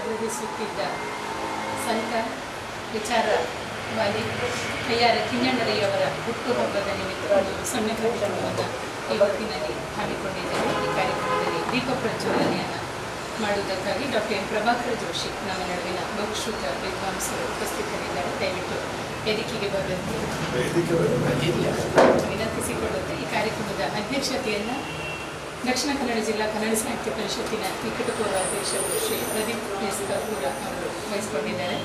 ಆರಾಧಿಸುತ್ತಿದ್ದ ಸಂತ ವಿಚಾರವಾದಿ ಕಯ್ಯಾರ ಕಿಞ್ಞಣ್ಣರಯ್ಯವರ ಹುಟ್ಟುಹಬ್ಬದ ನಿಮಿತ್ತ ಒಂದು ಸಣ್ಣ ಕಾರ್ಯಕ್ರಮವನ್ನು ಇವತ್ತಿನಲ್ಲಿ ಹಮ್ಮಿಕೊಂಡಿದ್ದೇವೆ. ಈ ಕಾರ್ಯಕ್ರಮದಲ್ಲಿ ದೀಪ ಪ್ರಜ್ವಲನೆಯನ್ನು ಮಾಡುವುದಕ್ಕಾಗಿ ಡಾಕ್ಟರ್ ಎಂ ಪ್ರಭಾಕರ ಜೋಶಿ ನಮ್ಮ ನಡುವಿನ ಬಹುಶ್ರುತ ವಿದ್ವಾಂಸರು ಉಪಸ್ಥಿತರಿದ್ದಾರೆ. ದಯವಿಟ್ಟು ವೇದಿಕೆಗೆ ಬರುವಂತೆ ವಿನಂತಿಸಿಕೊಳ್ಳುತ್ತೆ. ಈ ಕಾರ್ಯಕ್ರಮದ ಅಧ್ಯಕ್ಷತೆಯನ್ನು ದಕ್ಷಿಣ ಕನ್ನಡ ಜಿಲ್ಲಾ ಕನ್ನಡ ಸಾಹಿತ್ಯ ಪರಿಷತ್ತಿನ ನಿಕಟಪೂರ್ವ ಅಧ್ಯಕ್ಷರು ಶ್ರೀ ಪ್ರದೀಪ್ ಎಸ್ ಕರ್ಪೂರ ಅವರು ವಹಿಸಿಕೊಂಡಿದ್ದಾರೆ.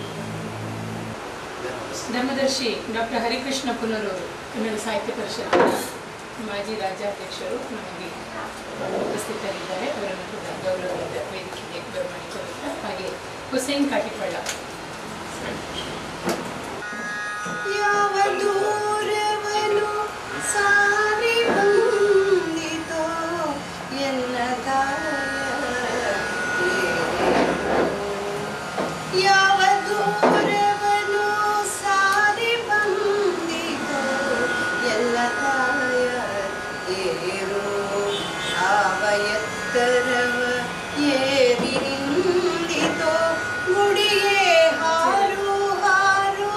ಧರ್ಮದರ್ಶಿ ಡಾಕ್ಟರ್ ಹರಿಕೃಷ್ಣ ಪುನರೂರು ಕನ್ನಡ ಸಾಹಿತ್ಯ ಪರಿಷತ್ತಿನ ಮಾಜಿ ರಾಜ್ಯಾಧ್ಯಕ್ಷರು ನಮಗೆ ಉಪಸ್ಥಿತರಿದ್ದಾರೆ. ಅವರನ್ನು ಕೂಡ ಗೌರವದ ವೇದಿಕೆಗೆ ಬರಮಾಡಿಕೊಳ್ಳುತ್ತಾರೆ. ಹಾಗೆ ಹುಸೇನ್ ಕಾಟಿಪಳ್ಳ ಯಾವ ದೂರವನು ಸಾರಿ ಬಂದಿತೋ ಎನ್ನ ಯಾವ ದೂರವನು ಸಾರಿ ಬಂದಿತೋ ಎಲ್ಲ ತಾಯ ಏರೋ ಆವ ಎತ್ತರವ ಏರಿ ನಿಂದಿತೋ ಗುಡಿಯೇ ಹಾರು ಹಾರು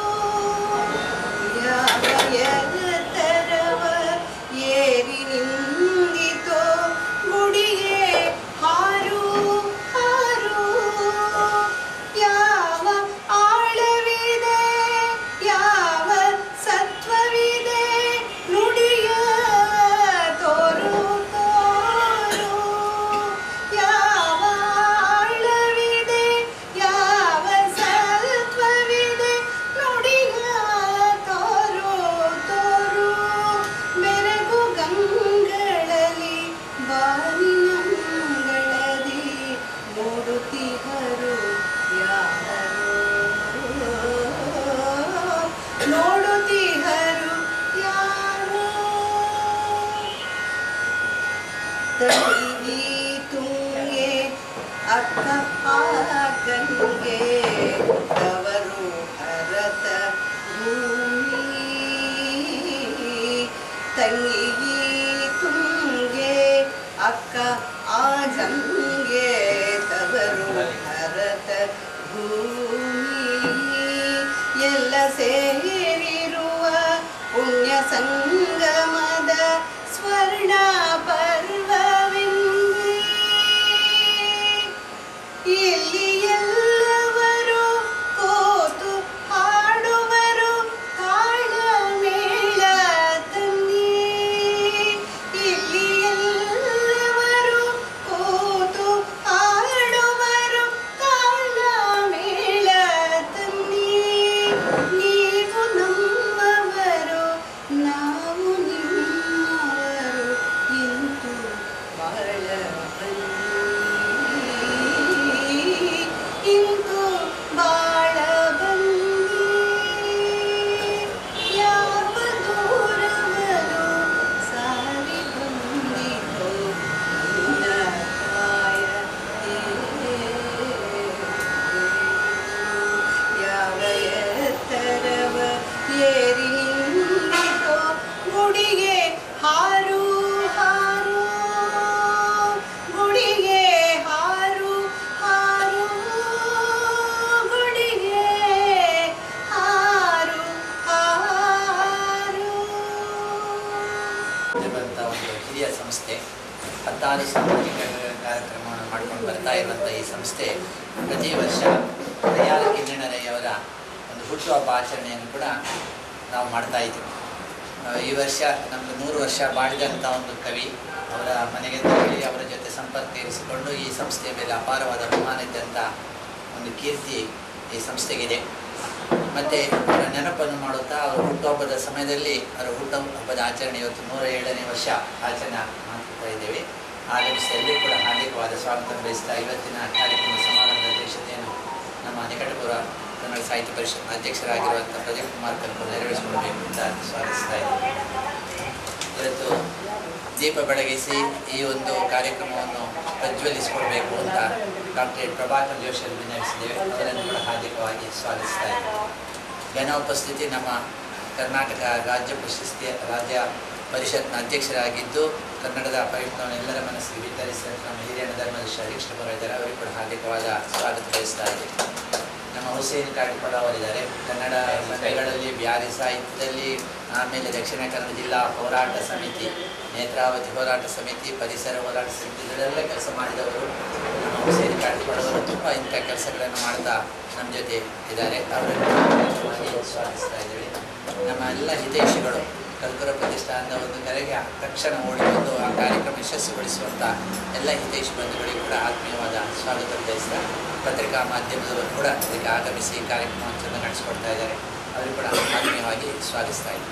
ಯಾವ ಎತ್ತರವ ಏರಿ ನಿಂದಿತೋ ಗುಡಿಯೇ ಹಾರು ಹಾರು ಯಾವ ಆಳವಿದೆ ಯಾವ ಸತ್ವವಿದೆ ನುಡಿಯ ತೋರು ತೋರು ಯಾವ ಆಳವಿದೆ ಯಾವ ಸತ್ವವಿದೆ ನುಡಿಯ ತೋರು ತೋರು ಬೆರಗು ಗಂಗಳಲ್ಲಿ ಬಾರಿನಂಗಳದಿ ನೋಡುತ್ತಿಹರು ಯಾರು ನೋಡುತ್ತಿಹರು ಯಾರು ತಳಿಗಿ ತುಂಗೆ ಅಕ್ಕ ಹಾಕಂಗೆ ತವರು ಹರತ ಭೂಮಿ ತಂಗಿಗಿ ತುಂಗೆ ಅಕ್ಕ ಆಜಂಗೆ ತವರು ಭರತ ಭೂಮಿ ಎಲ್ಲ ಸೇರಿರುವ ಪುಣ್ಯ ಸಂಗಮದ ಸ್ವರ್ಣ ಪರ್ವವೆಂದೇ ಇಲ್ಲಿ ಎಲ್ಲವರು ಕೋತು ಹಾಡುವರು ತಾಳ ಮೇಳ ತಂದಿ ಇಲ್ಲಿ ಎಲ್ಲವರು ಕೋತು ಹಾಡುವರು ತಾಳ ಮೇಳ ತಂದಿ ನೀವು ನಮ್ಮವರು ನಾವು ನಿಮ್ಮವರು ಇಂತು ಬಾಳ ಇಂತು ಬಾಳ ಬಂದಿ ಯಾವ ದೂರವರು ಸಾರಿ ಬಂದಿತೋ ನಿನ್ನ ಕಾಯ ಯಾವ ಎತ್ತರವ ಏರಿ ನಿಂದಿತೋ ಗುಡಿಗೆ ಹಾರು ಹಾರು ಗುಡಿಗೆ ಹಾರು ಹಾರು ಗುಡಿಗೆ ಹಾರು ಹಾರು ಬಂತ ಒಂದು ಹಿರಿಯ ಸಂಸ್ಥೆ 16 ಸಾಮಾಜಿಕ ಕಾರ್ಯಕ್ರಮವನ್ನು ಮಾಡ್ಕೊಂಡು ಬರ್ತಾ ಇರುವಂಥ ಈ ಸಂಸ್ಥೆ ಪ್ರತಿ ವರ್ಷ ಕಯ್ಯಾರ ಕಿಞ್ಞಣ್ಣರಯ್ಯವರ ಒಂದು ಹುಟ್ಟುಹಬ್ಬ ಆಚರಣೆಯನ್ನು ಕೂಡ ನಾವು ಮಾಡ್ತಾ ಇದ್ದೀವಿ. ಈ ವರ್ಷ ನಮ್ಮದು 100 ವರ್ಷ ಬಾಳಿದಂಥ ಒಂದು ಕವಿ ಅವರ ಮನೆಗೆ ತೆರಳಿ ಅವರ ಜೊತೆ ಸಂಪರ್ಕ ಇರಿಸಿಕೊಂಡು ಈ ಸಂಸ್ಥೆಯ ಮೇಲೆ ಅಪಾರವಾದ ಅಭಿಮಾನ ಇದ್ದಂಥ ಒಂದು ಕೀರ್ತಿ ಈ ಸಂಸ್ಥೆಗಿದೆ. ಮತ್ತು ಅವರ ನೆನಪನ್ನು ಮಾಡುತ್ತಾ ಅವರ ಹುಟ್ಟುಹಬ್ಬದ ಸಮಯದಲ್ಲಿ ಅವರ ಹುಟ್ಟುಹಬ್ಬದ ಆಚರಣೆ ಇವತ್ತು 107ನೇ ವರ್ಷ ಆಚರಣೆ ಮಾಡ್ತಾ ಇದ್ದೇವೆ. ಆಗಮಿಸಿದಲ್ಲಿ ಕೂಡ ಹಾರ್ದಿಕವಾದ ಸ್ವಾಗತ ಬಯಸ್ತಾ ಇವತ್ತಿನ ಕಾರ್ಯಕ್ರಮ ಸಮಾರಂಭದ ಅಧ್ಯಕ್ಷತೆಯನ್ನು ನಮ್ಮ ನಿಕಟಪೂರ್ವ ಕನ್ನಡ ಸಾಹಿತ್ಯ ಪರಿಷತ್ನ ಅಧ್ಯಕ್ಷರಾಗಿರುವಂಥ ಪ್ರದೀಪ್ ಕುಮಾರ್ ಕರ್ಪೂರ್ ನೆರವೇರಿಸಿಕೊಳ್ಬೇಕು ಅಂತ ಸ್ವಾಗತಿಸ್ತಾ ಇದ್ದೇವೆ. ಇವತ್ತು ದೀಪ ಬೆಳಗಿಸಿ ಈ ಒಂದು ಕಾರ್ಯಕ್ರಮವನ್ನು ಪ್ರಜ್ವಲಿಸಿಕೊಳ್ಬೇಕು ಅಂತ ಡಾಕ್ಟರ್ ಪ್ರಭಾಕರ್ ಜೋಶಿಯನ್ನು ವಿನಂತಿಸಿದ್ದೇವೆ. ಅವರನ್ನು ಕೂಡ ಹಾರ್ದಿಕವಾಗಿ ಸ್ವಾಗತಿಸ್ತಾ ಇದ್ದೇವೆ. ಘನ ಉಪಸ್ಥಿತಿ ನಮ್ಮ ಕರ್ನಾಟಕ ರಾಜ್ಯ ಪರಿಷತ್ನ ಅಧ್ಯಕ್ಷರಾಗಿದ್ದು ಕನ್ನಡದ ಪರಿಜ್ಞಾನ ಎಲ್ಲರ ಮನಸ್ಸಿಗೆ ವಿತರಿಸಿದ ನಮ್ಮ ಹಿರಿಯ ಧರ್ಮದ ಶ್ರೀಕೃಷ್ಣಪುರ ಇದ್ದಾರೆ. ಅವರಿಗೆ ಕೂಡ ಹಾರ್ದಿಕವಾದ ಸ್ವಾಗತ ಬಯಸ್ತಾ ಇದೆ. ನಮ್ಮ ಹುಸೇನ್ ಕಾಟಿಪಡ ಅವರಿದ್ದಾರೆ. ಕನ್ನಡ ಸಂಘಗಳಲ್ಲಿ, ಬ್ಯಾರಿ ಸಾಹಿತ್ಯದಲ್ಲಿ, ಆಮೇಲೆ ದಕ್ಷಿಣ ಕನ್ನಡ ಜಿಲ್ಲಾ ಹೋರಾಟ ಸಮಿತಿ, ನೇತ್ರಾವತಿ ಹೋರಾಟ ಸಮಿತಿ, ಪರಿಸರ ಹೋರಾಟ ಸಮಿತಿಗಳೆಲ್ಲ ಕೆಲಸ ಮಾಡಿದವರು. ನಮ್ಮ ಹುಸೇನ್ ಕಾಟಿಪಡವರು ತುಂಬ ಇಂಥ ಕೆಲಸಗಳನ್ನು ಮಾಡ್ತಾ ನಮ್ಮ ಜೊತೆ ಇದ್ದಾರೆ. ಅವರನ್ನು ಸ್ವಾಗತಿಸ್ತಾ ಇದ್ದೇವೆ. ನಮ್ಮ ಎಲ್ಲ ಹಿತೈಷಿಗಳು ಕಲ್ಕುರ ಪ್ರತಿಷ್ಠಾನದ ಒಂದು ಕರೆಗೆ ತಕ್ಷಣ ಓಡಿಬಂದು ಆ ಕಾರ್ಯಕ್ರಮ ಯಶಸ್ಸುಗೊಳಿಸುವಂಥ ಎಲ್ಲ ಹಿತೈಷಿ ಬಂಧುಗಳಿಗೂ ಕೂಡ ಆತ್ಮೀಯವಾದ ಸ್ವಾಗತ ಬಯಸ್ತಾ, ಪತ್ರಿಕಾ ಮಾಧ್ಯಮದವರು ಕೂಡ ಅದಕ್ಕೆ ಆಗಮಿಸಿ ಕಾರ್ಯಕ್ರಮವನ್ನು ಚೆಂದ ನಡೆಸಿಕೊಡ್ತಾ ಇದ್ದಾರೆ. ಅವರಿಗೂ ಕೂಡ ಆತ್ಮೀಯವಾಗಿ ಸ್ವಾಗತಿಸ್ತಾ ಇದ್ದಾರೆ.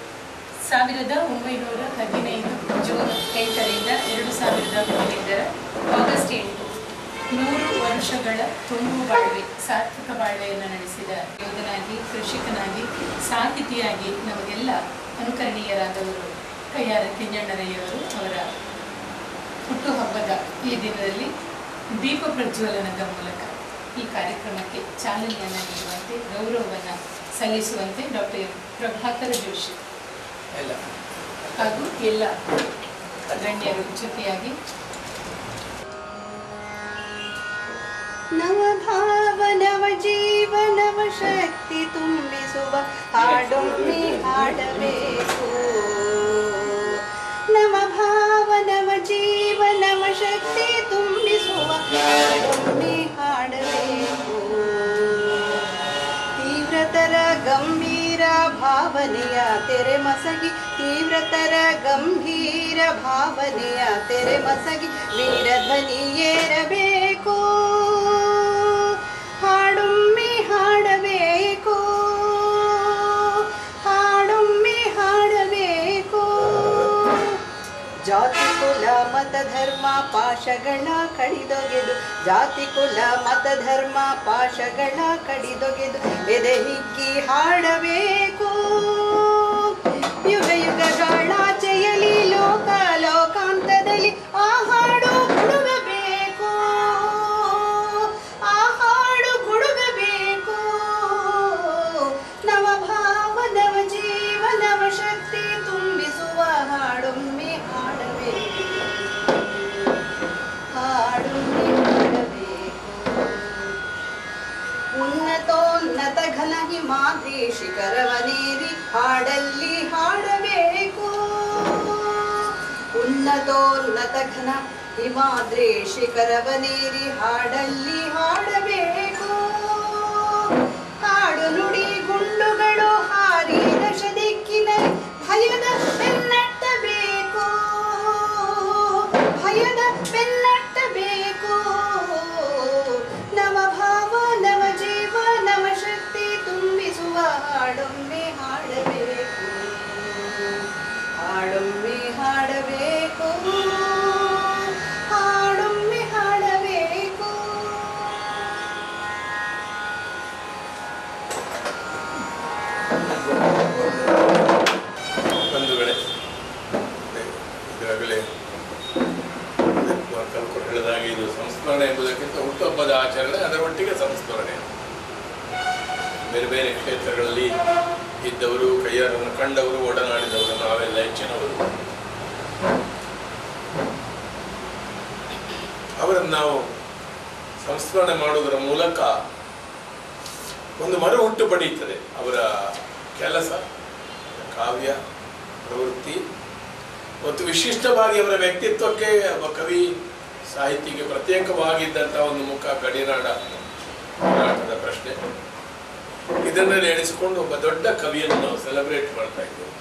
1915 ಜೂನ್ 5ರಿಂದ 2015 ಆಗಸ್ಟ್ 8 100 ವರ್ಷಗಳ ತುಂಬು ಬಾಳ್ವೆ, ಸಾರ್ಥಕ ಬಾಳ್ವೆಯನ್ನು ನಡೆಸಿದ ಯೋಧನಾಗಿ, ಕೃಷಿಕನಾಗಿ, ಸಾಹಿತಿಯಾಗಿ ನಮಗೆಲ್ಲ ಅನುಕರಣೀಯರಾದವರು ಕಯ್ಯಾರ ಕಿಂಜಣ್ಣರಯ್ಯವರು. ಅವರ ಹುಟ್ಟುಹಬ್ಬದ ಈ ದಿನದಲ್ಲಿ ದೀಪ ಪ್ರಜ್ವಲನದ ಮೂಲಕ ಈ ಕಾರ್ಯಕ್ರಮಕ್ಕೆ ಚಾಲನೆಯನ್ನು ನೀಡುವಂತೆ, ಗೌರವವನ್ನು ಸಲ್ಲಿಸುವಂತೆ ಡಾಕ್ಟರ್ ಪ್ರಭಾಕರ ಜೋಶಿ ಹಾಗೂ ಎಲ್ಲ ಗಣ್ಯರು ಜೊತೆಯಾಗಿ ನವಭಾವ ನವ ಜೀವ ನವ ಶಕ್ತಿ ತುಂಬಿಸುವ ಹಾಡೊಮ್ಮೆ ಹಾಡಬೇಕು. ನವಭಾವ ನವ ಜೀವ ನವ ಶಕ್ತಿ ತುಂಬಿಸುವ ಹಾಡೊಮ್ಮೆ ಹಾಡಬೇಕು. ತೀವ್ರತರ ಗಂಭೀರ ಭಾವನೆಯ ತೆರೆ ಮಸಗಿ, ತೀವ್ರತರ ಗಂಭೀರ ಭಾವನೆಯ ತೆರೆ ಮಸಗಿ ವೀರಧ್ವನಿ ಏರಬೇಕು. ಹಾಡೊಮ್ಮೆ ಹಾಡಬೇಕು, ಹಾಡೊಮ್ಮೆ ಹಾಡಬೇಕು. ಜಾತಿ ಕುಲ ಮತ ಧರ್ಮ ಪಾಶಗಳ ಕಡಿದೊಗೆದು, ಜಾತಿ ಕುಲ ಮತ ಧರ್ಮ ಪಾಶಗಳ ಕಡಿದೊಗೆದು ಎದೆ ಹಿಗ್ಗಿ ಹಾಡಬೇಕು. ಯುಗ ಯುಗಗಳಾಚೆಯಲಿ ಲೋಕ ಲೋಕಾಂತದಲ್ಲಿ ಆ ಹಾಡು ಗುಡುಗಬೇಕು, ಆ ಹಾಡು ಗುಡುಗಬೇಕು. ನವಭಾವ ನವ ಜೀವ ನವ ಶಕ್ತಿ ತುಂಬಿಸುವ ಹಾಡೊಮ್ಮೆ ಹಾಡಬೇಕು, ಹಾಡೊಮ್ಮೆ ಹಾಡಬೇಕು. ಉನ್ನತೋನ್ನತ ಘನ ಹಿಮಾದ್ರಿ ಶಿಖರವನೇರಿ ಹಾಡಲ್ಲಿ ಹಾಡಬೇಕು. ಉನ್ನತೋನ್ನತ ಘನ ಹಿಮಾದ್ರಿ ಶಿಖರವನೇರಿ ಹಾಡಲ್ಲಿ ಹಾಡಬೇಕು. ಹಾಡು ನುಡಿ ಗುಂಡುಗಳು ಹಾರಿ ದಶ ದಿಕ್ಕಿನಲ್ಲಿ ಭಯದ ಬೆನ್ನಟ್ಟಬೇಕು, ಭಯದ ಬೆನ್ನಟ್ಟಬೇಕು. ನವಭಾವ ನವ ಜೀವ ನವ ಶಕ್ತಿ ತುಂಬಿಸುವ ಹಾಡೊಮ್ಮೆ ಹಾಡಬೇಕು, ಹಾಡೊಮ್ಮೆ ಹಾಡಬೇಕು, ಹಾಡೊಮ್ಮೆ ಹಾಡಬೇಕು. ಬಂಧುಗಳೇ, ಈಗಾಗಲೇ ಕಲ್ಕುರು ಹೇಳಿದಾಗೆ ಇದು ಸಂಸ್ಮರಣೆ ಎಂಬುದಕ್ಕಿಂತ ಹುಟ್ಟುಹಬ್ಬದ ಆಚರಣೆ, ಅದರ ಒಟ್ಟಿಗೆ ಸಂಸ್ಮರಣೆ. ಬೇರೆ ಬೇರೆ ಕ್ಷೇತ್ರಗಳಲ್ಲಿ ಇದ್ದವರು, ಕೈಯಾರನ್ನು ಕಂಡವರು, ಒಡನಾಡಿದವರು, ನಾವೆಲ್ಲ ಹೆಚ್ಚಿನವರು. ಅವರನ್ನು ನಾವು ಸಂಸ್ಮರಣೆ ಮಾಡುವುದರ ಮೂಲಕ ಒಂದು ಮರು ಹುಟ್ಟು ಪಡೆಯುತ್ತದೆ. ಅವರ ಕೆಲಸ, ಕಾವ್ಯ ಪ್ರವೃತ್ತಿ ಮತ್ತು ವಿಶಿಷ್ಟವಾಗಿ ಅವರ ವ್ಯಕ್ತಿತ್ವಕ್ಕೆ, ಒಬ್ಬ ಕವಿ ಸಾಹಿತಿಗೆ ಪ್ರತ್ಯೇಕವಾಗಿದ್ದಂಥ ಒಂದು ಮುಖ, ಗಡಿನಾಡ ಹೋರಾಟದ ಪ್ರಶ್ನೆ, ಇದನ್ನಲ್ಲಿ ಎಣಿಸಿಕೊಂಡು ಒಬ್ಬ ದೊಡ್ಡ ಕವಿಯನ್ನು ನಾವು ಸೆಲೆಬ್ರೇಟ್ ಮಾಡ್ತಾ ಇದ್ದೇವೆ.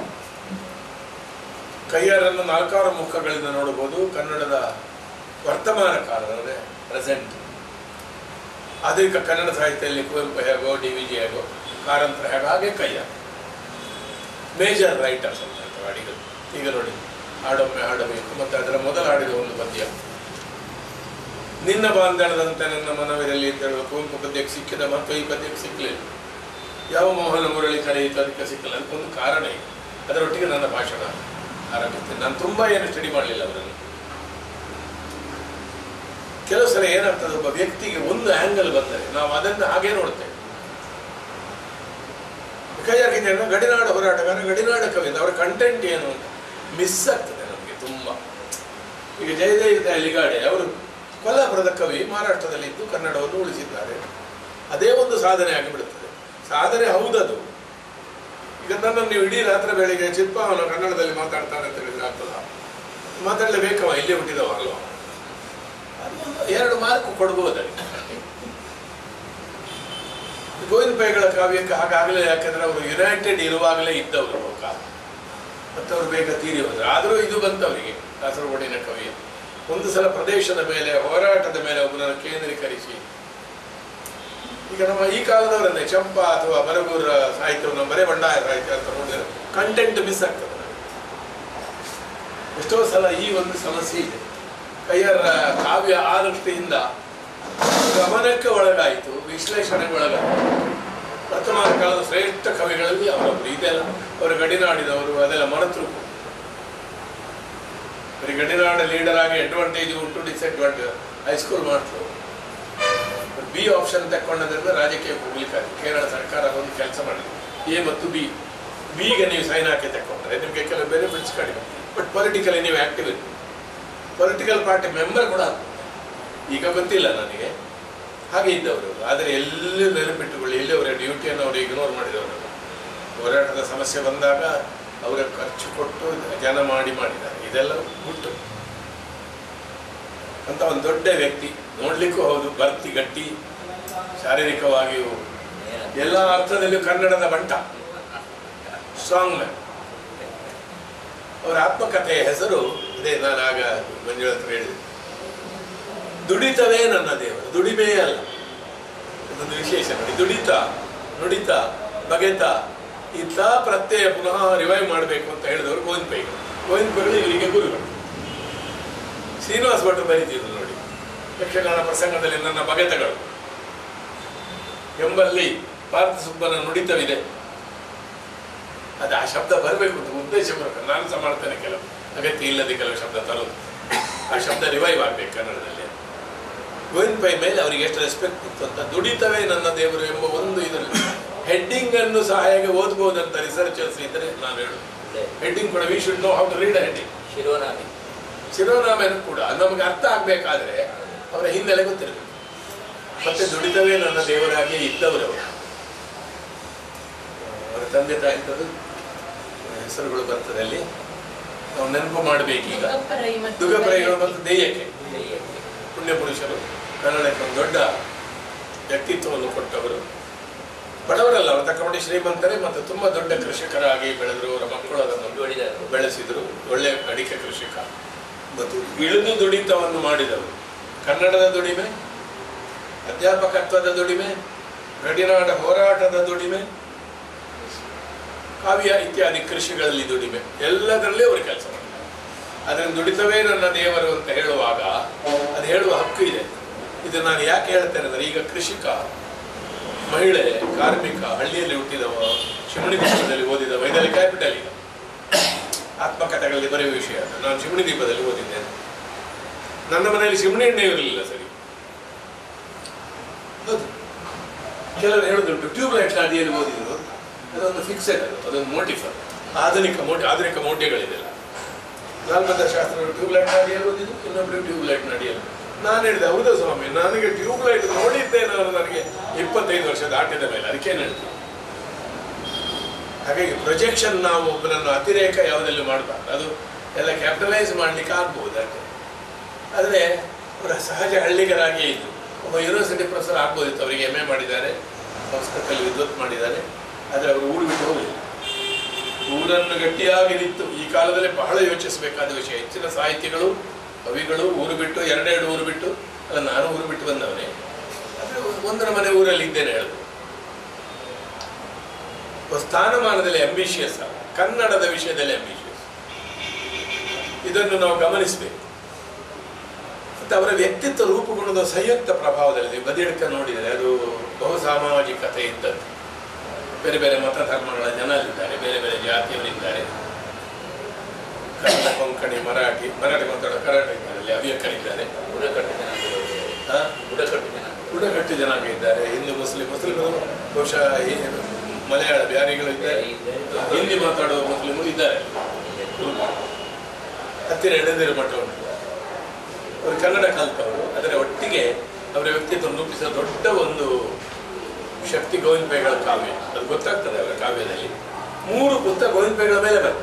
ಕೈಯಾರನ್ನು 4 ಮುಖಗಳಿಂದ ನೋಡಬಹುದು. ಕನ್ನಡದ ವರ್ತಮಾನ ಕಾಲ ಅಂದರೆ ಪ್ರೆಸೆಂಟ್, ಆಧುನಿಕ ಕನ್ನಡ ಸಾಹಿತ್ಯದಲ್ಲಿ ಕುವೆಂಪು ಹೇಗೋ, DVG ಹೇಗೋ, ಕಾರಂತರ ಹೇಗೋ, ಹಾಗೆ ಕೈಯಾರ ಮೇಜರ್ ರೈಟರ್ಸ್ ಅಂತ ಹಾಡಿಗಳು. ಈಗ ನೋಡಿ, ಹಾಡೊಮ್ಮೆ ಹಾಡಬೇಕು ಮತ್ತು ಅದರ ಮೊದಲು ಹಾಡಿದ ಒಂದು ಪದ್ಯ, ನಿನ್ನ ಬಾಂಧಳದಂತೆ ನನ್ನ ಮನವಿರಲಿ ಅಂತ ಹೇಳುವ ಕುವೆಂಪು ಪದ್ಯಕ್ಕೆ ಸಿಕ್ಕಿದ ಮತ್ತು ಈ ಪದ್ಯಕ್ಕೆ ಸಿಕ್ಕಲಿಲ್ಲ. ಯಾವ ಮೋಹನ ಮುರಳಿ ಕರೆಯಿತು ಅದಕ್ಕೆ ಸಿಕ್ಕಲಿಲ್ಲ. ಅದಕ್ಕೊಂದು ಕಾರಣ ಇದೆ. ಅದರೊಟ್ಟಿಗೆ ನನ್ನ ಭಾಷಣ ಆರಂಭಿಸ್ತೇನೆ. ನಾನು ತುಂಬ ಏನು ಸ್ಟಡಿ ಮಾಡಲಿಲ್ಲ ಅವರನ್ನು. ಕೆಲವು ಸಲ ಏನಾಗ್ತದೆ, ಒಬ್ಬ ವ್ಯಕ್ತಿಗೆ ಒಂದು ಆಂಗಲ್ ಬಂದರೆ ನಾವು ಅದನ್ನು ಹಾಗೆ ನೋಡ್ತೇವೆ. ಕೈಯಾರ ಕಿಂಜಣ್ಣ ಗಡಿನಾಡ ಹೋರಾಟಗಾರ, ಗಡಿನಾಡ ಕವಿ, ಅವರ ಕಂಟೆಂಟ್ ಏನು ಅಂತ ಮಿಸ್ ಆಗ್ತದೆ ನಮಗೆ ತುಂಬ. ಈಗ ಜಯದೇವ ಅಲಿಗಾಡೆ ಅವರು ಕೊಲ್ಲಾಪುರದ ಕವಿ, ಮಹಾರಾಷ್ಟ್ರದಲ್ಲಿದ್ದು ಕನ್ನಡವನ್ನು ಉಳಿಸಿದ್ದಾರೆ. ಅದೇ ಒಂದು ಸಾಧನೆ ಆಗಿಬಿಡುತ್ತದೆ. ಸಾಧನೆ ಹೌದದು. ಈಗ ನನ್ನನ್ನು ನೀವು ಇಡೀ ರಾತ್ರಿ ಬೆಳಿಗ್ಗೆ ಚಿಪ್ಪ ಅವನು ಕನ್ನಡದಲ್ಲಿ ಮಾತಾಡ್ತಾನೆ ಅಂತ ಹೇಳಿದ್ರೆ ಆಗ್ತದ? ಮಾತಾಡಲೇಬೇಕವ, ಇಲ್ಲೇ ಹುಟ್ಟಿದವ ಅಲ್ವ? ಅದೊಂದು 2 ಮಾರ್ಕ್ ಕೊಡ್ಬೋದಲ್ಲಿ. ಗೋವಿಂದ ಪೈಗಳ ಕಾವ್ಯಕ್ಕೆ ಹಾಗಾಗಲೇ, ಯಾಕಂದ್ರೆ ಅವರು ಯುನೈಟೆಡ್ ಇರುವಾಗಲೇ ಇದ್ದವರು ಲೋಕ, ಮತ್ತು ಅವರು ಬೇಗ ತೀರಿ ಹೋದ್ರು. ಆದರೂ ಇದು ಬಂತವರಿಗೆ, ಕಾಸರಗೋಡಿನ ಕವಿ ಒಂದು ಸಲ ಪ್ರದೇಶದ ಮೇಲೆ, ಹೋರಾಟದ ಮೇಲೆ ಒಬ್ಬರನ್ನು ಕೇಂದ್ರೀಕರಿಸಿ. ಈಗ ನಮ್ಮ ಈ ಕಾಲದವರನ್ನೇ ಚಂಪಾ ಅಥವಾ ಬರಗೂರ ಸಾಹಿತ್ಯವನ್ನು ಬರೇ ಬಂಡಾಯ ಸಾಹಿತ್ಯ ಅಂತ ನೋಡಿದ್ರೆ ಕಂಟೆಂಟ್ ಮಿಸ್ ಆಗ್ತದೆ. ಎಷ್ಟೋ ಸಲ ಈ ಒಂದು ಸಮಸ್ಯೆ ಇದೆ. ಕೈಯರ ಕಾವ್ಯ ಆ ದೃಷ್ಟಿಯಿಂದ ಗಮನಕ್ಕೆ ಒಳಗಾಯಿತು, ವಿಶ್ಲೇಷಣೆಗೆ ಒಳಗಾಯಿತು. ವರ್ತಮಾನ ಕಾಲದ ಶ್ರೇಷ್ಠ ಕವಿಗಳಲ್ಲಿ ಅವರೊಬ್ಬರು. ಇದೆಲ್ಲ ಅವರು ಗಡಿನಾಡಿದವರು, ಅದೆಲ್ಲ ಮರೆತರು. ಬರೀ ಗಡಿನಾಡ ಲೀಡರ್ ಆಗಿ ಅಡ್ವಾಂಟೇಜ್ ಉಂಟು, ಡಿಸ್ಅಡ್ವಾಂಟೇಜ್ ಹೈಸ್ಕೂಲ್ ಮಾಡ್ತಾರೆ. ಬಿ ಆಪ್ಷನ್ ತಕ್ಕೊಂಡದ್ರಿಂದ ರಾಜಕೀಯಕ್ಕೆ ಹೋಗ್ಲಿಕ್ಕಾಗಿ ಕೇರಳ ಸರ್ಕಾರ ಒಂದು ಕೆಲಸ ಮಾಡಿದೆ, ಎ ಮತ್ತು ಬಿ. ಬಿಗೆ ನೀವು ಸೈನ್ ಹಾಕಿ ತಕೊಂಡ್ರೆ ನಿಮಗೆ ಕೆಲವು ಬೆನಿಫಿಟ್ಸ್ ಕಡಿಮೆ, ಬಟ್ ಪೊಲಿಟಿಕಲಿ ನೀವು ಆಕ್ಟಿವ್ ಇರಿ. ಪೊಲಿಟಿಕಲ್ ಪಾರ್ಟಿ ಮೆಂಬರ್ ಕೂಡ ಈಗ ಗೊತ್ತಿಲ್ಲ ನನಗೆ, ಹಾಗೆ ಇದ್ದವರು. ಆದರೆ ಎಲ್ಲಿ ನೆನಪಿಟ್ಟುಕೊಳ್ಳಿ, ಎಲ್ಲಿ ಅವರ ಡ್ಯೂಟಿಯನ್ನು ಅವರು ಇಗ್ನೋರ್ ಮಾಡಿದವರು. ಹೋರಾಟದ ಸಮಸ್ಯೆ ಬಂದಾಗ ಅವರ ಖರ್ಚು ಕೊಟ್ಟು ಜನ ಮಾಡಿದ್ದಾರೆ. ಇದೆಲ್ಲ ಗುಟ್ಟು ಅಂತ ಒಂದು ದೊಡ್ಡ ವ್ಯಕ್ತಿ. ನೋಡ್ಲಿಕ್ಕೂ ಹೌದು, ಬರ್ತಿ ಗಟ್ಟಿ, ಶಾರೀರಿಕವಾಗಿಯೂ ಎಲ್ಲ ಅರ್ಥದಲ್ಲಿಯೂ ಕನ್ನಡದ ಬಂಟ, ಸ್ಟ್ರಾಂಗ್ ಮ್ಯಾನ್. ಅವರ ಆತ್ಮಕಥೆಯ ಹೆಸರು ಅದೇ, ನಾನು ಆಗ ಮಂಜುಳ ಹತ್ರ ಹೇಳಿದೆ, ದುಡಿತವೇ ನನ್ನ ದೇವರು. ದುಡಿಮೆ ಅಲ್ಲ, ಇದೊಂದು ವಿಶೇಷ ನೋಡಿ. ದುಡಿತ, ನುಡಿತ, ಬಗೆತ, ಇಂಥ ಪ್ರತ್ಯಯ ಪುನಃ ರಿವೈವ್ ಮಾಡಬೇಕು ಅಂತ ಹೇಳಿದವರು ಗೋವಿಂದ ಪೈಗಳು. ಗೋವಿಂದ ಪೈಗಳು ಇವರಿಗೆ ಗುರುಗಳು. ಶ್ರೀನಿವಾಸ ಭಟ್ರು ಬರೀತಿದ್ರು ನೋಡಿ, ಯಕ್ಷಗಾನ ಪ್ರಸಂಗದಲ್ಲಿ ನನ್ನ ಬಗೆತಗಳು ಎಂಬಲ್ಲಿ ಭಾರತ ಸುಬ್ಬನ ನುಡಿತವಿದೆ. ಅದು ಆ ಶಬ್ದ ಬರಬೇಕು ಅಂತ ಉದ್ದೇಶಪೂರ್ವಕ ನಾನು ಸಹ ಮಾಡ್ತೇನೆ. ಕೆಲವು ಅಗತ್ಯ ಇಲ್ಲದೆ ಕೆಲವು ಶಬ್ದ ತರೋದು, ಆ ಶಬ್ದ ರಿವೈವ್ ಆಗ್ಬೇಕು ಕನ್ನಡದಲ್ಲಿ. ಗೋವಿಂದ ಪೈ ಮೇಲೆ ಅವರಿಗೆ ಎಷ್ಟು ರೆಸ್ಪೆಕ್ಟ್ ಇತ್ತು ಅಂತ. ದುಡಿತವೇ ನನ್ನ ದೇವರು ಎಂಬ ಒಂದು ಇದರಲ್ಲಿ ಹೆಡ್ಡಿಂಗ್ ಅನ್ನು ಸಹ ಹೇಗೆ ಓದ್ಬೋದಂತ ರಿಸರ್ಚರ್ಸ್ ಇದ್ದರೆ ನಾನು ಹೇಳುದು. ಹೆಡ್ಡಿಂಗ್ ಕೂಡ we should know how to read a heading. ಶಿರೋನಾಮೆಯನ್ನು ಕೂಡ ನಮಗೆ ಅರ್ಥ ಆಗ್ಬೇಕಾದ್ರೆ ಅವರ ಹಿನ್ನೆಲೆ ಗೊತ್ತಿರಬೇಕು. ಮತ್ತೆ ದುಡಿತವೇ ನನ್ನ ದೇವರಾಗಿಯೇ ಇದ್ದವರವರು. ಅವರ ತಂದೆ ತಾಯಿದ್ದು ಹೆಸರುಗಳು ಬರ್ತದೆ ಅಲ್ಲಿ, ನಾವು ನೆನಪು ಮಾಡಬೇಕೀಗ. ದುಗಪರೈಗಳು ಮತ್ತು ದೇಯಕ್ಕೆ ಪುಣ್ಯ ಪುರುಷರು ಕನ್ನಡಕ್ಕೆ ಒಂದು ದೊಡ್ಡ ವ್ಯಕ್ತಿತ್ವವನ್ನು ಕೊಟ್ಟವರು. ಬಡವರಲ್ಲ, ಅವರು ತಕ್ಕಮಟ್ಟಿ ಶ್ರೀಮಂತರೇ, ಮತ್ತು ತುಂಬ ದೊಡ್ಡ ಕೃಷಿಕರಾಗಿ ಬೆಳೆದರು. ಅವರ ಮಕ್ಕಳು ಅದನ್ನು ಬೆಳೆಸಿದರು. ಒಳ್ಳೆಯ ಅಡಿಕೆ ಕೃಷಿಕ ಮತ್ತು ಇಳಿದು ದುಡಿತವನ್ನು ಮಾಡಿದವರು. ಕನ್ನಡದ ದುಡಿಮೆ, ಅಧ್ಯಾಪಕತ್ವದ ದುಡಿಮೆ, ಗಡಿನಾಡ ಹೋರಾಟದ ದುಡಿಮೆ, ಕಾವ್ಯ ಇತ್ಯಾದಿ ಕೃಷಿಗಳಲ್ಲಿ ದುಡಿಮೆ, ಎಲ್ಲದರಲ್ಲೇ ಅವರು ಕೆಲಸ ಮಾಡಿದ್ದಾರೆ. ಅದನ್ನು ದುಡಿತವೇ ನನ್ನ ದೇವರು ಅಂತ ಹೇಳುವಾಗ ಅದು ಹೇಳುವ ಹಕ್ಕು ಇದೆ. ಇದು ನಾನು ಯಾಕೆ ಹೇಳ್ತೇನೆ ಅಂದರೆ, ಈಗ ಕೃಷಿಕ, ಮಹಿಳೆ, ಕಾರ್ಮಿಕ, ಹಳ್ಳಿಯಲ್ಲಿ ಹುಟ್ಟಿದವ, ಶಿವಣಿ ದೀಪದಲ್ಲಿ ಓದಿದವ, ಇದರಲ್ಲಿ ಕ್ಯಾಪಿಟಲ್ ಈಗ ಆತ್ಮಕಥೆಗಳಲ್ಲಿ ಬರೆಯುವ ವಿಷಯ. ನಾನು ಶಿವಣಿ ದೀಪದಲ್ಲಿ ಓದಿದ್ದೇನೆ. ನನ್ನ ಮನೆಯಲ್ಲಿ ಶಿವಣಿ ಎಣ್ಣೆ ಇರಲಿಲ್ಲ, ಸರಿ ಹೌದು. ಕೆಲವರು ಹೇಳುದುಂಟು ಟ್ಯೂಬ್ಲೈಟ್ ಅಡಿಯಲ್ಲಿ ಓದಿದ್ರು, ಅದೊಂದು ಫಿಕ್ಸೆಡ್, ಅದೊಂದು ಮೋಟಿಫರ್. ಆಧುನಿಕ ಮೋಟಿಗಳಿದೆಲ್ಲ. ಲಾಲ್ಬಂದ ಶಾಸ್ತ್ರಗಳು ಟ್ಯೂಬ್ಲೈಟ್ ಅಡಿಯಲ್ಲಿ ಓದಿದ್ರು, ಇನ್ನೊಬ್ಬರು ಟ್ಯೂಬ್ಲೈಟ್ ಅಡಿಯಲ್ಲಿ. ನಾನು ಹೇಳಿದೆ, ಹೌದಾ ಸ್ವಾಮಿ, ನನಗೆ ಟ್ಯೂಬ್ಲೈಟ್ ನೋಡಿದ್ದೆ ನಾನು, ನನಗೆ 25 ವರ್ಷ ದಾಟಿದ ಮೇಲೆ. ಅದಕ್ಕೆ ಹೇಳ್ತೀನಿ. ಹಾಗಾಗಿ ಪ್ರೊಜೆಕ್ಷನ್ ನಾವು ಒಬ್ಬನನ್ನು ಅತಿರೇಕ ಯಾವುದೆಲ್ಲೂ ಮಾಡಬಾರ್ದು. ಅದು ಎಲ್ಲ ಕ್ಯಾಪಿಟಲೈಸ್ ಮಾಡಲಿಕ್ಕೆ ಆಗ್ಬೋದು ಅಷ್ಟೇ. ಆದರೆ ಅವರ ಸಹಜ ಹಳ್ಳಿಗರಾಗಿಯೇ ಇದ್ದು ಒಬ್ಬ ಯೂನಿವರ್ಸಿಟಿ ಪ್ರೊಫೆಸರ್ ಆಗ್ಬೋದಿತ್ತು. ಅವರಿಗೆ MA ಮಾಡಿದ್ದಾರೆ, ಸಂಸ್ಕೃತದಲ್ಲಿ ವಿದ್ವತ್ ಮಾಡಿದ್ದಾರೆ. ಆದರೆ ಅವರು ಊರು ಬಿಟ್ಟು ಹೋಗಲಿಲ್ಲ. ಊರನ್ನು ಗಟ್ಟಿಯಾಗಿ ನಿಂತು, ಈ ಕಾಲದಲ್ಲಿ ಬಹಳ ಯೋಚಿಸಬೇಕಾದ ವಿಷಯ. ಹೆಚ್ಚಿನ ಸಾಹಿತಿಗಳು, ಕವಿಗಳು ಊರು ಬಿಟ್ಟು, 2 ಊರು ಬಿಟ್ಟು, ಅಲ್ಲ ನಾನು ಊರು ಬಿಟ್ಟು ಬಂದವನೇ, ಆದರೆ ಒಂದರ ಮನೆ ಊರಲ್ಲಿ ಇದ್ದೇನೆ ಹೇಳುದು. ಸ್ಥಾನಮಾನದಲ್ಲಿ ಅಂಬಿಷಿಯಸ್, ಕನ್ನಡದ ವಿಷಯದಲ್ಲಿ ಅಂಬಿಷಿಯಸ್. ಇದನ್ನು ನಾವು ಗಮನಿಸಬೇಕು. ಮತ್ತು ಅವರ ವ್ಯಕ್ತಿತ್ವ ರೂಪುಗುಣದ ಸಂಯುಕ್ತ ಪ್ರಭಾವದಲ್ಲಿ ಬದಿಯಡ್ಕ ನೋಡಿದರೆ ಅದು ಬಹು ಸಾಮಾಜಿಕತೆ ಇದ್ದದ್ದು. ಬೇರೆ ಬೇರೆ ಮತ ಧರ್ಮಗಳ ಜನರಿದ್ದಾರೆ, ಬೇರೆ ಬೇರೆ ಜಾತಿಯವರಿದ್ದಾರೆ. ಕನ್ನಡ, ಕೊಂಕಣಿ, ಮರಾಠಿ ಮಾತಾಡೋ ಕನ್ನಡ ಇದ್ದಾರೆ, ಅಲ್ಲಿ ಹವ್ಯಕರಿದ್ದಾರೆ, ಬುಡಕಟ್ಟು ಜನಾಂಗ ಇದ್ದಾರೆ, ಹಿಂದೂ ಮುಸ್ಲಿಮರು ಬಹುಶಃ ಮಲಯಾಳ ಬ್ಯಾರಿಗಳು ಇದ್ದಾರೆ, ಹಿಂದಿ ಮಾತಾಡುವ ಮುಸ್ಲಿಮರು ಇದ್ದಾರೆ. ಹತ್ತಿರ ಎಳೆದಿರು ಮಠ ಉಂಟು. ಅವರು ಕನ್ನಡ ಕಲ್ತವರು, ಅದರ ಒಟ್ಟಿಗೆ ಅವರ ವ್ಯಕ್ತಿತ್ವ ರೂಪಿಸುವ ದೊಡ್ಡ ಒಂದು ಶಕ್ತಿ ಗೋವಿಂದ ಪೈಗಳ ಕಾವ್ಯ. ಅದು ಗೊತ್ತಾಗ್ತದೆ ಅವರ ಕಾವ್ಯದಲ್ಲಿ. 3 ಪುಸ್ತಕ ಗೋವಿಂದ ಪೈಗಳ ಮೇಲೆ ಬರ್ತದೆ.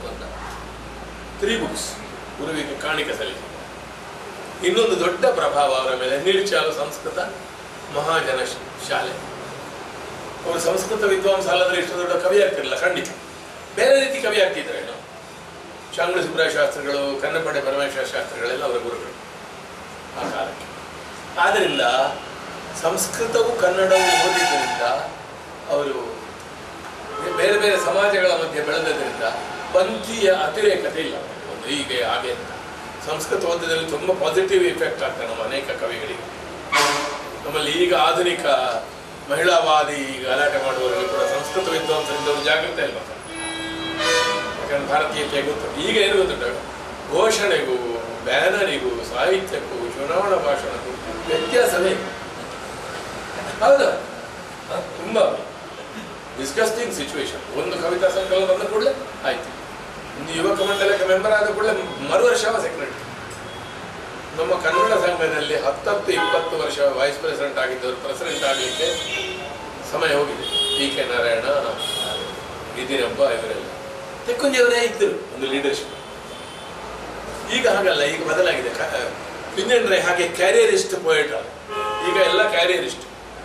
3 books ಗುರುವಿಗೆ ಕಾಣಿಕೆ ಸಲ್ಲಿಸಿ. ಇನ್ನೊಂದು ದೊಡ್ಡ ಪ್ರಭಾವ ಅವರ ಮೇಲೆ ನೀರ್ಚಾಲು ಸಂಸ್ಕೃತ ಮಹಾಜನ ಶಾಲೆ. ಅವರು ಸಂಸ್ಕೃತ ವಿದ್ವಾಂಸ ಅಲ್ಲದ್ರೆ ಇಷ್ಟು ದೊಡ್ಡ ಕವಿ ಆಗ್ತಿರಲಿಲ್ಲ, ಖಂಡಿತ ಬೇರೆ ರೀತಿ ಕವಿ ಆಗ್ತಿದ್ದಾರೆ. ನಾವು ಶಾಂಗ್ಳ ಸುಬ್ರಾಯ ಶಾಸ್ತ್ರಿಗಳು, ಕನ್ನಪಡೆ ಪರಮೇಶ್ವರ ಶಾಸ್ತ್ರಿಗಳೆಲ್ಲ ಅವರ ಗುರುಗಳು ಆ ಕಾಲಕ್ಕೆ. ಆದ್ದರಿಂದ ಸಂಸ್ಕೃತವು ಕನ್ನಡವು ಓದಿದ್ದರಿಂದ ಅವರು ಬೇರೆ ಬೇರೆ ಸಮಾಜಗಳ ಮಧ್ಯೆ ಬೆಳೆದದ್ರಿಂದ ಪಂಥೀಯ ಅತಿರೇಕತೆ ಇಲ್ಲ. ಒಂದು ಹೀಗೆ ಹಾಗೆ ಅಂತ ಸಂಸ್ಕೃತ ಓದಿದಲ್ಲಿ ತುಂಬ ಪಾಸಿಟಿವ್ ಇಫೆಕ್ಟ್ ಆಗ್ತದೆ ನಮ್ಮ ಅನೇಕ ಕವಿಗಳಿಗೆ. ನಮ್ಮಲ್ಲಿ ಈಗ ಆಧುನಿಕ ಮಹಿಳಾವಾದಿ ಗಲಾಟೆ ಮಾಡುವವರಿಗೆ ಕೂಡ ಸಂಸ್ಕೃತ ವಿದ್ವಾಂಸರಿಂದ ಒಂದು ಜಾಗೃತಿ ಇಲ್ಲ. ಯಾಕಂದ್ರೆ ಭಾರತೀಯತೆ ಗೊತ್ತು. ಈಗ ಏನು ಗೊತ್ತುಂಟ, ಘೋಷಣೆಗೂ ಬ್ಯಾನರಿಗೂ ಸಾಹಿತ್ಯಕ್ಕೂ ಚುನಾವಣಾ ಭಾಷಣಕ್ಕೂ ವ್ಯತ್ಯಾಸವೇ. ಹೌದಾ? ತುಂಬ ಡಿಸ್ಕಸ್ಟಿಂಗ್ ಸಿಚುವೇಶನ್. ಒಂದು ಕವಿತಾ ಸಂಕಲನ ಬಂದ ಕೂಡಲೇ ಆಯ್ತು, ಒಂದು ಯುವಕ ಮಂಡಲಕ್ಕೆ ಮೆಂಬರ್ ಆದ ಕೂಡಲೇ ಮರುವರ್ಷ ಸೆಕ್ರೆಟರಿ. ನಮ್ಮ ಕನ್ನಡ ಸಂಘದಲ್ಲಿ 10-20 ವರ್ಷ ವೈಸ್ ಪ್ರೆಸಿಡೆಂಟ್ ಆಗಿದ್ದವರು ಪ್ರೆಸಿಡೆಂಟ್ ಆಗಲಿಕ್ಕೆ ಸಮಯ ಹೋಗಿದೆ. PK ನಾರಾಯಣ, ಗಿದಿರಪ್ಪ ಇವರೆಲ್ಲ ತೆಕ್ಕುಂಜಿಯವರೇ ಇದ್ದರು ಒಂದು ಲೀಡರ್ಶಿಪ್. ಈಗ ಹಾಗಲ್ಲ, ಈಗ ಬದಲಾಗಿದೆ. ಪಿಂಜಂಡ್ರೆ ಹಾಗೆ ಕ್ಯಾರಿಯರಿಸ್ಟ್ ಪೊಯೆಟ್ ಅಲ್ಲ, ಈಗ ಎಲ್ಲ ಕ್ಯಾರಿಯರಿಸ್ಟ್.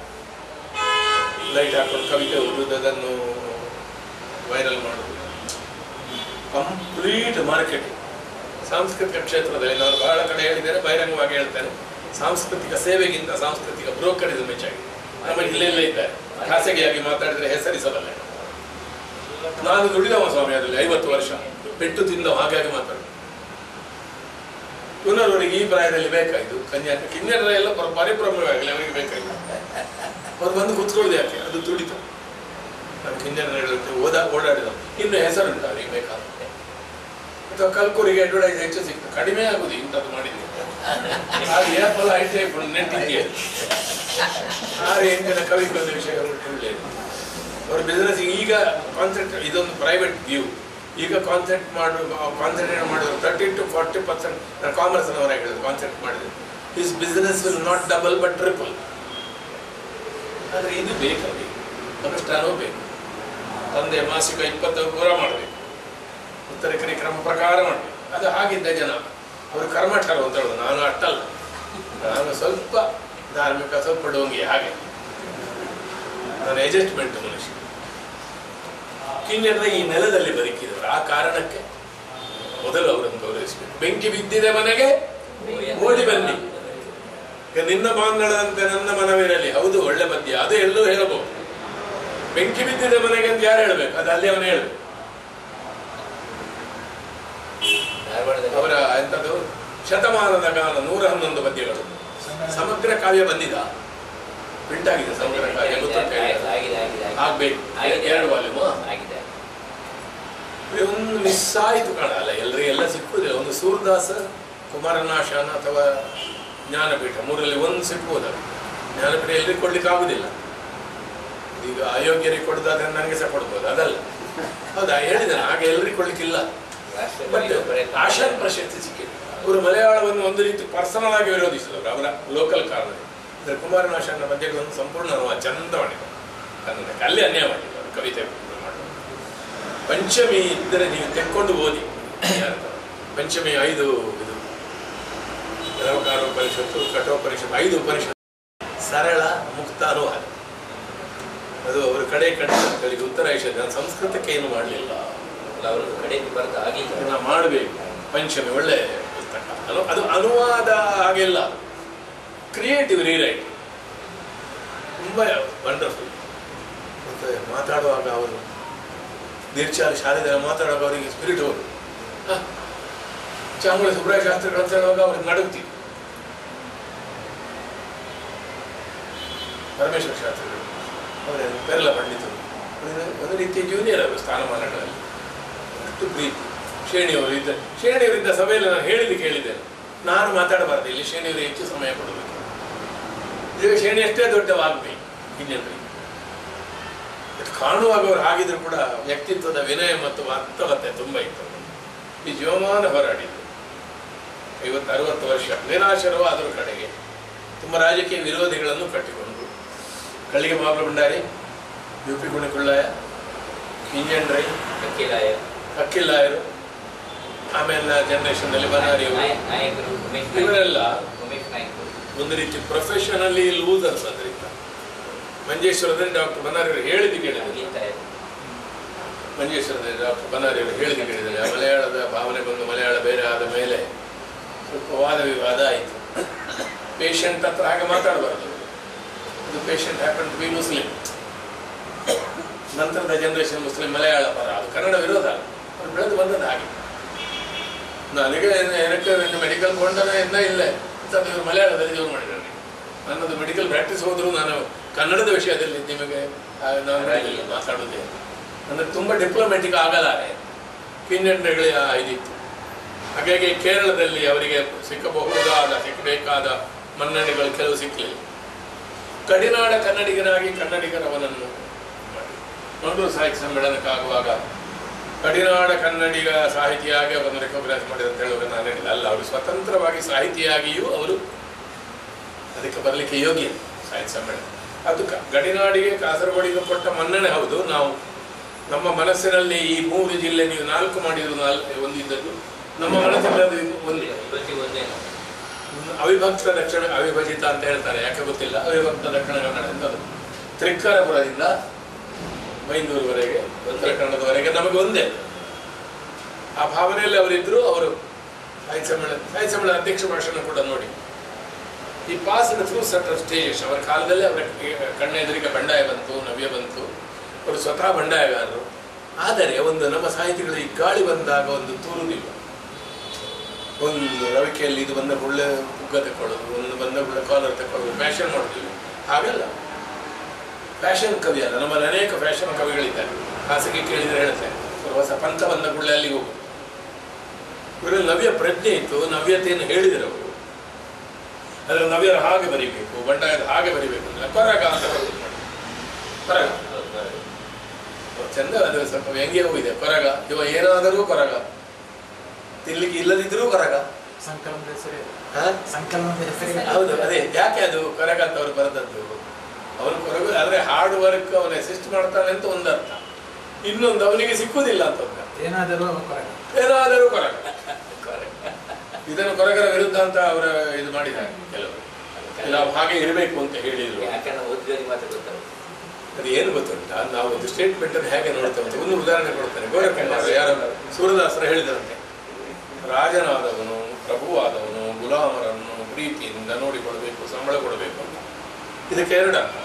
ಲೈಟ್ ಹಾಕೊಂಡು ಕವಿತೆ ಓದುವುದು, ಅದನ್ನು ವೈರಲ್ ಮಾಡುವುದು, ಕಂಪ್ಲೀಟ್ ಮಾರ್ಕೆಟಿಂಗ್. ಸಾಂಸ್ಕೃತಿಕ ಕ್ಷೇತ್ರದಲ್ಲಿ ನಾನು ಬಹಳ ಕಡೆ ಹೇಳಿದ್ದೇನೆ, ಬಹಿರಂಗವಾಗಿ ಹೇಳ್ತೇನೆ, ಸಾಂಸ್ಕೃತಿಕ ಸೇವೆಗಿಂತ ಸಾಂಸ್ಕೃತಿಕ ಬ್ರೋಕರಿಸಮ್ ಹೆಚ್ಚಾಗಿದೆ. ನಮಗೆ ಇಲ್ಲೆಲ್ಲ ಇದ್ದಾರೆ, ಖಾಸಗಿಯಾಗಿ ಮಾತಾಡಿದ್ರೆ ಹೆಸರಿಸಬಲ್ಲ. ನಾನು ದುಡಿದವ ಸ್ವಾಮಿ ಅದರಲ್ಲಿ 50 ವರ್ಷ, ಪೆಟ್ಟು ತಿಂದವ, ಹಾಗಾಗಿ ಮಾತಾಡ. ಪುನರ್ವರಿಗೆ ಈ ಪ್ರಾಯದಲ್ಲಿ ಬೇಕಾಯ್ತು ಕಿನ್ನರ ಎಲ್ಲ ಪರಿಭ್ರಮವಾಗಲಿ, ಅವರಿಗೆ ಬೇಕಾಯ್ತು. ಅವ್ರು ಬಂದು ಕೂತ್ಕೊಳ್ಳೋದು ಯಾಕೆ, ಅದು ತುಡಿತ. ನಾನು ಕಿನ್ನರ ಓಡಾಡಿದ ಇನ್ನು ಹೆಸರುಂಟು ಅವರಿಗೆ ಬೇಕಾದ್ರೆ. ಅಥವಾ ಕಲ್ಕೂರಿಗೆ ಅಡ್ವರ್ಟೈಸ್ ಹೆಚ್ಚು ಸಿಕ್ತು, ಕಡಿಮೆ ಆಗುದು ಇಂಥದ್ದು ಮಾಡಿದ್ವಿ. ಅದು ಏಪಲ್ ಐಟೆ ನೆಟ್ ಇಂಡಿಯಾ 6 ಜನ ಕವಿ ಬಂದ ವಿಷಯ ಒಳ್ಳೆಯದು. ಅವ್ರ ಬಿಸ್ನೆಸ್ ಈಗ ಕಾನ್ಸಂಟ್ರೇಟ್, ಇದೊಂದು ಪ್ರೈವೇಟ್ ವ್ಯೂ. ಈಗ ಕಾನ್ಸಂಟ್ರೇಟ್ ಮಾಡೋದು 30 to 40%. ನಾನು ಕಾಮರ್ಸ್ನವರಾಗಿ ಹೇಳಿದ್ರು, ಕಾನ್ಸಂಟ್ರೇಟ್ ಮಾಡಿದ್ರು his business will not double but triple. ಆದರೆ ಇದು ಬೇಕಲ್ಲಿ, ಅನುಷ್ಠಾನವೂ ಬೇಕು. ತಂದೆ ಮಾಸಿಕ 20 ಪೂರ ಮಾಡಬೇಕು, ಉತ್ತರಿಕರಿ ಕ್ರಮ ಪ್ರಕಾರ ಮಾಡಬೇಕು. ಅದು ಹಾಗಿದ್ದ ಜನ ಅವರು ಕರ್ಮಠರು ಅಂತ ಹೇಳೋದು. ನಾನು ಅಷ್ಟಲ್ಲ, ನಾನು ಸ್ವಲ್ಪ ಧಾರ್ಮಿಕ, ಸ್ವಲ್ಪ ಡೋಂಗಿ, ಹಾಗೆ ನಾನು ಅಡ್ಜಸ್ಟ್ಮೆಂಟ್ ಮನುಷ್ಯ. ಕಿನ್ನರ ಈ ನೆಲದಲ್ಲಿ ಬದುಕಿದವರು, ಆ ಕಾರಣಕ್ಕೆ ಮೊದಲು ಅವರನ್ನು ಗೌರವಿಸಬೇಕು. ಬೆಂಕಿ ಬಿದ್ದಿದೆ ಮನೆಗೆ ಓಡಿ ಬನ್ನಿ, ನಿನ್ನ ಬಾಂಧಳದಂತೆ ನನ್ನ ಮನವಿರಲಿ. ಹೌದು, ಒಳ್ಳೆ ಮದ್ಯ, ಅದು ಎಲ್ಲೂ ಹೇಳಬಹುದು. ಬೆಂಕಿ ಬಿದ್ದಿದೆ ಮನೆಗೆ ಅಂತ ಯಾರು ಹೇಳ್ಬೇಕು? ಅದು ಅಲ್ಲಿ ಅವನು ಹೇಳ್ಬೇಕು. ಅವರ ಎಂಥದ್ದು ಶತಮಾನದ ಗಾನ 111 ಪದ್ಯಗಳು, ಸಮಗ್ರ ಕಾವ್ಯ ಬಂದಿದ, ಪ್ರಿಂಟ್ ಆಗಿದೆ ಸಮಗ್ರ ಕಾವ್ಯ, ಆಗ್ಬೇಕು. 2 ವಾಲ್ಯೂಮ್ ಆಗಿದೆ. ಒಂದು ಮಿಸ್ ಆಯಿತು ಕಾಣಲ್ಲ, ಎಲ್ಲರಿಗೆಲ್ಲ ಸಿಕ್ಕುದಿಲ್ಲ. ಒಂದು ಸೂರ್ದಾಸ, ಕುಮಾರನಾಶಾನ ಅಥವಾ ಜ್ಞಾನಪೀಠ, 3ರಲ್ಲಿ ಒಂದು ಸಿಕ್ಬೋದು. ಜ್ಞಾನಪೀಠ ಎಲ್ರಿಗೂ ಕೊಡ್ಲಿಕ್ಕೆ ಆಗುದಿಲ್ಲ. ಈಗ ಅಯೋಗ್ಯರಿಗೆ ಕೊಡೋದಾದ್ರೆ ನನಗೆ ಸಹ ಕೊಡ್ಬೋದು, ಅದಲ್ಲ. ಹೌದಾ, ಹೇಳಿದ್ದೇನೆ, ಹಾಗೆ ಎಲ್ರಿಗೂ ಕೊಡ್ಲಿಕ್ಕಿಲ್ಲ. ಬಟ್ ಆಶಾನ್ ಪ್ರಶಸ್ತಿ ಸಿಕ್ಕಿದೆ. ಅವರು ಮಲಯಾಳವನ್ನು ಒಂದು ರೀತಿ ಪರ್ಸನಲ್ ಆಗಿ ವಿರೋಧಿಸಿದವರು, ಅವರ ಲೋಕಲ್ ಕಾರಣ. ಅಂದರೆ ಕುಮಾರನಾಶಾನ ಪದ್ಯಗಳನ್ನು ಸಂಪೂರ್ಣ ಚಂದ ಮಾಡಿದರು ಕನ್ನಡಕ್ಕೆ. ಅಲ್ಲಿ ಅನ್ಯಾಯ ಮಾಡಿದ್ರು ಅವರು ಕವಿತೆ ಮಾಡುವ. ಪಂಚಮಿ ಇದ್ದರೆ ನೀವು ತೆಕ್ಕೊಂಡು ಓದಿ. ಪಂಚಮಿ 5 ಇದು ಉಪನಿಷತ್ತು, ಕಠೋಪನಿಷತ್ತು, 5 ಉಪನಿಷತ್ತು ಸರಳ ಮುಕ್ತ ಅನುವಾದ. ಅದು ಅವರ ಕಡೆ ಕಡೆ ಉತ್ತರ ಏಷ್ಯಾದ. ನಾನು ಸಂಸ್ಕೃತಕ್ಕೆ ಏನು ಮಾಡಲಿಲ್ಲ, ಅವರು ಕಡೆ ಬರೆದ ಆಗಿಲ್ಲ, ನಾವು ಮಾಡಬೇಕು. ಪಂಚಮಿ ಒಳ್ಳೆ ಪುಸ್ತಕ. ಅದು ಅನುವಾದ ಹಾಗೆಲ್ಲ ಕ್ರಿಯೇಟಿವ್ ರೀರೈಟ್ ತುಂಬ ವಂಡರ್ಫುಲ್. ಮತ್ತು ಮಾತಾಡುವಾಗ ಅವರು ನಿರ್ಚಾಲಿ ಶಾಲೆದಾಗ ಮಾತಾಡುವಾಗ ಅವರಿಗೆ ಸ್ಪಿರಿಟ್ ಅವರು ಚಾಮುಂಡಿ ಸುಬ್ರಾಯ ಶಾಸ್ತ್ರಿಗಳು ಅಂತ ಹೇಳುವಾಗ ಅವ್ರಿಗೆ ನಡುಗ್ತೀವಿ. ಪರಮೇಶ್ವರ ಶಾಸ್ತ್ರಿಗಳು ಅವರೇ ಪೆರ್ಲ ಪಂಡಿತರು, ಒಂದು ರೀತಿಯ ಜೂನಿಯರ್ ಅವರು ಸ್ಥಾನಮಾನಗಳಲ್ಲಿ. ಅಷ್ಟು ಪ್ರೀತಿ. ಶ್ರೇಣಿಯವರಿದ್ದ ಸಭೆಯಲ್ಲಿ ನಾನು ಹೇಳಿದ್ದೇನೆ, ನಾನು ಮಾತಾಡಬಾರ್ದು ಇಲ್ಲಿ, ಶ್ರೇಣಿಯವರಿಗೆ ಹೆಚ್ಚು ಸಮಯ ಕೊಡಬೇಕು. ಈಗ ಶ್ರೇಣಿ ಅಷ್ಟೇ ದೊಡ್ಡ ವಾಗ್ಮಿ ಇನ್ನೊಂದು ಕಾಣುವಾಗ ಅವರು ಹಾಗಿದ್ರು ಕೂಡ ವ್ಯಕ್ತಿತ್ವದ ವಿನಯ ಮತ್ತು ವಾಸ್ತವತೆ ತುಂಬ ಇತ್ತು. ಈ ಜೀವಮಾನ ಹೋರಾಡಿದ್ರು. 50-60 ವರ್ಷ ನಿರಾಶರು ಆದರೂ ಕಡೆಗೆ ತುಂಬ ರಾಜಕೀಯ ವಿರೋಧಿಗಳನ್ನು ಕಟ್ಟಿಕೊಂಡ್ರು. ಕಳ್ಳಿಗೆ ಮಾಬಲ ಭಂಡಾರಿ, UP ಗುಣಿಕೊಳ್ಳಾಯ, ಇಂಜನ್ ರೈ, ಅಕ್ಕಿಲಾಯರು, ಆಮೇಲೆ ಜನರೇಷನ್ನಲ್ಲಿ ಬನಾರಿ ಇವರೆಲ್ಲ ಒಂದು ರೀತಿ ಪ್ರೊಫೆಷನಲಿ ಲೂಸರ್ಸ್. ಅದರಿಂದ ಮಂಜೇಶ್ವರದಲ್ಲಿ ಡಾಕ್ಟರ್ ಬನಾರಿ ಅವರು ಹೇಳಿದ್ದು ಕೇಳಿದ್ದಾರೆ. ಮಂಜೇಶ್ವರದಲ್ಲಿ ಡಾಕ್ಟರ್ ಬನಾರಿ ಅವರು ಹೇಳಿದ್ದು ಕೇಳಿದ್ದಾರೆ. ಮಲಯಾಳದ ಭಾವನೆ ಬಂದು ಮಲಯಾಳ ಬೇರೆ ಆದ ಮೇಲೆ ಸ್ವಲ್ಪ ವಾದ ವಿವಾದ ಆಯಿತು. ಪೇಷಂಟ್ ಹತ್ರ ಹಾಗೆ ಮಾತಾಡಬಾರ್ದು. ಇದು patient happen to be Muslim. ನಂತರದ ಜನರೇಷನ್ ಮುಸ್ಲಿಂ ಮಲಯಾಳ ಪರ, ಅದು ಕನ್ನಡ ವಿರೋಧ ಅಲ್ಲ, ಅದು ಬೆಳೆದು ಬಂದದ್ದು ಹಾಗೆ. ನನಗೆ ಏನಕ್ಕೆ ಮೆಡಿಕಲ್ ಕೊಂಡನ ಎಂದ ಇಲ್ಲ ಅಂತಂದು ಇವರು ಮಲಯಾಳದಲ್ಲಿ ಜೋರು ಮಾಡಿದ್ದಾರೆ. ನನ್ನದು ಮೆಡಿಕಲ್ ಪ್ರಾಕ್ಟೀಸ್ ಹೋದರೂ ನಾನು ಕನ್ನಡದ ವಿಷಯದಲ್ಲಿ ನಿಮಗೆ ನಾನು ಮಾತಾಡೋದೇ ಅಂದರೆ ತುಂಬ ಡಿಪ್ಲೊಮ್ಯಾಟಿಕ್ ಆಗಲಾರೆ. ಕಿಂಜಂಡ್ರೆಗಳೇ ಇದಿತ್ತು. ಹಾಗಾಗಿ ಕೇರಳದಲ್ಲಿ ಅವರಿಗೆ ಸಿಕ್ಕಬೇಕಾದ ಮನ್ನಣೆಗಳು ಕೆಲವು ಸಿಕ್ಕಲಿಲ್ಲ. ಗಡಿನಾಡ ಕನ್ನಡಿಗರಾಗಿ ಕನ್ನಡಿಗರವನನ್ನು ಮಂಗಳೂರು ಸಾಹಿತ್ಯ ಸಮ್ಮೇಳನಕ್ಕಾಗುವಾಗ ಗಡಿನಾಡ ಕನ್ನಡಿಗ ಸಾಹಿತಿಯಾಗಿ ಅವರನ್ನು ರೆಕಗ್ನೈಸ್ ಮಾಡಿದ ಅಂತ ಹೇಳುವಾಗ ನಾನು ಹೇಳಿಲ್ಲ. ಅಲ್ಲ, ಅವರು ಸ್ವತಂತ್ರವಾಗಿ ಸಾಹಿತಿಯಾಗಿಯೂ ಅವರು ಅದಕ್ಕೆ ಬರಲಿಕ್ಕೆ ಯೋಗ್ಯ ಸಾಹಿತ್ಯ ಸಮ್ಮೇಳನ. ಅದು ಗಡಿನಾಡಿಗೆ ಕಾಸರಗೋಡಿಗೆ ಕೊಟ್ಟ ಮನ್ನಣೆ. ಹೌದು, ನಾವು ನಮ್ಮ ಮನಸ್ಸಿನಲ್ಲಿ ಈ 3 ಜಿಲ್ಲೆ ನೀವು 4 ಮಾಡಿದ್ರು ಒಂದಿದ್ದದ್ದು ನಮ್ಮ ಮನಸ್ಸಿನಲ್ಲಿ ಅದು ಒಂದೇ. ಅವಿಭಕ್ತ ದಕ್ಷಿಣ ಅವಿಭಜಿತ ಅಂತ ಹೇಳ್ತಾರೆ, ಯಾಕೆ ಗೊತ್ತಿಲ್ಲ. ಅವಿಭಕ್ತ ದಕ್ಷಿಣ ಕನ್ನಡ ಎಂತದ್ದು ತ್ರಿಕ್ಕರಪುರದಿಂದ ಬೈಂದೂರುವರೆಗೆ ಉತ್ತರ ಕನ್ನಡದವರೆಗೆ ನಮಗೆ ಒಂದೇ. ಆ ಭಾವನೆಯಲ್ಲಿ ಅವರಿದ್ರು. ಅವರು ಸಾಹಿತ್ಯ ಸಮ್ಮೇಳನ ಅಧ್ಯಕ್ಷ ಭಾಷಣ ಕೂಡ ನೋಡಿ. ಈ ಪಾಸ್ಡ್ ಥ್ರೂ ಸರ್ಟನ್ ಸ್ಟೇಜಸ್. ಅವರ ಕಾಲದಲ್ಲಿ ಅವರ ಕಣ್ಣ ಎದುರಿಗೆ ಬಂಡಾಯ ಬಂತು, ನವ್ಯ ಬಂತು. ಅವರು ಸ್ವತಃ ಬಂಡಾಯಗಾರರು. ಆದರೆ ಒಂದು ನಮ್ಮ ಸಾಹಿತಿಗಳು ಈ ಗಾಳಿ ಬಂದಾಗ ಒಂದು ತೂರುದಿಲ್ಲ. ಒಂದು ರವಿಕೆಯಲ್ಲಿ ಇದು ಬಂದ ಒಳ್ಳೆ ಪುಗ್ಗ ತಗೊಳ್ಳೋದು, ಒಂದು ಬಂದ ಒಳ್ಳೆ ಕಾಲರ್ ತಗೊಳ್ಳೋದು, ಫ್ಯಾಷನ್ ಮಾಡೋದಿಲ್ಲ. ಹಾಗಲ್ಲ, ಫ್ಯಾಷನ್ ಕವಿ ಅಲ್ಲ. ನಮ್ಮಲ್ಲಿ ಅನೇಕ ಫ್ಯಾಷನ್ ಕವಿಗಳಿದ್ದಾರೆ. ಖಾಸಗಿ ಕೇಳಿದರೆ ಹೇಳ್ತಾರೆ ಹೊಸ ಪಂಥ ಬಂದ ಕೂಡಲೇ ಅಲ್ಲಿಗೆ ಹೋಗುದು. ಇವರಲ್ಲಿ ನವ್ಯ ಪ್ರಜ್ಞೆ ಇತ್ತು, ನವ್ಯತೆಯನ್ನು ಹೇಳಿದರು ಅವರು. ಅದರ ನವ್ಯರ ಹಾಗೆ ಬರೀಬೇಕು, ಬಂಡಾಯದ ಹಾಗೆ ಬರೀಬೇಕು ಅಂದ್ರೆ ಕೊರಗ ಅಂತ ಬರೋದು ಮಾಡಿ. ಕೊರಗ ಚಂದ, ಅದು ಸ್ವಲ್ಪ ವ್ಯಂಗ್ಯವೂ ಇದೆ. ಕೊರಗ ಇವ ಏನಾದರೂ ಕೊರಗ, ತಿನ್ಲಿಕ್ಕೆ ಇಲ್ಲದಿದ್ರೂ ಕೊರಗ. ಹೌದು, ಅದೇ ಯಾಕೆ ಅದು ಕೊರಗ ಅಂತ ಅವರು ಬರೆದದ್ದು. ಅವನು ಕೊರಗ ಅಂದ್ರೆ ಹಾರ್ಡ್ ವರ್ಕ್, ಅವನ ಅಸಿಸ್ಟ್ ಮಾಡ್ತಾನೆ ಅಂತ ಒಂದು ಅರ್ಥ. ಇನ್ನೊಂದು ಅವನಿಗೆ ಸಿಕ್ಕುದಿಲ್ಲ ಅಂತ ಏನಾದರೂ ಕೊರಗ. ಇದನ್ನು ಕೊರಗರ ವಿರುದ್ಧ ಅಂತ ಅವರ ಇದು ಮಾಡಿದ್ದಾರೆ ಕೆಲವರು. ನಾವು ಹಾಗೆ ಇರಬೇಕು ಅಂತ ಹೇಳಿದ್ರು. ಅದು ಏನು ಗೊತ್ತುಂಟ, ನಾವು ಒಂದು ಸ್ಟೇಟ್ಮೆಂಟ್ ಅನ್ನು ಹೇಗೆ ನೋಡ್ತೇವೆ. ಒಂದು ಉದಾಹರಣೆ ಕೊಡ್ತೇನೆ. ಗೋರಖನಾಥ್ ಯಾರು ಸೂರದಾಸರು ಹೇಳಿದರಂತೆ, ರಾಜನಾದವನು, ಪ್ರಭುವಾದವನು ಗುಲಾಮರನ್ನು ಪ್ರೀತಿಯಿಂದ ನೋಡಿಕೊಳ್ಬೇಕು, ಸಂಬಳ ಕೊಡಬೇಕು ಅಂತ. ಇದಕ್ಕೆ 2 ಅರ್ಥ.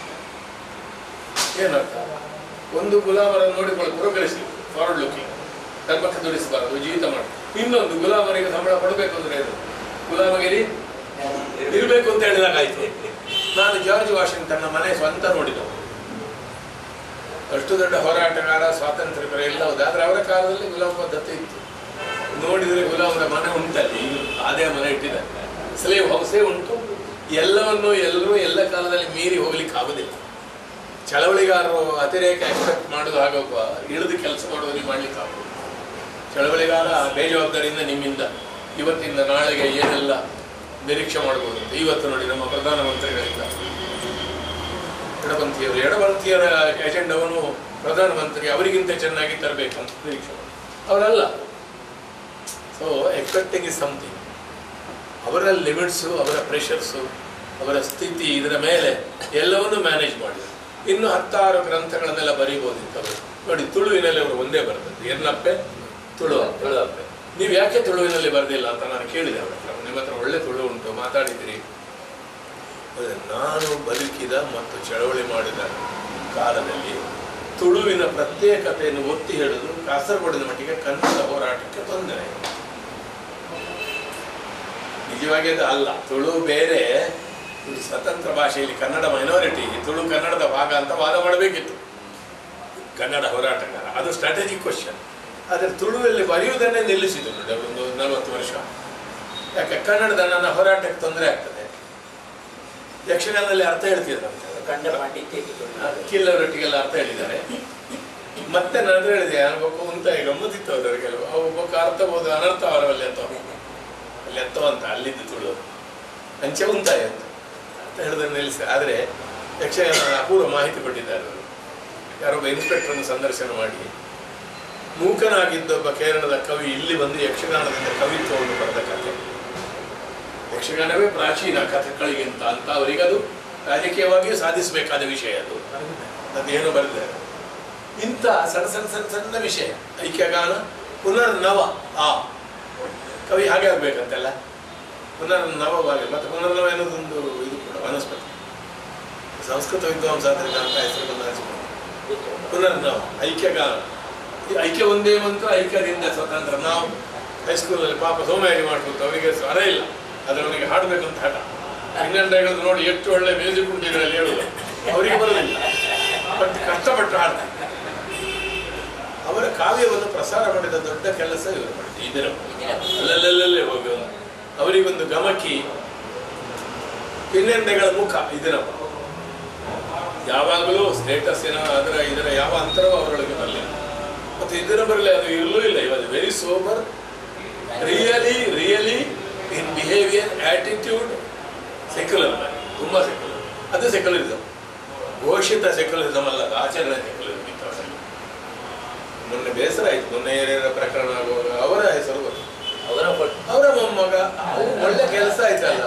ಏನರ್ಥ? ಒಂದು, ಗುಲಾಮರನ್ನು ನೋಡಿಕೊಳ್ಳಿ, ಪುರಕರಿಸಿ, ಫಾರ್ವರ್ಡ್ ಲುಕಿಂಗ್, ಧರ್ಮಕ್ಕೆ ದುಡಿಸಬಾರದು, ಜೀವಿತ ಮಾಡಿ. ಇನ್ನೊಂದು, ಗುಲಾಮರಿಗೆ ಸಂಬಳ ಕೊಡಬೇಕು ಅಂದ್ರೆ ಏನು? ಗುಲಾಮಗಿರಿ ಇರಬೇಕು ಅಂತ ಹೇಳಿದಾಗ ಆಯ್ತು. ನಾನು ಜಾರ್ಜ್ ವಾಷಿಂಗ್ಟನ್ನ ಮನೆ ಸ್ವಂತ ನೋಡಿದವು. ಅಷ್ಟು ದೊಡ್ಡ ಹೋರಾಟಗಾರ, ಸ್ವಾತಂತ್ರ್ಯಕರ ಎಲ್ಲ ಹೌದು. ಆದ್ರೆ ಅವರ ಕಾಲದಲ್ಲಿ ಗುಲಾಮ ಪದ್ಧತಿ ಇತ್ತು. ನೋಡಿದರೆ ಗುಲಾಮರ ಮನೆ ಉಂಟಲ್ಲಿ, ಅದೇ ಮನೆ ಇಟ್ಟಿದ್ದಾರೆ. ಸ್ಲೇವ್ ಹೌಸೇ ಉಂಟು. ಎಲ್ಲವನ್ನು ಎಲ್ಲರೂ ಎಲ್ಲ ಕಾಲದಲ್ಲಿ ಮೀರಿ ಹೋಗ್ಲಿಕ್ಕೆ ಆಗುದಿಲ್ಲ. ಚಳವಳಿಗಾರರು ಅತಿರೇಕ ಎಕ್ಸ್ಪೆಕ್ಟ್ ಮಾಡೋದು ಆಗೋಗ ಇಳಿದು ಕೆಲಸ ಮಾಡೋರಿಗೆ ಮಾಡ್ಲಿಕ್ಕೆ ಆಗೋದು. ಚಳವಳಿಗಾರ ಬೇಜವಾಬ್ದಾರಿಯಿಂದ ನಿಮ್ಮಿಂದ ಇವತ್ತಿಂದ ನಾಳೆಗೆ ಏನೆಲ್ಲ ನಿರೀಕ್ಷೆ ಮಾಡ್ಬೋದು ಅಂತ. ಇವತ್ತು ನೋಡಿ ನಮ್ಮ ಪ್ರಧಾನಮಂತ್ರಿಗಳಿಂದ ಎಡಪಂಥೀಯರ ಎಜೆಂಡವನ್ನು ಪ್ರಧಾನಮಂತ್ರಿ ಅವರಿಗಿಂತ ಚೆನ್ನಾಗಿ ತರಬೇಕಂತ ನಿರೀಕ್ಷೆ ಮಾಡಿ ಅವರಲ್ಲ. So expecting is something. ಅವರ ಲಿಮಿಟ್ಸು, ಅವರ ಪ್ರೆಷರ್ಸು, ಅವರ ಸ್ಥಿತಿ, ಇದರ ಮೇಲೆ ಎಲ್ಲವನ್ನೂ ಮ್ಯಾನೇಜ್ ಮಾಡಿದರು. ಇನ್ನು 10 ಗ್ರಂಥಗಳನ್ನೆಲ್ಲ ಬರೀಬೋದಿತ್ತು ಅವರು. ನೋಡಿ, ತುಳುವಿನಲ್ಲಿ ಅವರು ಒಂದೇ ಬರೆದದ್ದು, ಎನ್ನಪ್ಪೆ ತುಳುವಪ್ಪೆ. ನೀವು ಯಾಕೆ ತುಳುವಿನಲ್ಲಿ ಬರೆದಿಲ್ಲ ಅಂತ ನಾನು ಕೇಳಿದೆ ಅವರ ಹತ್ರ. ನಿಮ್ಮ ಹತ್ರ ಒಳ್ಳೆ ತುಳು ಉಂಟು, ಮಾತಾಡಿದ್ದೀರಿ. ನಾನು ಬದುಕಿದ ಮತ್ತು ಚಳವಳಿ ಮಾಡಿದ ಕಾಲದಲ್ಲಿ ತುಳುವಿನ ಪ್ರತ್ಯೇಕತೆಯನ್ನು ಒತ್ತಿ ಹೇಳುವುದು ಕಾಸರಗೋಡಿನ ಮಟ್ಟಿಗೆ ಕನ್ನಡ ಹೋರಾಟಕ್ಕೆ ತೊಂದರೆ. ನಿಜವಾಗಿ ಅದು ಅಲ್ಲ. ತುಳು ಬೇರೆ, ಸ್ವತಂತ್ರ ಭಾಷೆಯಲ್ಲಿ ಕನ್ನಡ ಮೈನಾರಿಟಿ, ತುಳು ಕನ್ನಡದ ಭಾಗ ಅಂತ ವಾದ ಮಾಡಬೇಕಿತ್ತು ಕನ್ನಡ ಹೋರಾಟಗಾರ. ಅದು ಸ್ಟ್ರಾಟಜಿಕ್ ಕ್ವಶನ್. ಆದರೆ ತುಳುವಲ್ಲಿ ಬರೆಯುವುದನ್ನೇ ನಿಲ್ಲಿಸಿದರು ಒಂದು 40 ವರ್ಷ. ಯಾಕೆ? ಕನ್ನಡದ ನನ್ನ ಹೋರಾಟಕ್ಕೆ ತೊಂದರೆ ಆಗ್ತದೆ. ಯಕ್ಷಗಾನದಲ್ಲಿ ಅರ್ಥ ಹೇಳ್ತಿದ್ರಂತೆ, ಕಿಲ್ಲವರೊಟ್ಟಿಗೆಲ್ಲ ಅರ್ಥ ಹೇಳಿದ್ದಾರೆ. ಮತ್ತೆ ನಾನು ಹೇಳಿದೆ, ಅನುಭವ ಅಂತ ಗಮ್ಮತ್ತಿತ್ತು ಅವರಿಗೆ. ಕೆಲವು ಒಬ್ಬಕ್ಕೆ ಅರ್ಥ ಬೋದು, ಅನರ್ಥ ಅವರಲ್ಲಿ ಅಂತ ಅಲ್ಲಿ ಎತ್ತೋ ಅಂತ ಅಲ್ಲಿದ್ದು ತುಳು ಅಂಚೆ ಉಂತಾಯ ಅಂತ ಹೇಳಿದ್ರೆ ನಿಲ್ಲಿಸ. ಆದರೆ ಯಕ್ಷಗಾನ ಅಪೂರ್ವ ಮಾಹಿತಿ ಕೊಟ್ಟಿದ್ದಾರೆ ಅವರು. ಯಾರೊಬ್ಬ ಇನ್ಸ್ಪೆಕ್ಟರ್ನ ಸಂದರ್ಶನ ಮಾಡಿ ಮೂಕನಾಗಿದ್ದೊಬ್ಬ ಕೇರಳದ ಕವಿ ಇಲ್ಲಿ ಬಂದು ಯಕ್ಷಗಾನದಿಂದ ಕವಿತ್ವವನ್ನು ಬರೆದ ಕಥೆ. ಯಕ್ಷಗಾನವೇ ಪ್ರಾಚೀನ ಕಥೆಗಳಿಗಿಂತ ಅಂತ ಅವರಿಗದು ರಾಜಕೀಯವಾಗಿಯೂ ಸಾಧಿಸಬೇಕಾದ ವಿಷಯ. ಅದೇನು ಬರೆದಿದ್ದಾರೆ. ಇಂಥ ಸಣ್ಣ ಸಣ್ಣ ಸಣ್ಣ ಸಣ್ಣ ವಿಷಯ ಐಕ್ಯಗಾನ ಪುನರ್ನವ. ಆ ಕವಿ ಹಾಗೆ ಆಗ್ಬೇಕಂತೆಲ್ಲ ಪುನರ್ನವವಾಗಿ. ಮತ್ತು ಪುನರ್ನವ ಅನ್ನೋದೊಂದು ಇದು ಕೂಡ ವನಸ್ಪತಿ. ಸಂಸ್ಕೃತ ವಿದ್ವಾಂಸ ಅಂತ ಹೆಸರು ಬಂದ ಪುನರ್ನವ ಐಕ್ಯಗಾನ. ಐಕ್ಯ ಒಂದೇ ಮಂತ್ರ, ಐಕ್ಯದಿಂದ ಸ್ವತಂತ್ರ. ನಾವು ಹೈಸ್ಕೂಲಲ್ಲಿ ಪಾಪ ಸೋಮಯಾರಿ ಮಾಡ್ಬೋದು, ಅವರಿಗೆ ಸ್ವರ ಇಲ್ಲ, ಅದರವನಿಗೆ ಹಾಡಬೇಕಂತ ಹಠ. ಇನ್ನೊಂದು ನೋಡಿ ಎಷ್ಟು ಒಳ್ಳೆ ಮ್ಯೂಸಿಕ್ ಉಂಟಿಗಳಲ್ಲಿ ಹೇಳುವುದು, ಅವರಿಗೆ ಬರೋದಿಲ್ಲ, ಬಟ್ ಕಷ್ಟಪಟ್ಟು ಹಾಡ್ತಾರೆ. ಅವರ ಕಾವ್ಯವನ್ನು ಪ್ರಸಾರ ಮಾಡಿದ ದೊಡ್ಡ ಕೆಲಸ ಇವರು ಮಾಡಿದ್ರು. ಇದರ ಅಲ್ಲಲ್ಲೇ ಹೋಗಿ ಅವರಿಗೊಂದು ಗಮಕಿ ಪಿನ್ನೆಂಡೆಗಳ ಮುಖ ಇದರಪ್ಪ. ಯಾವಾಗಲೂ ಸ್ಟೇಟಸ್ ಏನೋ ಇದರ ಯಾವ ಅಂತರವೂ ಅವರೊಳಗೆ ಬರಲಿಲ್ಲ. ಮತ್ತು ಇದರ ಬರಲಿ ಅದು ಎಲ್ಲೂ ಇಲ್ಲ. ಇವಾಗ very sober, really in behaviour, attitude, secular, ತುಂಬ ಸೆಕ್ಯುಲರ್. ಅದು ಸೆಕ್ಯುಲರಿಸಮ್, ಘೋಷಿತ ಸೆಕ್ಯುಲರಿಸಮ್ ಅಲ್ಲ, ಆಚರಣೆ ಸೆಕ್ಯುಲರಿಸಮ್. ಮೊನ್ನೆ ಬೇಸರ ಆಯ್ತು, ಮೊನ್ನೆ ಏನೇನ ಪ್ರಕರಣ ಆಗುವಾಗ ಅವರ ಹೆಸರು ಬಂತು, ಅವರ ಮೊಮ್ಮಗ. ಒಳ್ಳೆ ಕೆಲಸ ಆಯ್ತಲ್ಲ.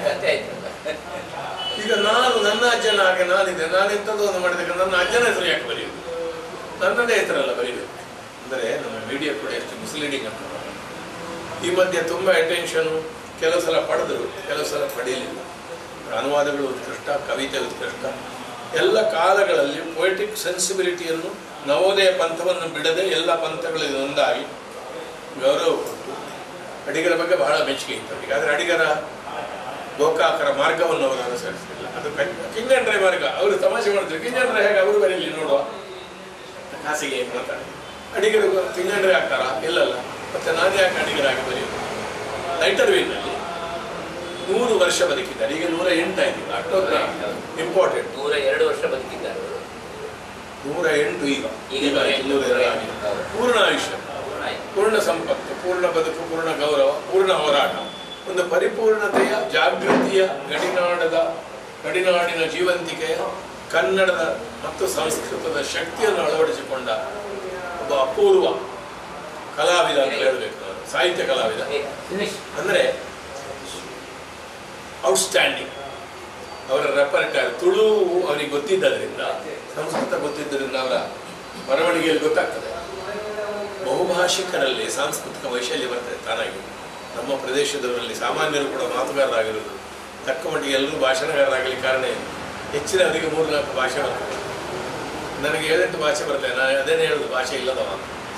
ಈಗ ನನ್ನ ಅಜ್ಜನ ಹಾಗೆ ನಾನಿದೆ, ನಾನು ಇಂಥದ್ದು ಒಂದು ಮಾಡಿದಾಗ ನನ್ನ ಅಜ್ಜನ ಹೆಸರು ಯಾಕೆ ಬರೆಯುವುದು? ನನ್ನದೇ ಹೆಸರಲ್ಲ ಬರೀಬೇಕು. ಅಂದರೆ ನಮ್ಮ ಮೀಡಿಯಾ ಕೂಡ ಎಷ್ಟು ಮಿಸ್ಲೀಡಿಂಗ್ ಅಂತ. ಈ ಮಧ್ಯೆ ತುಂಬ ಅಟೆನ್ಷನು, ಕೆಲವು ಸಲ ಪಡೆದರು, ಕೆಲವು ಸಲ ಪಡೆಯಲಿಲ್ಲ. ಅನುವಾದಗಳು ಉತ್ಕೃಷ್ಟ, ಕವಿತೆ ಉತ್ಕೃಷ್ಟ. ಎಲ್ಲ ಕಾಲಗಳಲ್ಲಿ ಪೊಯಿಟಿಕ್ ಸೆನ್ಸಿಬಿಲಿಟಿಯನ್ನು, ನವೋದಯ ಪಂಥವನ್ನು ಬಿಡದೆ ಎಲ್ಲ ಪಂಥಗಳಿಗೆ ಒಂದಾಗಿ ಗೌರವ ಕೊಟ್ಟು ಅಡಿಗರ ಬಗ್ಗೆ ಬಹಳ ಮೆಚ್ಚುಗೆ ಇತ್ತು ಅವರಿಗೆ. ಆದರೆ ಅಡಿಗರ ಗೋಕಾಕರ ಮಾರ್ಗವನ್ನು ಅವರು ಅನುಸರಿಸಲಿಲ್ಲ. ಅದು ಕಿಂಜಂಡ್ರೆ ಮಾರ್ಗ. ಅವರು ತಮಾಷೆ ಮಾಡಿದ್ರು, ಕಿಂಜಂಡ್ರೆ ಹೇಗೆ ಅವರು ಬರೀಲಿ ನೋಡುವ ಖಾಸಿಗೆ ಮಾತಾಡಿ. ಅಡಿಗರು ಕಿಂಜಂಡ್ರೆ ಆಗ್ತಾರ? ಇಲ್ಲಲ್ಲ. ಮತ್ತೆ ನಾನು ಯಾಕೆ ಅಡಿಗರಾಗಿ ಬರೆಯುವುದು? ಲೈಟರ್ ವೀನಲ್ಲಿ 100 ವರ್ಷ ಬದುಕಿದ್ದಾರೆ. ಈಗ 108 ಆಯ್ತು. ಅಷ್ಟೊಂದು ಇಂಪಾರ್ಟೆಂಟ್. 102 ವರ್ಷ ಬದುಕಿದ್ದಾರೆ. 108 ಈಗ 102 ಆಗಿದೆ. ಪೂರ್ಣ ಆಯುಷ್ಯ, ಪೂರ್ಣ ಸಂಪತ್ತು, ಪೂರ್ಣ ಬದುಕು, ಪೂರ್ಣ ಗೌರವ, ಪೂರ್ಣ ಹೋರಾಟ, ಒಂದು ಪರಿಪೂರ್ಣತೆಯ ಜಾಗೃತಿಯ ಗಡಿನಾಡಿನ ಜೀವಂತಿಕೆಯ ಕನ್ನಡದ ಮತ್ತು ಸಂಸ್ಕೃತದ ಶಕ್ತಿಯನ್ನು ಅಳವಡಿಸಿಕೊಂಡ ಒಬ್ಬ ಅಪೂರ್ವ ಕಲಾವಿದ ಅಂತ ಹೇಳಬೇಕು ನಾನು. ಸಾಹಿತ್ಯ ಕಲಾವಿದ ಅಂದರೆ ಔಟ್ಸ್ಟ್ಯಾಂಡಿಂಗ್. ಅವರ ರೆಪರ್ಟರಿ ತುಳು ಅವರಿಗೆ ಗೊತ್ತಿದ್ದರಿಂದ, ಸಂಸ್ಕೃತ ಗೊತ್ತಿದ್ದರಿಂದ ಅವರ ಬರವಣಿಗೆಯಲ್ಲಿ ಗೊತ್ತಾಗ್ತದೆ. ಬಹುಭಾಷಿಕರಲ್ಲಿ ಸಾಂಸ್ಕೃತಿಕ ವೈಶಲ್ಯ ಬರ್ತದೆ ತಾನಾಗಿ. ನಮ್ಮ ಪ್ರದೇಶದವರಲ್ಲಿ ಸಾಮಾನ್ಯರು ಕೂಡ ಮಾತುಗಾರರಾಗಿರೋದು, ತಕ್ಕ ಮಟ್ಟಿಗೆ ಎಲ್ಲರೂ ಭಾಷಣಗಾರರಾಗಲಿ ಕಾರಣ ಹೆಚ್ಚಿನವರಿಗೆ 3-4 ಭಾಷೆ ಬರ್ತದೆ. ನನಗೆ 7-8 ಭಾಷೆ ಬರ್ತದೆ. ನಾನು ಅದೇನೇ ಹೇಳೋದು, ಭಾಷೆ ಇಲ್ಲದವ.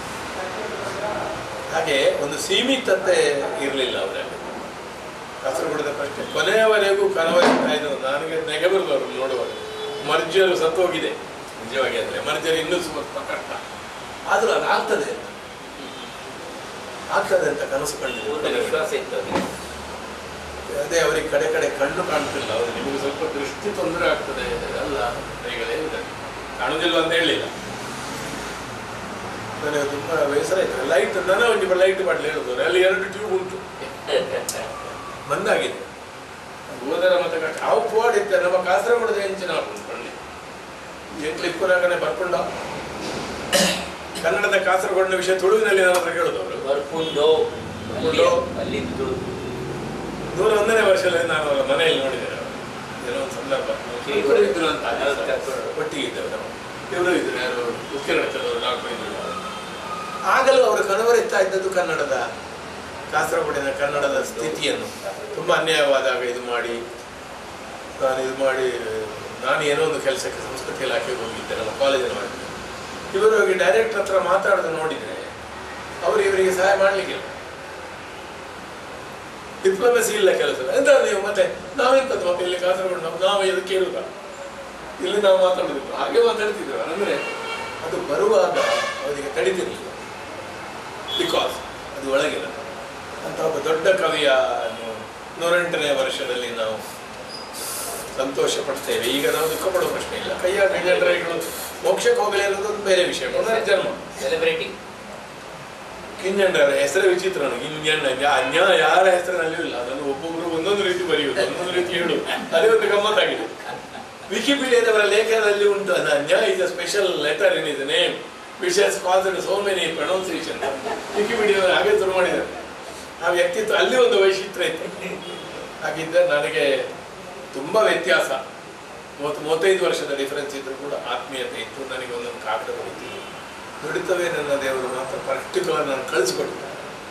ಹಾಗೆ ಒಂದು ಸೀಮಿತತೆ ಇರಲಿಲ್ಲ ಅವರಲ್ಲಿ. ಕಾಸರಗೋಡದ ಪ್ರಶ್ನೆ ಕೊನೆಯವರೆಗೂ ಕನವರಿಸ್ತಾ ಇದ್ರು. ನನಗೆ ನೆಗೆ ಬರಲು ಅವರು ನೋಡುವಾಗ. ಮರ್ಜರು ಸತ್ತೋಗಿದೆ ನಿಜವಾಗಿ. ಅಂದರೆ ಮರ್ಜರು ಇನ್ನೂ ಸ್ವಲ್ಪ ಕಷ್ಟ, ಆದರೂ ಅದು ಆಗ್ತದೆ ಅಂತ ಕನಸು ಕಂಡಿದೆ. ವಿಶ್ವಾಸ ಇತ್ತು. ಅದೇ ಅವರಿಗೆ ಕಡೆ ಕಣ್ಣು ಕಾಣ್ತಿಲ್ಲ. ಅವರು ನಿಮಗೆ ಸ್ವಲ್ಪ ದೃಷ್ಟಿ ತೊಂದರೆ ಆಗ್ತದೆ ಅಲ್ಲ, ಈಗಲೇ ಕಾಣುವುದಿಲ್ಲ ಅಂತ ಹೇಳಿಲ್ಲ. ನನಗೆ ತುಂಬ ಬೇಸರ ಆಯ್ತು. ಲೈಟ್ ನನ್ನ ಒಂದು ಲೈಟ್ ಮಾಡಲಿ ಹೇಳಿದ್ರು, ಅಲ್ಲಿ 2 ಟ್ಯೂಬ್ ಉಂಟು, ಬಂದಾಗಿದೆ. ಹೋದರ ಮತ್ತೆ ಹಾವು ಪೋಡಿತ್ತೆ. ನಮ್ಮ ಕಾಸರಗೋಡದ ಹೆಂಚಿನ ಹಾಕೊಂಡು ಎಂಕ್ಲಿಪ್ಪನಾಗನೆ ಬರ್ಕೊಂಡ ಕನ್ನಡದ ಕಾಸರಗೋಡಿನ ವಿಷಯ ತುಳುವಿನಲ್ಲಿ ನನ್ನ ಹತ್ರ ಕೇಳಿದವರು. 101ನೇ ವರ್ಷದಲ್ಲಿ ನಾನು ಅವರ ಮನೆಯಲ್ಲಿ ನೋಡಿದ್ದೇನೆ. ಏನೋ ಒಂದು ಸಂದರ್ಭ ಇದ್ರು ಅಂತ ಒಟ್ಟಿಗೆ ಇದ್ದವರು. ಇವರು ಇದ್ರು, ಯಾರು ಉಕ್ಕಿರಡಚದವರು, ಡಾಕ್ಟರ್ ಇದ್ರು. ಆಗಲೂ ಅವರು ಕನವರಿಸ್ತಾ ಇದ್ದದ್ದು ಕನ್ನಡದ, ಕಾಸರಗೋಡಿನ ಕನ್ನಡದ ಸ್ಥಿತಿಯನ್ನು. ತುಂಬ ಅನ್ಯಾಯವಾದಾಗ ಇದು ಮಾಡಿ ನಾನು ಏನೋ ಒಂದು ಕೆಲಸಕ್ಕೆ ಸಂಸ್ಕೃತಿ ಇಲಾಖೆಗೆ ಹೋಗಿದ್ದೆ, ನಮ್ಮ ಕಾಲೇಜಿನ ಮಾಡಿದ್ದೆ. ಇವರು ಹೋಗಿ ಡೈರೆಕ್ಟರ್ ಹತ್ರ ಮಾತಾಡೋದು ನೋಡಿದರೆ ಅವರು ಇವರಿಗೆ ಸಹಾಯ ಮಾಡಲಿಕ್ಕಿಲ್ಲ. ಡಿಪ್ಲೊಮೆಸಿ ಇಲ್ಲ ಕೆಲಸ. ಎಂತ ನೀವು ಮತ್ತೆ ನಾವೆಂತದ್ದು ಮತ್ತೆ ಇಲ್ಲಿ ಕಾಸರಗೋಡು ನಾವು ಇದಕ್ಕೆ ಇರುವುದ, ಇಲ್ಲಿ ನಾವು ಮಾತಾಡೋದಿಲ್ಲ, ಹಾಗೆ ಮಾತಾಡ್ತಿದ್ರು. ಅಂದರೆ ಅದು ಬರುವಾಗ ಅವರಿಗೆ ತಡಿತಿರ್ಲಿಲ್ಲ, ಬಿಕಾಸ್ ಅದು ಒಳಗಿಲ್ಲ ಅಂತ. ಒಬ್ಬ ದೊಡ್ಡ ಕವಿಯ 108ನೇ ವರ್ಷದಲ್ಲಿ ನಾವು ಸಂತೋಷ ಪಡ್ತೇವೆ. ಈಗ ನಾವು ದುಃಖ ಪಡುವ ಪ್ರಶ್ನೆ ಇಲ್ಲ. ಕೈಯಾಗಳು ಮೋಕ್ಷಕ್ಕೆ ಹೋಗಲಿ ಅನ್ನೋದೊಂದು ಬೇರೆ ವಿಷಯ. ಪುನರ್ಜನ್ಮ ಸೆಲೆಬ್ರೇಟಿಂಗ್ ಕಿಂಜಣ್ಣರ ಹೆಸರೇ ವಿಚಿತ್ರ ನನಗೆ. ಕಿಂಜಣ್ಣ ಅನ್ಯ ಯಾರ ಹೆಸರಿನಲ್ಲಿಯೂ ಇಲ್ಲ. ಅದನ್ನು ಒಬ್ಬೊಬ್ರು ಒಂದೊಂದು ರೀತಿ ಬರೆಯುವುದು, ಒಂದೊಂದು ರೀತಿ ಹೇಳುವುದು. ಅದೇ ಒಂದು ಗಮ್ಮತ್ತಾಗಿದೆ. ವಿಕಿಪೀಡಿಯಾದವರ ಲೇಖನದಲ್ಲಿ ಉಂಟು, ಅನ್ಯ is a special letter in his name which has caused so many pronunciation. ವಿಕಿಪೀಡಿಯಾದವರು ಹಾಗೆ ಶುರು ಮಾಡಿದ್ದಾರೆ. ಆ ವ್ಯಕ್ತಿತ್ವ ಅಲ್ಲಿ ಒಂದು ವೈಚಿತ್ರ್ಯ ಇತ್ತು. ಹಾಗಿದ್ದರೆ ನನಗೆ ತುಂಬ ವ್ಯತ್ಯಾಸ, 35 ವರ್ಷದ ಡಿಫರೆನ್ಸ್ ಇದ್ರೂ ಕೂಡ ಆತ್ಮೀಯತೆ ಇತ್ತು. ನನಗೆ ಒಂದೊಂದು ಕಾಗದ ಬರೀತಿ ನುಡಿತವೇ ನನ್ನ ದೇವರು ಮಾತ್ರ ಪರ್ಟಿಕ್ಯುಲರ್ ನಾನು ಕಳಿಸ್ಕೊಟ್ಟಿದ್ದೆ.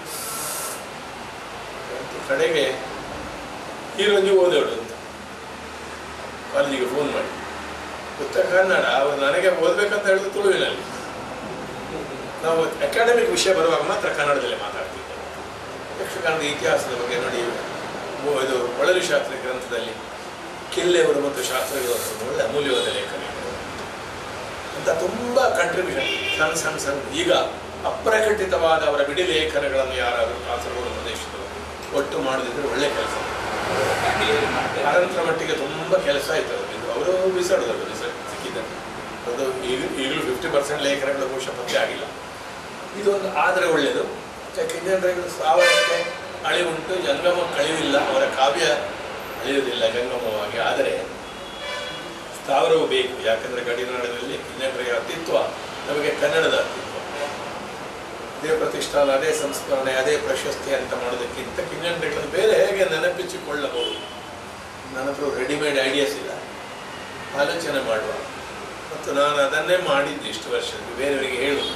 ಕಡೆಗೆ ಹೀರೋಂಜಿ ಓದೋಡು ಅಂತ ಕಾಲೇಜಿಗೆ ಫೋನ್ ಮಾಡಿ, ಉತ್ತರ ಕನ್ನಡ ಅವರು ನನಗೆ ಓದ್ಬೇಕಂತ ಹೇಳಿದ್ರು ತುಳುವಿನಲ್ಲಿ. ನಾವು ಅಕಾಡೆಮಿಕ್ ವಿಷಯ ಬರುವಾಗ ಮಾತ್ರ ಕನ್ನಡದಲ್ಲೇ ಮಾತಾಡ್ತಿದ್ದೆ. ಯಕ್ಷಗಾನದ ಇತಿಹಾಸದ ಬಗ್ಗೆ ನೋಡಿ, ಇದು ಒಳಲು ಶಾಸ್ತ್ರ ಗ್ರಂಥದಲ್ಲಿ ಕಿಲ್ಲೆಯವರು ಮತ್ತು ಶಾಸ್ತ್ರಗಳು ಒಳ್ಳೆ ಅಮೂಲ್ಯವಾದ ಲೇಖನ ಅಂತ ತುಂಬ ಕಂಟ್ರಿಬ್ಯೂಷನ್ ಸಣ್ಣ ಈಗ ಅಪ್ರಕಟಿತವಾದ ಅವರ ಬಿಡಿ ಲೇಖನಗಳನ್ನು ಯಾರಾದರೂ ಕಾಸರಗೋಡು ಪ್ರದೇಶದವರು ಒಟ್ಟು ಮಾಡೋದಿದ್ರೆ ಒಳ್ಳೆ ಕೆಲಸ. ಅನಂತರ ಮಟ್ಟಿಗೆ ತುಂಬ ಕೆಲಸ ಆಯ್ತು ಅವರು ಬಿಸಾಡೋದು ಸಿಕ್ಕಿದ್ದಾರೆ. ಅದು ಈಗಲೂ 50% ಲೇಖನಗಳು ಬಹುಶಃ ಪತ್ತೆ ಆಗಿಲ್ಲ. ಇದೊಂದು ಆದರೆ ಒಳ್ಳೆಯದು. ಕಿಂಜಣ್ಣರಿಗೆ ಸಾವಯಕ್ಕೆ ಅಳಿವುಂಟು, ಜಂಗಮ ಕಳಿವಿಲ್ಲ. ಅವರ ಕಾವ್ಯ ಅಳಿಯುವುದಿಲ್ಲ ಜಂಗಮವಾಗಿ, ಆದರೆ ಸ್ಥಾವರವು ಬೇಕು. ಯಾಕಂದರೆ ಗಡಿನಾಡಿನಲ್ಲಿ ಕಿಂಜಣ್ಣರಿಗೆ ಅಸ್ತಿತ್ವ ನಮಗೆ ಕನ್ನಡದ ಅಸ್ತಿತ್ವ. ಅದೇ ಪ್ರತಿಷ್ಠಾನ, ಅದೇ ಸಂಸ್ಮರಣೆ, ಅದೇ ಪ್ರಶಸ್ತಿ ಅಂತ ಮಾಡೋದಕ್ಕಿಂತ ಕಿಂಜಣ್ಣಗಳನ್ನು ಬೇರೆ ಹೇಗೆ ನೆನಪಿಸಿಕೊಳ್ಳಬಹುದು. ನನ್ನ ಹತ್ರ ರೆಡಿಮೇಡ್ ಐಡಿಯಾಸ್ ಇಲ್ಲ, ಆಲೋಚನೆ ಮಾಡುವ. ಮತ್ತು ನಾನು ಅದನ್ನೇ ಮಾಡಿದ್ದೆ ಇಷ್ಟು ವರ್ಷ, ಬೇರೆಯವರಿಗೆ ಹೇಳುವುದು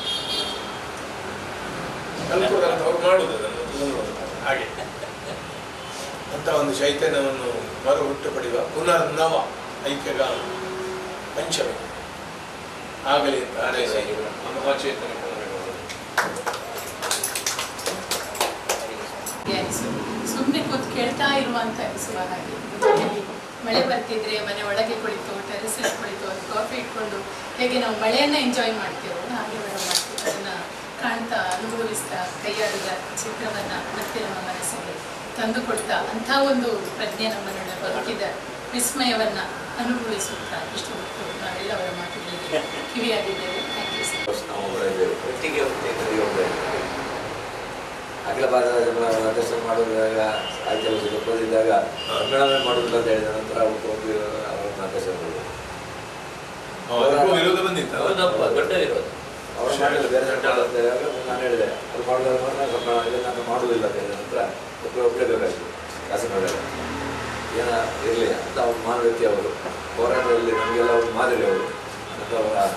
ಅವ್ರು ಮಾಡುವುದು ಅದನ್ನು ಹಾಗೆ ಅಂತ ಒಂದು ಚೈತನ್ಯವನ್ನು ಮರು ಹುಟ್ಟು ಪಡೆಯುವ ಪುನರ್ನವ ಐಕ್ಯಗಾನ ಪಂಚಮಿ ಆಗಲಿ ಅಂತ ಹಾರೈಸಿ ಮಹಾಚೇತನ ಸುಮ್ಮನೆ ಕೂತು ಕೇಳ್ತಾ ಇರುವಂತ ಅನಿಸುವ ಹಾಗೆ. ಮಳೆ ಬರ್ತಿದ್ರೆ ಮನೆ ಒಳಗೆ ಕುಳಿತು ಟೆರೆಸಲ್ಲಿ ಕುಳಿತು ಒಂದು ಕಾಫಿ ಇಟ್ಕೊಂಡು ಹೇಗೆ ನಾವು ಮಳೆಯನ್ನ ಎಂಜಾಯ್ ಮಾಡ್ತೇವೋ ಹಾಗೆ ಮಾಡ್ತೀವಿ. ಅದನ್ನ ಕಾಣ್ತಾ ಅನುಭವಿಸ್ತಾ ಕೈಯಾಡಿದ ಚಿತ್ರವನ್ನ ಮತ್ತೆ ನಮ್ಮ ಮನಸ್ಸಿಗೆ ತಂದುಕೊಡ್ತಾ ಅಂಥ ಒಂದು ಪ್ರಜ್ಞೆ ನಮ್ಮನ್ನ ಬದುಕಿದ ವಿಸ್ಮಯವನ್ನ ಅನುಭವಿಸುತ್ತಾ ಇಷ್ಟು ಹೊತ್ತು ನಾವೆಲ್ಲವರ ಮಾತುಗಳಿಗೆ ಕಿವಿಯಾಗಿದ್ದೇವೆ. Thank you sir. ಅಖಿಲ ಭಾರತ ದರ್ಶನ ಮಾಡುವಾಗ ಆಚರಿಸಿದ ಓದಿದ್ದಾಗ ಕನ್ನಡವೇ ಮಾಡುವುದಿಲ್ಲ ಅಂತ ಹೇಳಿದ ನಂತರ ಅವರಿಗೆ ಅವರನ್ನು ದರ್ಶನ ವಿರೋಧ ಬಂದಿತ್ತು. ದೊಡ್ಡ ವಿರೋಧ ಅವರು ಮಾಡಲಿಲ್ಲ, ಬೇರೆ ಅಂತ ಹೇಳುವಾಗ ನಾನು ಹೇಳಿದೆ ಅದು ಮಾಡುವಾಗ ನಾನು ಮಾಡುವುದಿಲ್ಲ ಅಂತ ಹೇಳಿದ ನಂತರ ಒಪ್ಪಲೇಬೇಕಾಯಿತು. ಕಾಸರಗೋಡಲ್ಲಿ ಏನ ಇರಲಿ ಅಂತ ಅವ್ರು ಮಾನವ ವ್ಯಕ್ತಿ ಅವರು ಹೋರಾಟದಲ್ಲಿ ನಮಗೆಲ್ಲ ಒಂದು ಮಾದರಿ ಅವರು ಅಂತ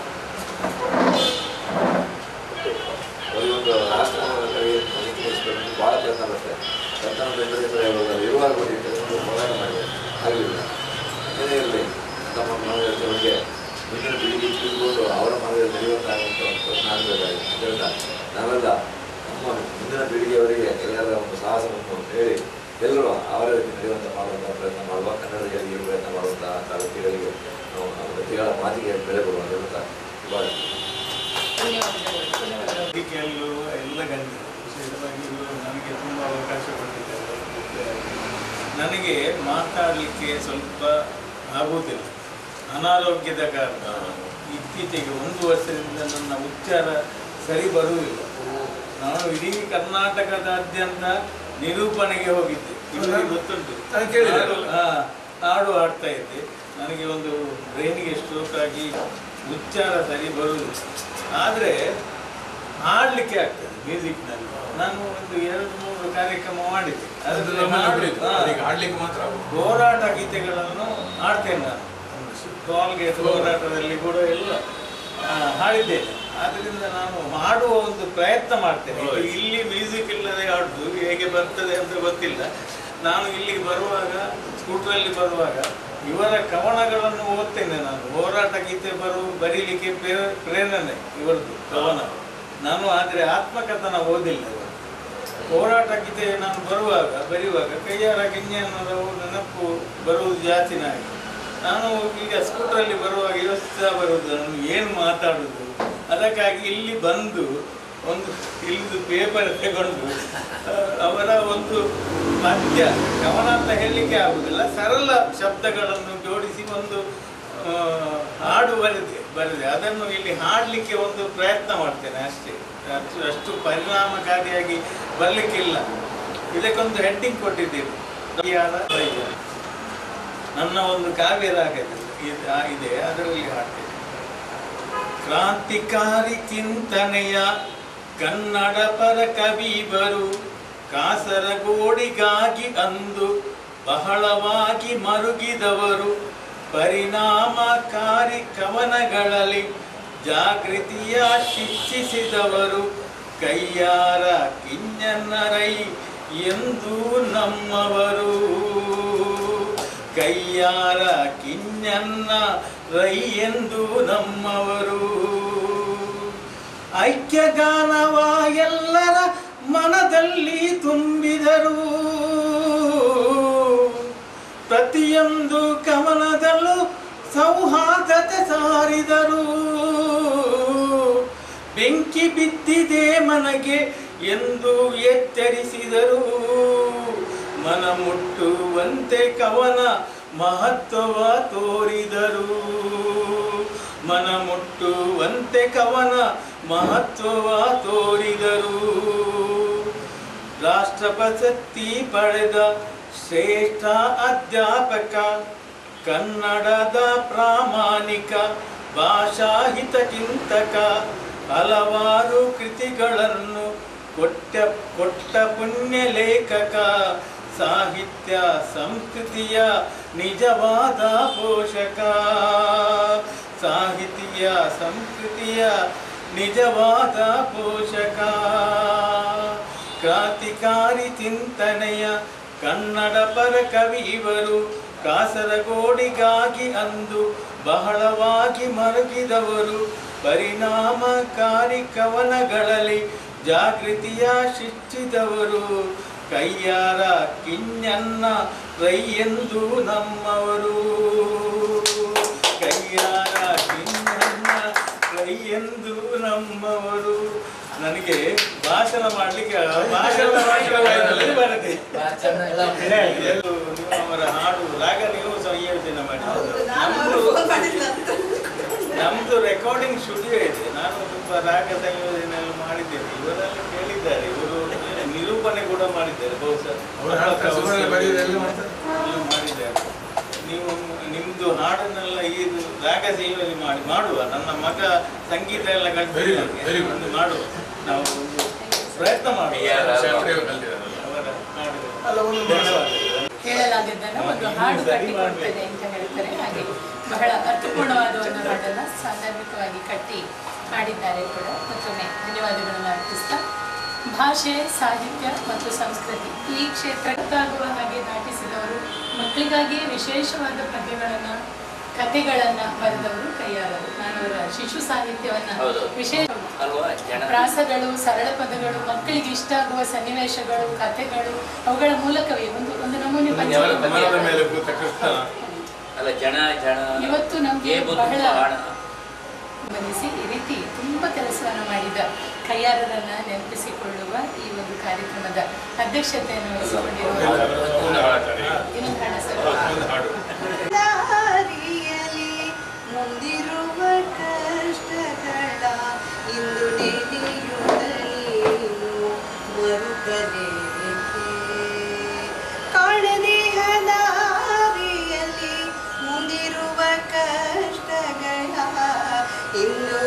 ಅವರಿಗೊಂದು ರಾಷ್ಟ್ರ ಭಾಳ ಪ್ರಯತ್ನ ಬರ್ತದೆ. ಇರುವಾಗ ಹೋರಾಟ ಮಾಡಿದೆ, ಆಗಲಿಲ್ಲ. ಏನೇ ಇರಲಿ ತಮ್ಮ ಮಾನವೀಯತೆಗಳಿಗೆ ಮುಂದಿನ ಪೀಳಿಗೆ ತಿಳಿದುಕೊಂಡು ಅವರ ಮಾನವೀಯತೆ ನಡೆಯುವಂತಾಗುವಂಥ ಒಂದು ಪ್ರಯತ್ನ ಆಗಬೇಕಾಗಿತ್ತು ಅಂತ ಹೇಳ್ತಾ ನಾವೆಲ್ಲ ನಮ್ಮ ಮುಂದಿನ ಪೀಳಿಗೆಯವರಿಗೆ ಎಲ್ಲರ ಒಂದು ಸಾಹಸವನ್ನು ಹೇಳಿ ಎಲ್ಲರೂ ಅವರ ರೀತಿ ನಡೆಯುವಂಥ ಮಾಡುವಂಥ ಪ್ರಯತ್ನ ಮಾಡುವ, ಕನ್ನಡಿಗರಿಗೆ ಪ್ರಯತ್ನ ಮಾಡುವಂಥ ವ್ಯಕ್ತಿಗಳಿಗೆ ನಾವು ವ್ಯಕ್ತಿಗಳ ಮಾತಿಗೆ ಬೆಲೆ ಕೊಡುವಂಥ ಹೇಳ್ತಾ ಇವಾಗ ವೇದಿಕೆಯಲ್ಲೂ ಎಲ್ಲ ಗಣ್ಯರು ವಿಶೇಷವಾಗಿ ಇವರು ನನಗೆ ತುಂಬ ಅವಕಾಶ ಕೊಟ್ಟಿದ್ದಾರೆ. ನನಗೆ ಮಾತಾಡಲಿಕ್ಕೆ ಸ್ವಲ್ಪ ಆಗುವುದಿಲ್ಲ, ಅನಾರೋಗ್ಯದ ಕಾರಣ. ಇತ್ತೀಚೆಗೆ 1 ವರ್ಷದಿಂದ ನನ್ನ ಉಚ್ಚಾರ ಸರಿ ಬರುವುದಿಲ್ಲ. ನಾನು ಇಡೀ ಕರ್ನಾಟಕದಾದ್ಯಂತ ನಿರೂಪಣೆಗೆ ಹೋಗಿದ್ದೆ, ಇವರಿಗೆ ಗೊತ್ತುಂಟು. ಹಾಡು ಹಾಡ್ತಾ ಇದ್ದೆ. ನನಗೆ ಒಂದು ಬ್ರೈನಿಗೆ ಸ್ಟ್ರೋಕ್ ಆಗಿ ಉಚ್ಚಾರ ಸರಿ ಬರುವುದಿಲ್ಲ. ಆದರೆ ಹಾಡಲಿಕ್ಕೆ ಆಗ್ತದೆ ಮ್ಯೂಸಿಕ್ನಲ್ಲಿ. ನಾನು ಒಂದು 2-3 ಕಾರ್ಯಕ್ರಮ ಮಾಡಿದ್ದೆ. ಹಾಡ್ಲಿಕ್ಕೆ ಮಾತ್ರ ಹೋರಾಟ ಗೀತೆಗಳನ್ನು ಹಾಡ್ತೇನೆ ನಾನು. ಟೋಲ್ಗೇಟ್ ಹೋರಾಟದಲ್ಲಿ ಕೂಡ ಎಲ್ಲ ಹಾಡಿದ್ದೇನೆ. ಆದ್ದರಿಂದ ನಾನು ಹಾಡುವ ಒಂದು ಪ್ರಯತ್ನ ಮಾಡ್ತೇನೆ. ಇಲ್ಲಿ ಮ್ಯೂಸಿಕ್ ಇಲ್ಲದೆ ಹಾಡುದು ಹೇಗೆ ಬರ್ತದೆ ಅಂತ ಗೊತ್ತಿಲ್ಲ. ನಾನು ಇಲ್ಲಿಗೆ ಬರುವಾಗ ಸ್ಕೂಟ್ರಲ್ಲಿ ಬರುವಾಗ ಇವರ ಕವನಗಳನ್ನು ಓದ್ತೇನೆ ನಾನು. ಹೋರಾಟ ಗೀತೆ ಬರೀಲಿಕ್ಕೆ ಪ್ರೇರಣೆ ಇವರದ್ದು ಕವನ. ನಾನು ಆದರೆ ಆತ್ಮಕಥನ ಓದಿಲ್ಲ. ಹೋರಾಟ ಗೀತೆ ನಾನು ಬರೆಯುವಾಗ ಕೈಯಾರ ಗಿಂಜನರವು ನೆನಪು ಬರುವುದು ಜಾಸ್ತಿ ನಾಗಿ. ನಾನು ಈಗ ಸ್ಕೂಟ್ರಲ್ಲಿ ಬರುವಾಗ ಯೋಚಿಸ್ತಾ ಬರುವುದು ನಾನು ಏನು ಮಾತಾಡುವುದು. ಅದಕ್ಕಾಗಿ ಇಲ್ಲಿ ಬಂದು ಒಂದು ಇಲ್ಲಿದು ಪೇಪರ್ ತಗೊಂಡು ಅವರ ಒಂದು ಪದ್ಯ ಕವನ ಅಂತ ಹೇಳಲಿಕ್ಕೆ ಆಗುವುದಿಲ್ಲ, ಸರಳ ಶಬ್ದಗಳನ್ನು ಜೋಡಿಸಿ ಒಂದು ಹಾಡು ಬರೆದೆ. ಅದನ್ನು ಇಲ್ಲಿ ಹಾಡಲಿಕ್ಕೆ ಒಂದು ಪ್ರಯತ್ನ ಮಾಡ್ತೇನೆ ಅಷ್ಟೇ. ಅಷ್ಟು ಪರಿಣಾಮಕಾರಿಯಾಗಿ ಬರಲಿಕ್ಕಿಲ್ಲ. ಇದಕ್ಕೊಂದು ಹೆಡ್ಡಿಂಗ್ ಕೊಟ್ಟಿದ್ದೀವಿ, ನನ್ನ ಒಂದು ಕಾವ್ಯ ರಾಗ ಇದೆ, ಅದರಲ್ಲಿ ಹಾಡ್ತೇನೆ. ಕ್ರಾಂತಿಕಾರಿ ಚಿಂತನೆಯ ಕನ್ನಡ ಪರ ಕವಿಬರು ಕಾಸರಗೋಡಿಗಾಗಿ ಅಂದು ಬಹಳವಾಗಿ ಮರುಗಿದವರು, ಪರಿಣಾಮಕಾರಿ ಕವನಗಳಲ್ಲಿ ಜಾಗೃತಿಯ ಶಿಕ್ಷಿಸಿದವರು, ಕೈಯಾರ ಕಿಞ್ಞಣ್ಣರೈ ಎಂದು ನಮ್ಮವರು, ಕೈಯಾರ ಕಿಞ್ಞಣ್ಣ ರೈ ಎಂದು ನಮ್ಮವರು. ಐಕ್ಯಗಾನವ ಎಲ್ಲರ ಮನದಲ್ಲಿ ತುಂಬಿದರು, ಪ್ರತಿಯೊಂದು ಕವನದಲ್ಲೂ ಸೌಹಾರ್ದತೆ ಸಾರಿದರು. ಬೆಂಕಿ ಬಿದ್ದಿದೆ ಮನಗೆ ಎಂದು ಎಚ್ಚರಿಸಿದರು, ಮನ ಮುಟ್ಟುವಂತೆ ಕವನ ಮಹತ್ವ ತೋರಿದರು, ಮನ ಮುಟ್ಟುವಂತೆ ಕವನ ಮಹತ್ವ ತೋರಿದರು. ರಾಷ್ಟ್ರ ಪ್ರಶಸ್ತಿ ಪಡೆದ ಶ್ರೇಷ್ಠ ಅಧ್ಯಾಪಕ, ಕನ್ನಡದ ಪ್ರಾಮಾಣಿಕ ಭಾಷಾಹಿತ ಚಿಂತಕ, ಹಲವಾರು ಕೃತಿಗಳನ್ನು ಕೊಟ್ಟ ಪುಣ್ಯ ಲೇಖಕ, ಸಾಹಿತ್ಯ ಸಂಸ್ಕೃತಿಯ ನಿಜವಾದ ಪೋಷಕ, ಸಾಹಿತ್ಯ ಸಂಸ್ಕೃತಿಯ ನಿಜವಾದ ಪೋಷಕ. ಕ್ರಾಂತಿಕಾರಿ ಚಿಂತನೆಯ ಕನ್ನಡ ಪರ ಕವಿಯವರು ಕಾಸರಗೋಡಿಗಾಗಿ ಅಂದು ಬಹಳವಾಗಿ ಮರುಗಿದವರು, ಪರಿಣಾಮಕಾರಿ ಕವನಗಳಲ್ಲಿ ಜಾಗೃತಿಯ ಶಿಕ್ಷಿಸಿದವರು, ಕೈಯಾರ ಕಿಞ್ಞಣ್ಣ ರೈ ಎಂದು ನಮ್ಮವರು, ಕೈಯಾರ ಕಿಞ್ಞಣ್ಣ ರೈ ಎಂದು ನಮ್ಮವರು. ನನಗೆ ಭಾಷಣ ಮಾಡಲಿಕ್ಕೆ ಬರುತ್ತೆ. ಅವರ ಹಾಡು ರಾಗ ನೀವು ಸಂಯೋಜನೆ ಮಾಡಿ. ನಮ್ದು ರೆಕಾರ್ಡಿಂಗ್ ಸ್ಟುಡಿಯೋ ಇದೆ, ನಾನು ತುಂಬ ರಾಗ ಸಂಯೋಜನೆ ಮಾಡಿದ್ದೇನೆ. ಇವರೆಲ್ಲ ಕೇಳಿದ್ದಾರೆ, ಇವರು ನಿರೂಪಣೆ ಕೂಡ ಮಾಡಿದ್ದಾರೆ, ಬಹುಶಃ ಮಾಡಿದ್ದಾರೆ. ನೀವು ನಿಮ್ದು ಹಾಡನ್ನೆಲ್ಲ ಇದು ರಾಗ ಸಂಯೋಜನೆ ಮಾಡುವ. ನನ್ನ ಮಗ ಸಂಗೀತ ಎಲ್ಲ ಕಲಿತಿದ್ದಾರೆ, ಒಂದು ಮಾಡುವ, ನಾವು ಒಂದು ಪ್ರಯತ್ನ ಮಾಡಿ. ಹೇಳಲಾಗಿದ್ದನ್ನು ಒಂದು ಹಾಡು ಕಟ್ಟಿಕೊಡ್ತೇನೆ ಅಂತ ಹೇಳ್ತಾರೆ. ಹಾಗೆ ಬಹಳ ಅರ್ಥಪೂರ್ಣವಾದ ಒಂದು ಹಾಡನ್ನು ಸಾಂದರ್ಭಿಕವಾಗಿ ಕಟ್ಟಿ ಹಾಡಿದ್ದಾರೆ ಕೂಡ. ಮತ್ತೊಮ್ಮೆ ಧನ್ಯವಾದಗಳನ್ನು ಅರ್ಪಿಸ್ತಾ, ಭಾಷೆ, ಸಾಹಿತ್ಯ ಮತ್ತು ಸಂಸ್ಕೃತಿ ಈ ಕ್ಷೇತ್ರಕ್ಕಾಗುವ ಹಾಗೆ ದಾಟಿಸಿದವರು, ಮಕ್ಕಳಿಗಾಗಿ ವಿಶೇಷವಾದ ಪದ್ಯಗಳನ್ನು, ಕಥೆಗಳನ್ನು ಬರೆದವರು ಕೈಯಾರರು. ನಾನು ಅವರ ಶಿಶು ಸಾಹಿತ್ಯವನ್ನು ವಿಶೇಷ ಪ್ರಾಸಗಳು, ಸರಳ ಪದಗಳು, ಮಕ್ಕಳಿಗೆ ಇಷ್ಟ ಆಗುವ ಸನ್ನಿವೇಶಗಳು, ಕಥೆಗಳು, ಅವುಗಳ ಮೂಲಕವೇ ಒಂದು ನಮೂನೆ ಇವತ್ತು ನಮಗೆ ಬಹಳ ಗಮನಿಸಿ ಈ ರೀತಿ ತುಂಬ ಕೆಲಸವನ್ನು ಮಾಡಿದ ಕೈಯಾರರನ್ನ ನೆನಪಿಸಿಕೊಳ್ಳುವ ಈ ಒಂದು ಕಾರ್ಯಕ್ರಮದ ಅಧ್ಯಕ್ಷತೆಯನ್ನು ವಹಿಸಿಕೊಂಡಿರುವ ಮುಂದಿರುವ ಕಷ್ಟಗಳ ಇಂದು ನೀನು ಮರುಕಲೇಕೆ ಕಾಣದೇಹ ದಾರಿಯಲ್ಲಿ ಮುಂದಿರುವ ಕಷ್ಟಗಳ ಇಂದು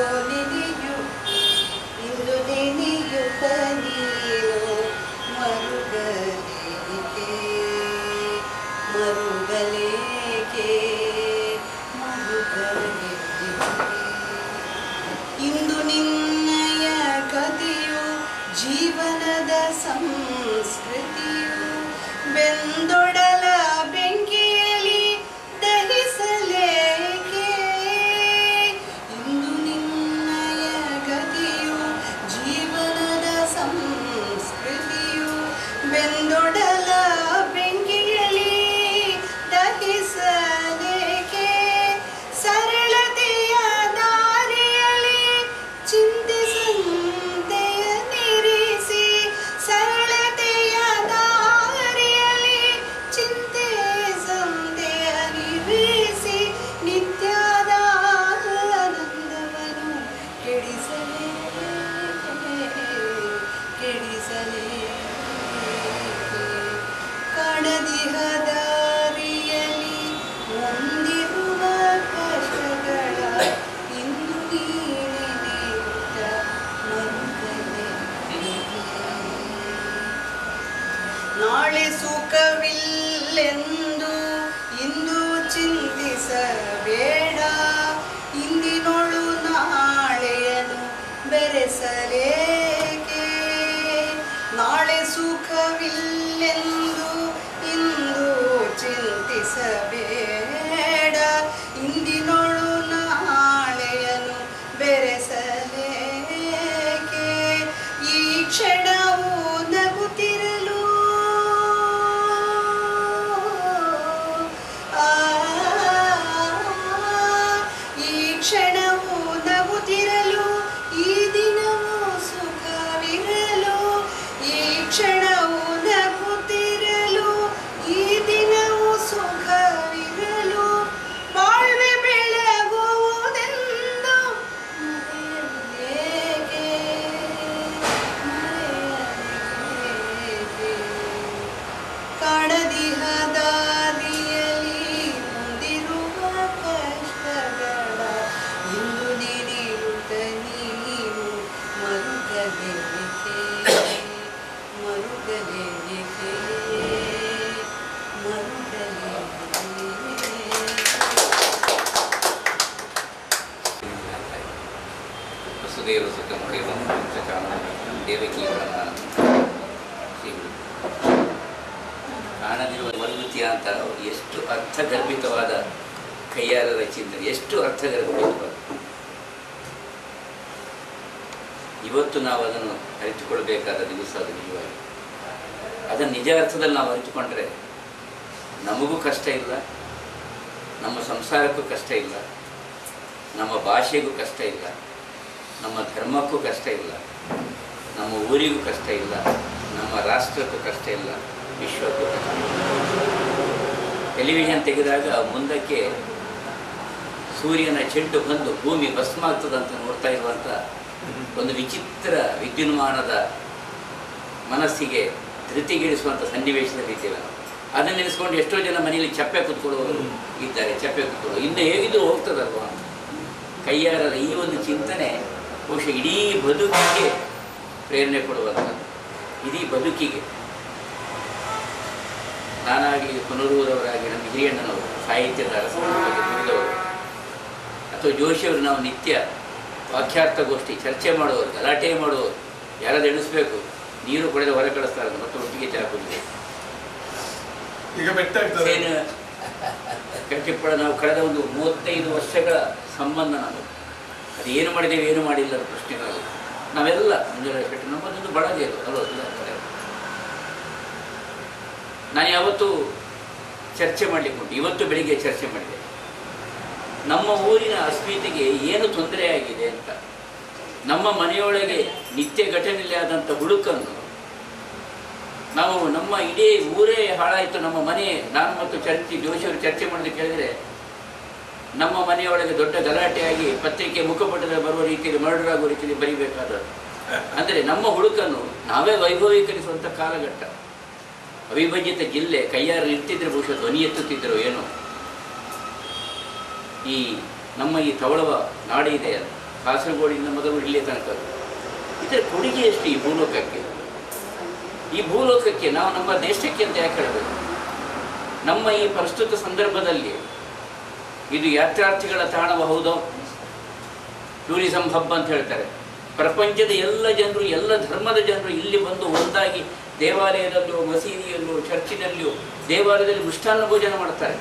ನೆನೆಯುತ್ತ ನೀನು ಮರುಗಲೇಕೆ ಇಂದು ನಿನ್ನಯ ಕಥೆಯು ಜೀವನದ ಸಂಸ್ಕೃತಿಯು ಬೆಂದೊಡಲ ಬೆಂಕಿಯಲ್ಲಿ ದಹಿಸಲೇಕೆ ಇಂದು ನಿನ್ನಯ ಕಥೆಯು ಜೀವನದ ಸಂಸ್ಕೃತಿಯು ಬೆಂದೊಡಲ ಬೆಂಕಿಯಲ್ಲಿ ದಹಿಸಲೇಕೆ ಸರಳತೆಯ ದಾರಿಯಲ್ಲಿ ಚಿಂತಿಸಂತೆಯ ನಿರಿಸಿ ಸರಳತೆಯ ದಾರಿಯಲ್ಲಿ ವಸುದೇವ ಸುತ ಮುಡಿಯುವ ದೇವಕಿಗಳನ್ನು ಕಾಣದಿರುವ ಮರುಗುತಿಯ ಅಂತ ಎಷ್ಟು ಅರ್ಥಗರ್ಭಿತವಾದ ಕೈಯಾರರ ಚಿಂತನೆ, ಎಷ್ಟು ಅರ್ಥಗರ್ಭಿತವಾದ. ಇವತ್ತು ನಾವು ಅದನ್ನು ಅರಿತುಕೊಳ್ಬೇಕಾದ ದಿವಸ ಅದು ನಿಜವಾಗಿ. ಅದನ್ನು ನಿಜ ಅರ್ಥದಲ್ಲಿ ನಾವು ಅರಿತುಕೊಂಡ್ರೆ ನಮಗೂ ಕಷ್ಟ ಇಲ್ಲ, ನಮ್ಮ ಸಂಸಾರಕ್ಕೂ ಕಷ್ಟ ಇಲ್ಲ, ನಮ್ಮ ಭಾಷೆಗೂ ಕಷ್ಟ ಇಲ್ಲ, ನಮ್ಮ ಧರ್ಮಕ್ಕೂ ಕಷ್ಟ ಇಲ್ಲ, ನಮ್ಮ ಊರಿಗೂ ಕಷ್ಟ ಇಲ್ಲ, ನಮ್ಮ ರಾಷ್ಟ್ರಕ್ಕೂ ಕಷ್ಟ ಇಲ್ಲ, ವಿಶ್ವಕ್ಕೂ ಕಷ್ಟ ಇಲ್ಲ. ಟೆಲಿವಿಷನ್ ತೆಗೆದಾಗ ಮುಂದಕ್ಕೆ ಸೂರ್ಯನ ಚೆಂಡು ಬಂದು ಭೂಮಿ ಭಸ್ಮ ಆಗ್ತದಂತ ನೋಡ್ತಾ ಇರುವಂಥ ಒಂದು ವಿಚಿತ್ರ ವಿದ್ಯುನ್ಮಾನದ ಮನಸ್ಸಿಗೆ ಧೃತಿಗಿಳಿಸುವಂಥ ಸನ್ನಿವೇಶದಲ್ಲಿ ಇದ್ದೇವೆ ನಾವು. ಅದನ್ನು ನೆನೆಸ್ಕೊಂಡು ಎಷ್ಟೋ ಜನ ಮನೆಯಲ್ಲಿ ಚಪ್ಪೆ ಕೂತ್ಕೊಳ್ಳೋರು ಇದ್ದಾರೆ. ಚಪ್ಪೆ ಕೂತ್ಕೊಳ್ಳೋರು ಇನ್ನು ಹೇಗಿದ್ರು ಹೋಗ್ತದಲ್ವ. ಕೈಯಾರರ ಈ ಒಂದು ಚಿಂತನೆ ಬಹುಶಃ ಇಡೀ ಬದುಕಿಗೆ ಪ್ರೇರಣೆ ಕೊಡುವಂಥದ್ದು. ಇಡೀ ಬದುಕಿಗೆ ನಾನಾಗಲಿ ಪುನರೂರವರಾಗಿ ನಮ್ಮ ಹಿರಿಯಣ್ಣನವರು ಸಾಹಿತ್ಯದ ಅರಸನವರಿಗೆ ದುಡಿದವರು ಅಥವಾ ಜೋಶಿಯವರು ನಾವು ನಿತ್ಯ ವಾಕ್ಯಾರ್ಥಗೋಷ್ಠಿ ಚರ್ಚೆ ಮಾಡುವವರು, ಗಲಾಟೆ ಮಾಡುವವರು. ಯಾರಾದ್ರು ಎಣಿಸ್ಬೇಕು, ನೀರು ಕೊಡದೆ ಹೊರ ಕಳಿಸ್ತಾರೆ ಮತ್ತು ಒಟ್ಟಿಗೆ ಚಾಕುಂಡೆ ಈಗ ಬೆಟ್ಟಾಗ್ತದೆ. ಕಟ್ಟಿಪ್ಪಳ ನಾವು ಕಳೆದ ಒಂದು 35 ವರ್ಷಗಳ ಸಂಬಂಧ ನಾವು ಅದು ಏನು ಮಾಡಿದ್ದೇವೆ ಏನು ಮಾಡಿಲ್ಲ ಪ್ರಶ್ನೆಗಳು ನಾವೆಲ್ಲ ಮುಂಜಾನೆ ಕಟ್ಟಿ ನಮ್ಮದೊಂದು ಬಳಗೆ ಅದು ಅಲ್ಲ. ನಾನು ಯಾವತ್ತೂ ಚರ್ಚೆ ಮಾಡಲಿಕ್ಕೆ ಉಂಟು. ಇವತ್ತು ಬೆಳಿಗ್ಗೆ ಚರ್ಚೆ ಮಾಡಿದೆ. ನಮ್ಮ ಊರಿನ ಅಸ್ಮಿತೆಗೆ ಏನು ತೊಂದರೆ ಆಗಿದೆ ಅಂತ. ನಮ್ಮ ಮನೆಯೊಳಗೆ ನಿತ್ಯ ಘಟನೆಯಲ್ಲಿ ಆದಂಥ ಹುಡುಕನ್ನು ನಾವು ನಮ್ಮ ಇಡೀ ಊರೇ ಹಾಳಾಯಿತು. ನಮ್ಮ ಮನೆ ನಾನು ಮತ್ತು ಜೋಶಿಯವರು ಚರ್ಚೆ ಮಾಡೋದು ಕೇಳಿದರೆ ನಮ್ಮ ಮನೆಯೊಳಗೆ ದೊಡ್ಡ ಗಲಾಟೆಯಾಗಿ ಪತ್ರಿಕೆ ಮುಖಪಟ್ಟದಲ್ಲಿ ಬರುವ ರೀತಿಯಲ್ಲಿ ಮರ್ಡರ್ ಆಗುವ ರೀತಿಯಲ್ಲಿ ಬರೀಬೇಕಾದದ್ದು. ಅಂದರೆ ನಮ್ಮ ಹುಡುಕನ್ನು ನಾವೇ ವೈಭವೀಕರಿಸುವಂಥ ಕಾಲಘಟ್ಟ. ಅವಿಭಜಿತ ಜಿಲ್ಲೆ ಕೈಯಾರು ಇರ್ತಿದ್ರೆ ಬಹುಶಃ ಧ್ವನಿ ಎತ್ತುತ್ತಿದ್ದರು ಏನೋ. ಈ ನಮ್ಮ ಈ ತವಳವ ನಾಡು ಇದೆ, ಕಾಸರಗೋಡಿಂದ ಮೊದಲು ಇಲ್ಲಿಯ ತನಕ ಇದರ ಕೊಡುಗೆ ಎಷ್ಟು ಈ ಭೂಲೋಕಕ್ಕೆ. ಈ ಭೂಲೋಕಕ್ಕೆ ನಾವು ನಮ್ಮ ದೇಶಕ್ಕೆ ಅಂತ ಯಾಕೆ ಹೇಳಬೇಕು. ನಮ್ಮ ಈ ಪ್ರಸ್ತುತ ಸಂದರ್ಭದಲ್ಲಿ ಇದು ಯಾತ್ರಾರ್ಥಿಗಳ ತಾಣಬಹುದೋ, ಟೂರಿಸಂ ಹಬ್ ಅಂತ ಹೇಳ್ತಾರೆ. ಪ್ರಪಂಚದ ಎಲ್ಲ ಜನರು, ಎಲ್ಲ ಧರ್ಮದ ಜನರು ಇಲ್ಲಿ ಬಂದು ಒಂದಾಗಿ ದೇವಾಲಯದಲ್ಲೂ, ಮಸೀದಿಯಲ್ಲೂ, ಚರ್ಚಿನಲ್ಲಿಯೂ, ದೇವಾಲಯದಲ್ಲಿ ಮೃಷ್ಟಾನ್ನ ಭೋಜನ ಮಾಡ್ತಾರೆ.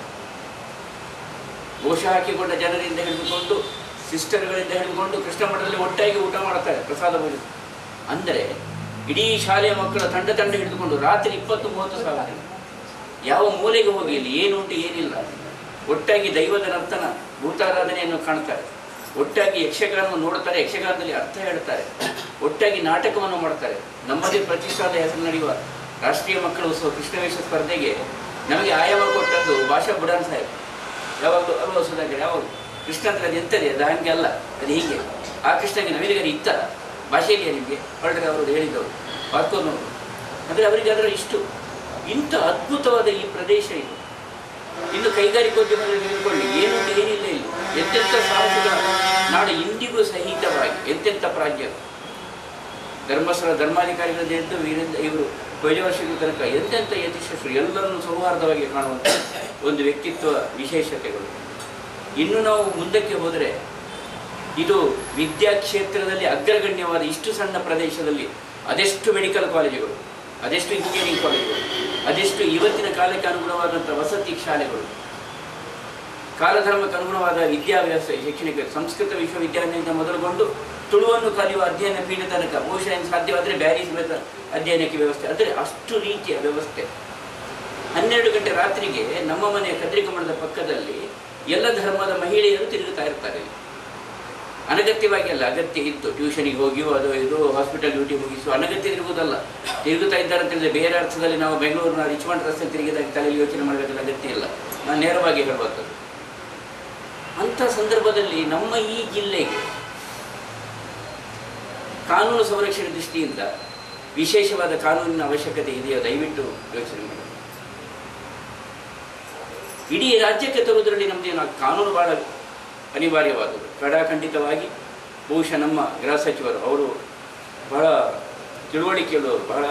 ಘೋಷ ಹಾಕಿಕೊಂಡ ಜನರಿಂದ ಹಿಡಿದುಕೊಂಡು, ಸಿಸ್ಟರ್ಗಳಿಂದ ಹಿಡಿದುಕೊಂಡು ಕೃಷ್ಣ ಮಠದಲ್ಲಿ ಒಟ್ಟಾಗಿ ಊಟ ಮಾಡ್ತಾರೆ, ಪ್ರಸಾದ ಭೋಜನ. ಅಂದರೆ ಇಡೀ ಶಾಲೆಯ ಮಕ್ಕಳ ತಂಡ ಹಿಡಿದುಕೊಂಡು ರಾತ್ರಿ 20-30 ಸಾವಿರ ಯಾವ ಮೂಲೆಗೆ ಹೋಗಿ ಇಲ್ಲಿ ಏನುಂಟು ಏನಿಲ್ಲ ಒಟ್ಟಾಗಿ ದೈವದ ನರ್ತನ ಭೂತಾರಾಧನೆಯನ್ನು ಕಾಣ್ತಾರೆ, ಒಟ್ಟಾಗಿ ಯಕ್ಷಗಾನವನ್ನು ನೋಡ್ತಾರೆ, ಯಕ್ಷಗಾನದಲ್ಲಿ ಅರ್ಥ ಹೇಳ್ತಾರೆ, ಒಟ್ಟಾಗಿ ನಾಟಕವನ್ನು ಮಾಡ್ತಾರೆ. ನಮ್ಮದೇ ಪ್ರತಿಷ್ಠಾದ ಹೆಸರು ನಡೆಯುವ ರಾಷ್ಟ್ರೀಯ ಮಕ್ಕಳ ಉತ್ಸವ ಕೃಷ್ಣವೇಷ ಸ್ಪರ್ಧೆಗೆ ನಮಗೆ ಆಯಾಮ ಕೊಟ್ಟದ್ದು ಭಾಷಾ ಬುಡಾನ್ ಸಾಹೇಬ್. ಯಾವಾಗಲೂ ಅಲ್ವ ಸುಧಾಕರ್, ಯಾವಾಗ ಕೃಷ್ಣ ಅಂದರೆ ಅದು ಎಂತದೆ, ಅದು ಹಾಗೆ ಅಲ್ಲ, ಅದು ಹೀಗೆ. ಆ ಕೃಷ್ಣಗೆ ನವಿಲಿಗರಿ ಇತ್ತ ಭಾಷೆಯಲ್ಲಿಯೇ ನಿಮಗೆ ಹೊರಟರೆ ಅವರು ಹೇಳಿದವರು ವಾರ್ಕೋನು. ಅಂದರೆ ಅವರಿಗೆ ಅದರ ಇಷ್ಟು ಇಂಥ ಅದ್ಭುತವಾದ ಈ ಪ್ರದೇಶ ಇದು. ಇನ್ನು ಕೈಗಾರಿಕೋದ್ಯಮದಲ್ಲಿ ನಿಂತ್ಕೊಳ್ಳಿ, ಏನುಂಟು ಏನಿಲ್ಲ ಇಲ್ಲಿ. ಎಂತೆಂಥ ಸಾಹಸಗಳ ನಾಡು ಇಂದಿಗೂ ಸಹಿತವಾಗಿ ಎಂತೆಂಥ ಪ್ರಾಜ್ಞರು ಧರ್ಮಸ್ಥಳ ಧರ್ಮಾಧಿಕಾರಿಗಳಿಂದ ಎದ್ದು ವೀರಿಂದ ಇವರು ವರ್ಷಗಳ ತನಕ ಎಂತೆಂಥ ಯತಿಶ್ರೇಷ್ಠರು ಎಲ್ಲರನ್ನು ಸೌಹಾರ್ದವಾಗಿ ಕಾಣುವಂಥ ಒಂದು ವ್ಯಕ್ತಿತ್ವ ವಿಶೇಷತೆಗಳು. ಇನ್ನು ನಾವು ಮುಂದಕ್ಕೆ ಹೋದರೆ ಇದು ವಿದ್ಯಾ ಕ್ಷೇತ್ರದಲ್ಲಿ ಅಗ್ರಗಣ್ಯವಾದ ಇಷ್ಟು ಸಣ್ಣ ಪ್ರದೇಶದಲ್ಲಿ ಅದೆಷ್ಟು ಮೆಡಿಕಲ್ ಕಾಲೇಜುಗಳು, ಅದೆಷ್ಟು ಇಂಜಿನಿಯರಿಂಗ್ ಕಾಲೇಜುಗಳು, ಅದೆಷ್ಟು ಇವತ್ತಿನ ಕಾಲಕ್ಕೆ ಅನುಗುಣವಾದಂಥ ವಸತಿ ಶಾಲೆಗಳು, ಕಾಲಧರ್ಮಕ್ಕೆ ಅನುಗುಣವಾದ ವಿದ್ಯಾವ್ಯವಸ್ಥೆ, ಶೈಕ್ಷಣಿಕ ಸಂಸ್ಕೃತ ವಿಶ್ವವಿದ್ಯಾಲಯದಿಂದ ಮೊದಲುಗೊಂಡು ತುಳುವನ್ನು ಕಲಿಯುವ ಅಧ್ಯಯನ ಪೀಠ ತನಕ ಬಹುಶಃ ಸಾಧ್ಯವಾದರೆ ಬ್ಯಾರೀಸ್ ಅಧ್ಯಯನಕ್ಕೆ ವ್ಯವಸ್ಥೆ. ಅಂದರೆ ಅಷ್ಟು ರೀತಿಯ ವ್ಯವಸ್ಥೆ. 12 ಗಂಟೆ ರಾತ್ರಿಗೆ ನಮ್ಮ ಮನೆಯ ಕದ್ರಿಕಮಣದ ಪಕ್ಕದಲ್ಲಿ ಎಲ್ಲ ಧರ್ಮದ ಮಹಿಳೆಯರು ತಿರುಗುತ್ತಾ ಇರ್ತಾರೆ. ಅನಗತ್ಯವಾಗಿ ಅಲ್ಲ, ಅಗತ್ಯ ಇತ್ತು, ಟ್ಯೂಷನಿಗೆ ಹೋಗಿಯೋ ಅದು ಇದು ಹಾಸ್ಪಿಟಲ್ ಡ್ಯೂಟಿ ಮುಗಿಸೋ ಅನಗತ್ಯ ತಿರುಗುವುದಲ್ಲ. ತಿರುಗುತ್ತಾ ಇದ್ದಾರೆ ಅಂತ ಹೇಳಿದ್ರೆ ಬೇರೆ ಅರ್ಥದಲ್ಲಿ ನಾವು ಬೆಂಗಳೂರಿನ ರಿಚ್ಮಂಡ್ ರಸ್ತೆ ತಿರುಗಿದಾಗ ತಲೆಯಲ್ಲಿ ಯೋಚನೆ ಮಾಡಬೇಕಾದ ಅಗತ್ಯ ಇಲ್ಲ. ನಾನು ನೇರವಾಗಿ ಹೇಳುವಂಥದ್ದು. ಅಂಥ ಸಂದರ್ಭದಲ್ಲಿ ನಮ್ಮ ಈ ಜಿಲ್ಲೆಗೆ ಕಾನೂನು ಸಂರಕ್ಷಣೆ ದೃಷ್ಟಿಯಿಂದ ವಿಶೇಷವಾದ ಕಾನೂನಿನ ಅವಶ್ಯಕತೆ ಇದೆಯೋ ದಯವಿಟ್ಟು ಯೋಚನೆ ಮಾಡಿ. ಇಡೀ ರಾಜ್ಯಕ್ಕೆ ತರುವುದರಲ್ಲಿ ನಮ್ಮದೇನು ಕಾನೂನು ಭಾಳ ಅನಿವಾರ್ಯವಾದದ್ದು. ಖಂಡಿತವಾಗಿ ಬಹುಶಃ ನಮ್ಮ ಗೃಹ ಸಚಿವರು ಅವರು ಬಹಳ ತಿಳುವಳಿಕೆಯುಳ್ಳವರು. ಬಹಳ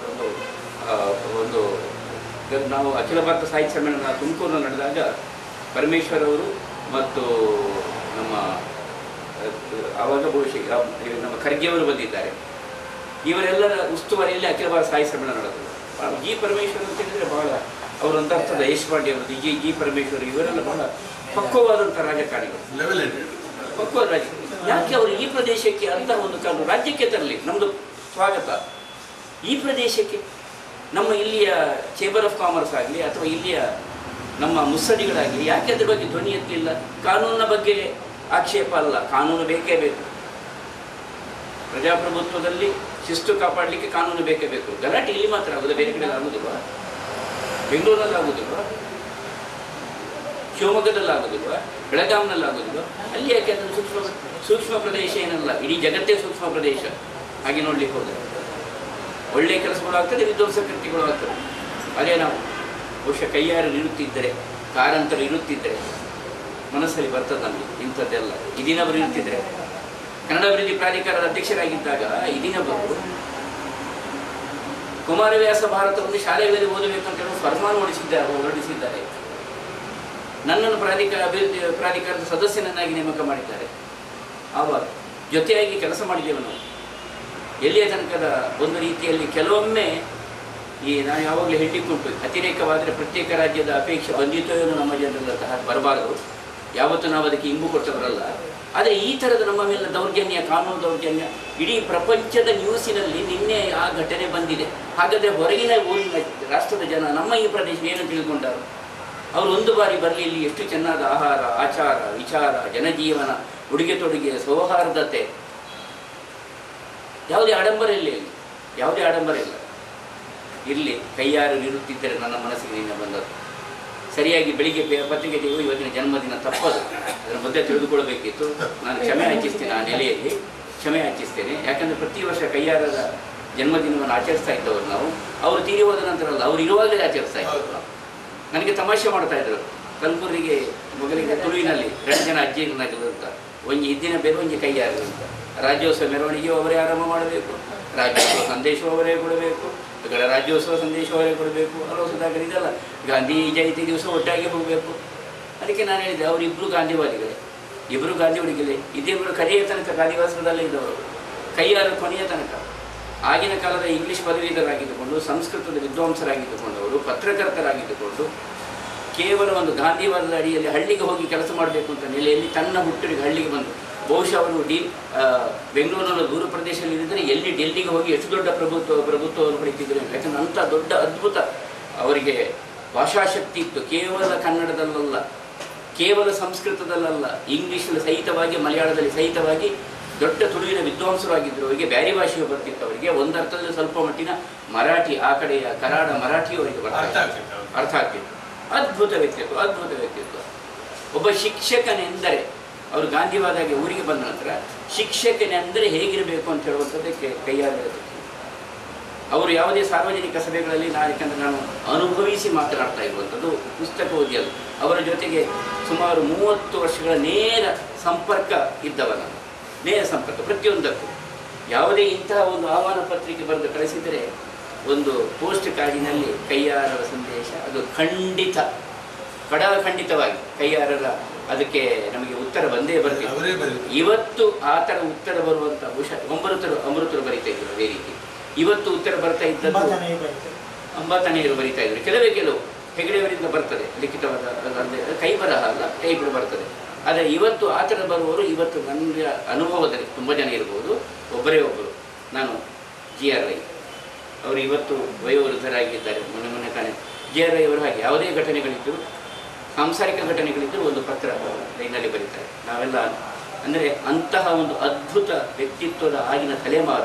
ಒಂದು ನಾವು ಅಖಿಲ ಭಾರತ ಸಾಹಿತ್ಯ ಸಮ್ಮೇಳನ ತುಮಕೂರಿನಲ್ಲಿ ನಡೆದಾಗ ಪರಮೇಶ್ವರ್ ಅವರು ಮತ್ತು ನಮ್ಮ ಆವಾಗ ಬಹುಶಃ ನಮ್ಮ ಖರ್ಗೆಯವರು ಬಂದಿದ್ದಾರೆ. ಇವರೆಲ್ಲರ ಉಸ್ತುವಾರಿಯಲ್ಲಿ ಅಖಿಲ ಭಾರತ ಸಾಹಿತ್ಯ ಸಮ್ಮೇಳನ ನಡೆದರು. ಜಿ ಪರಮೇಶ್ವರ್ ಅಂತ ಹೇಳಿದರೆ ಬಹಳ ಅವರೊಂದು ಅರ್ಥದ ಯಶಪಾಂಡೆ ಅವರದ್ದು, ಜಿ ಪರಮೇಶ್ವರ್ ಇವರೆಲ್ಲ ಬಹಳ ಪಕ್ವವಾದಂಥ ರಾಜಕಾರಣಿಗಳು, ಪಕ್ವವಾದ ರಾಜಕಾರಣಿ. ಯಾಕೆ ಅವರು ಈ ಪ್ರದೇಶಕ್ಕೆ ಅಂತ ಒಂದು ಕಾನೂನು ರಾಜ್ಯಕ್ಕೆ ತರಲಿ, ನಮ್ಮದು ಸ್ವಾಗತ. ಈ ಪ್ರದೇಶಕ್ಕೆ ನಮ್ಮ ಇಲ್ಲಿಯ ಚೇಂಬರ್ ಆಫ್ ಕಾಮರ್ಸ್ ಆಗಲಿ ಅಥವಾ ಇಲ್ಲಿಯ ನಮ್ಮ ಮುತ್ಸದ್ದಿಗಳಾಗಲಿ ಯಾಕೆ ಅದ್ರ ಬಗ್ಗೆ ಧ್ವನಿ ಎತ್ತಲಿಲ್ಲ? ಕಾನೂನಿನ ಬಗ್ಗೆ ಆಕ್ಷೇಪ ಅಲ್ಲ, ಕಾನೂನು ಬೇಕೇ ಬೇಕು. ಪ್ರಜಾಪ್ರಭುತ್ವದಲ್ಲಿ ಶಿಸ್ತು ಕಾಪಾಡಲಿಕ್ಕೆ ಕಾನೂನು ಬೇಕೇ ಬೇಕು. ಗಲಾಟೆ ಇಲ್ಲಿ ಮಾತ್ರ ಆಗೋದು, ಬೇರೆ ಕಡೆ ಆಗೋದಿಲ್ವಾ? ಬೆಂಗಳೂರಲ್ಲಿ ಆಗೋದಿಲ್ವಾ? ಶಿವಮೊಗ್ಗದಲ್ಲಿ ಆಗೋದಿಲ್ವಾ? ಬೆಳಗಾಂನಲ್ಲಿ ಆಗೋದಿಲ್ವಾ? ಅಲ್ಲಿ ಯಾಕೆ ಅದನ್ನು ಸೂಕ್ಷ್ಮ ಪ್ರದೇಶ ಏನಲ್ಲ, ಇಡೀ ಜಗತ್ತೇ ಸೂಕ್ಷ್ಮ ಪ್ರದೇಶ. ಹಾಗೆ ನೋಡ್ಲಿಕ್ಕೆ ಹೋದರೆ ಒಳ್ಳೆಯ ಕೆಲಸಗಳು ಆಗ್ತದೆ, ವಿಧ್ವಂಸ ಕೃತ್ಯಗಳು ಆಗ್ತದೆ. ಅದೇ ನಾವು ಬಹುಶಃ ಕೈಯಾರು ಇರುತ್ತಿದ್ದರೆ, ಕಾರಂತರು ಇರುತ್ತಿದ್ದರೆ ಮನಸ್ಸಲ್ಲಿ ಬರ್ತದೆ ನಮಗೆ ಇಂಥದ್ದೆಲ್ಲ. ಇದಿನವರು ಇರುತ್ತಿದ್ದರೆ, ಕನ್ನಡ ಅಭಿವೃದ್ಧಿ ಪ್ರಾಧಿಕಾರದ ಅಧ್ಯಕ್ಷರಾಗಿದ್ದಾಗ ಇದಿನವರು ಕುಮಾರವ್ಯಾಸ ಭಾರತವನ್ನು ಶಾಲೆಗಳಲ್ಲಿ ಓದಬೇಕಂತ ಹೇಳಿ ಫರ್ಮಾನ್ ಹೊರಡಿಸಿದ್ದಾರೆ. ನನ್ನನ್ನು ಅಭಿವೃದ್ಧಿ ಪ್ರಾಧಿಕಾರದ ಸದಸ್ಯನನ್ನಾಗಿ ನೇಮಕ ಮಾಡಿದ್ದಾರೆ. ಆವಾಗ ಜೊತೆಯಾಗಿ ಕೆಲಸ ಮಾಡಿದ್ದೇವೆ ನಾವು. ಎಲ್ಲಿಯ ತನಕದ ಒಂದು ರೀತಿಯಲ್ಲಿ ಕೆಲವೊಮ್ಮೆ ನಾನು ಯಾವಾಗಲೂ ಹೇಳಿಕ್ಕುಂಟು, ಅತಿರೇಕವಾದರೆ ಪ್ರತ್ಯೇಕ ರಾಜ್ಯದ ಅಪೇಕ್ಷೆ ಬಂದಿತ್ತೋ ಏನೋ ನಮ್ಮ ಜನರಲ್ಲ, ಬರಬಾರದು. ಯಾವತ್ತೂ ನಾವು ಅದಕ್ಕೆ ಇಂಬು ಕೊಟ್ಟವರಲ್ಲ. ಆದರೆ ಈ ಥರದ ನಮ್ಮ ಮೇಲೆ ದೌರ್ಜನ್ಯ, ಕಾನೂನು ದೌರ್ಜನ್ಯ ಇಡೀ ಪ್ರಪಂಚದ ನ್ಯೂಸಿನಲ್ಲಿ ನಿನ್ನೆ ಆ ಘಟನೆ ಬಂದಿದೆ. ಹಾಗಾದರೆ ಹೊರಗಿನ ಊರಿನ ರಾಷ್ಟ್ರದ ಜನ ನಮ್ಮ ಈ ಪ್ರದೇಶ ಏನು ತಿಳ್ಕೊಂಡರು? ಅವರು ಒಂದು ಬಾರಿ ಬರಲಿ, ಇಲ್ಲಿ ಎಷ್ಟು ಚೆನ್ನಾದ ಆಹಾರ, ಆಚಾರ, ವಿಚಾರ, ಜನಜೀವನ, ಉಡುಗೆ ತೊಡುಗೆ, ಸೌಹಾರ್ದತೆ, ಯಾವುದೇ ಆಡಂಬರ ಇಲ್ಲ, ಇಲ್ಲಿ ಯಾವುದೇ ಆಡಂಬರ ಇಲ್ಲ. ಇರಲಿ, ಕೈಯಾರು ಇರುತ್ತಿದ್ದರೆ ನನ್ನ ಮನಸ್ಸಿಗೆ ನಿನ್ನೆ ಬಂದದ್ದು. ಸರಿಯಾಗಿ ಬೆಳಿಗ್ಗೆ ಪತ್ರಿಕೆ ಇವತ್ತಿನ ಜನ್ಮದಿನ ತಪ್ಪದು, ಅದರ ಮಧ್ಯೆ ತಿಳಿದುಕೊಳ್ಬೇಕಿತ್ತು. ನಾನು ಕ್ಷಮೆ ಯಾಚಿಸ್ತೇನೆ, ಆ ನೆಲೆಯಲ್ಲಿ ಕ್ಷಮೆ ಯಾಚಿಸ್ತೇನೆ. ಯಾಕಂದರೆ ಪ್ರತಿ ವರ್ಷ ಕೈಯಾರದ ಜನ್ಮದಿನವನ್ನು ಆಚರಿಸ್ತಾ ಇದ್ದವರು ನಾವು. ಅವರು ತೀರಿ ಹೋದ ನಂತರ ಅಲ್ಲ, ಅವರು ಇರುವಾಗಲೇ ಆಚರಿಸ್ತಾ ಇದ್ದವರು ನಾವು. ನನಗೆ ತಮಾಷೆ ಮಾಡ್ತಾ ಇದ್ರು, ಕಲಬುರಗಿಗೆ ಮೊದಲಿಗೆ ತುಳುವಿನಲ್ಲಿ 2 ಜನ ಅಜ್ಜಿನಾಗಲು ಅಂತ, ಒಂಜಿ ಇದ್ದಿನ ಬೇರೆ ಒಂಜಿ ಕೈಯಾರು ಅಂತ. ರಾಜ್ಯೋತ್ಸವ ಮೆರವಣಿಗೆ ಅವರೇ ಆರಂಭ ಮಾಡಬೇಕು, ರಾಜ್ಯೋತ್ಸವ ಸಂದೇಶ ಅವರೇ ಕೊಡಬೇಕು, ರಾಜ್ಯೋತ್ಸವ ಸಂದೇಶ ಅವರೇ ಕೊಡಬೇಕು. ಹಲವು ಸುಧಾಕರ್ ಇದೆಲ್ಲ ಗಾಂಧಿ ಜಯಂತಿ ದಿವಸ ಒಟ್ಟಾಗಿ ಹೋಗಬೇಕು. ಅದಕ್ಕೆ ನಾನು ಹೇಳಿದೆ, ಅವರಿಬ್ಬರು ಗಾಂಧಿವಾದಿಗಳೇ, ಇಬ್ಬರು ಗಾಂಧಿವಾದಿಗಳೇ, ಇದಿಬ್ಬರು ಕಡೆಯ ತನಕ ಗಾಂಧಿವಾಸದಲ್ಲೇ ಇದ್ದವರು, ಕೈಯಾರು ಕೊನೆಯ ತನಕ. ಆಗಿನ ಕಾಲದ ಇಂಗ್ಲೀಷ್ ಪದವೀಧರಾಗಿದ್ದುಕೊಂಡು, ಸಂಸ್ಕೃತದ ವಿದ್ವಾಂಸರಾಗಿದ್ದುಕೊಂಡವರು, ಪತ್ರಕರ್ತರಾಗಿದ್ದುಕೊಂಡು, ಕೇವಲ ಒಂದು ಗಾಂಧಿವಾದದ ಅಡಿಯಲ್ಲಿ ಹಳ್ಳಿಗೆ ಹೋಗಿ ಕೆಲಸ ಮಾಡಬೇಕು ಅಂತ ನೆಲೆಯಲ್ಲಿ ತನ್ನ ಹುಟ್ಟೂರಿಗೆ ಹಳ್ಳಿಗೆ ಬಂದು, ಬಹುಶಃ ಅವರು ಬೆಂಗಳೂರಿನ ದೂರ ಪ್ರದೇಶದಲ್ಲಿ ಇದ್ದರೆ ಎಲ್ಲಿ ಡೆಲ್ಲಿಗೆ ಹೋಗಿ ಎಷ್ಟು ದೊಡ್ಡ ಪ್ರಭುತ್ವವನ್ನು ಪಡಿತಿದ್ರು. ಯಾಕಂದ್ರೆ ಅಂಥ ದೊಡ್ಡ ಅದ್ಭುತ ಅವರಿಗೆ ಭಾಷಾಶಕ್ತಿ ಇತ್ತು. ಕೇವಲ ಕನ್ನಡದಲ್ಲಲ್ಲ, ಕೇವಲ ಸಂಸ್ಕೃತದಲ್ಲಲ್ಲ, ಇಂಗ್ಲೀಷಲ್ಲಿ ಸಹಿತವಾಗಿ, ಮಲಯಾಳದಲ್ಲಿ ಸಹಿತವಾಗಿ ದೊಡ್ಡ ತುಳುವಿನ ವಿದ್ವಾಂಸರಾಗಿದ್ದರು. ಅವರಿಗೆ ಬ್ಯಾರಿ ಭಾಷೆಯು ಬರ್ತಿತ್ತು. ಅವರಿಗೆ ಒಂದು ಅರ್ಥದಲ್ಲಿ ಸ್ವಲ್ಪ ಮಟ್ಟಿನ ಮರಾಠಿ, ಆ ಕಡೆಯ ಕರಾಡ ಮರಾಠಿಯು ಅವರಿಗೆ ಅರ್ಥ ಆಗ್ತಿತ್ತು. ಅದ್ಭುತ ವ್ಯಕ್ತಿತ್ವ, ಅದ್ಭುತ ವ್ಯಕ್ತಿತ್ವ. ಒಬ್ಬ ಶಿಕ್ಷಕನೆಂದರೆ, ಅವರು ಗಾಂಧಿವಾದಗೆ ಊರಿಗೆ ಬಂದ ನಂತರ ಶಿಕ್ಷಕನೆಂದರೆ ಹೇಗಿರಬೇಕು ಅಂತ ಹೇಳುವಂಥದ್ದಕ್ಕೆ ಕೈಯಾರ. ಅವರು ಯಾವುದೇ ಸಾರ್ವಜನಿಕ ಸಭೆಗಳಲ್ಲಿ ಯಾಕಂದರೆ ನಾನು ಅನುಭವಿಸಿ ಮಾತನಾಡ್ತಾ ಇರುವಂಥದ್ದು, ಪುಸ್ತಕ ಓದಿಯಲ್ಲ. ಅವರ ಜೊತೆಗೆ ಸುಮಾರು 30 ವರ್ಷಗಳ ನೇರ ಸಂಪರ್ಕ ಇದ್ದವ ನಾನು, ನೇರ ಸಂಪರ್ಕ ಪ್ರತಿಯೊಂದಕ್ಕೂ. ಯಾವುದೇ ಇಂತಹ ಒಂದು ಆಹ್ವಾನ ಪತ್ರಿಕೆ ಬರೆದು ಕಳಿಸಿದರೆ ಒಂದು ಪೋಸ್ಟ್ ಕಾರ್ಡಿನಲ್ಲಿ ಕೈಯಾರರ ಸಂದೇಶ, ಅದು ಖಂಡಿತ ಖಂಡಿತವಾಗಿ ಕೈಯಾರರ ಅದಕ್ಕೆ ನಮಗೆ ಉತ್ತರ ಬಂದೇ ಬರ್ತಿತ್ತು. ಇವತ್ತು ಆ ಥರ ಉತ್ತರ ಬರುವಂಥ ಬಹುಶಃ ಅಮೃತರು ಬರೀತಾ ಇದ್ರು ಅದೇ ರೀತಿ. ಇವತ್ತು ಉತ್ತರ ಬರ್ತಾ ಇದ್ದದ್ದು ಅಂಬಾತನೆಯರು ಬರೀತಾ ಇದ್ರು. ಕೆಲವು ಹೆಗಡೆಯವರಿಂದ ಬರ್ತದೆ ಲಿಖಿತವಾದ, ಕೈ ಬರಹ ಅಲ್ಲ, ಟೈಪ್ ಬರ್ತದೆ. ಆದರೆ ಇವತ್ತು ಆ ಥರ ಬರುವವರು ಇವತ್ತು ನನ್ನ ಅನುಭವದಲ್ಲಿ ತುಂಬ ಜನ ಇರ್ಬೋದು, ಒಬ್ಬರೇ ಒಬ್ಬರು. ನಾನು GR ರೈ ಅವರು ಇವತ್ತು ವಯೋವೃದ್ಧರಾಗಿದ್ದಾರೆ. ಮೊನ್ನೆ ತಾನೇ GR ರೈ ಅವರು ಹಾಗೆ ಯಾವುದೇ ಘಟನೆಗಳಿದ್ದು, ಸಾಂಸಾರಿಕ ಘಟನೆಗಳಿದ್ದರೂ ಒಂದು ಪತ್ರ ಲೈನಲ್ಲಿ ಬರೀತಾರೆ. ನಾವೆಲ್ಲ ಅಂದರೆ ಅಂತಹ ಒಂದು ಅದ್ಭುತ ವ್ಯಕ್ತಿತ್ವದ ಆಗಿನ ತಲೆಮಾರು,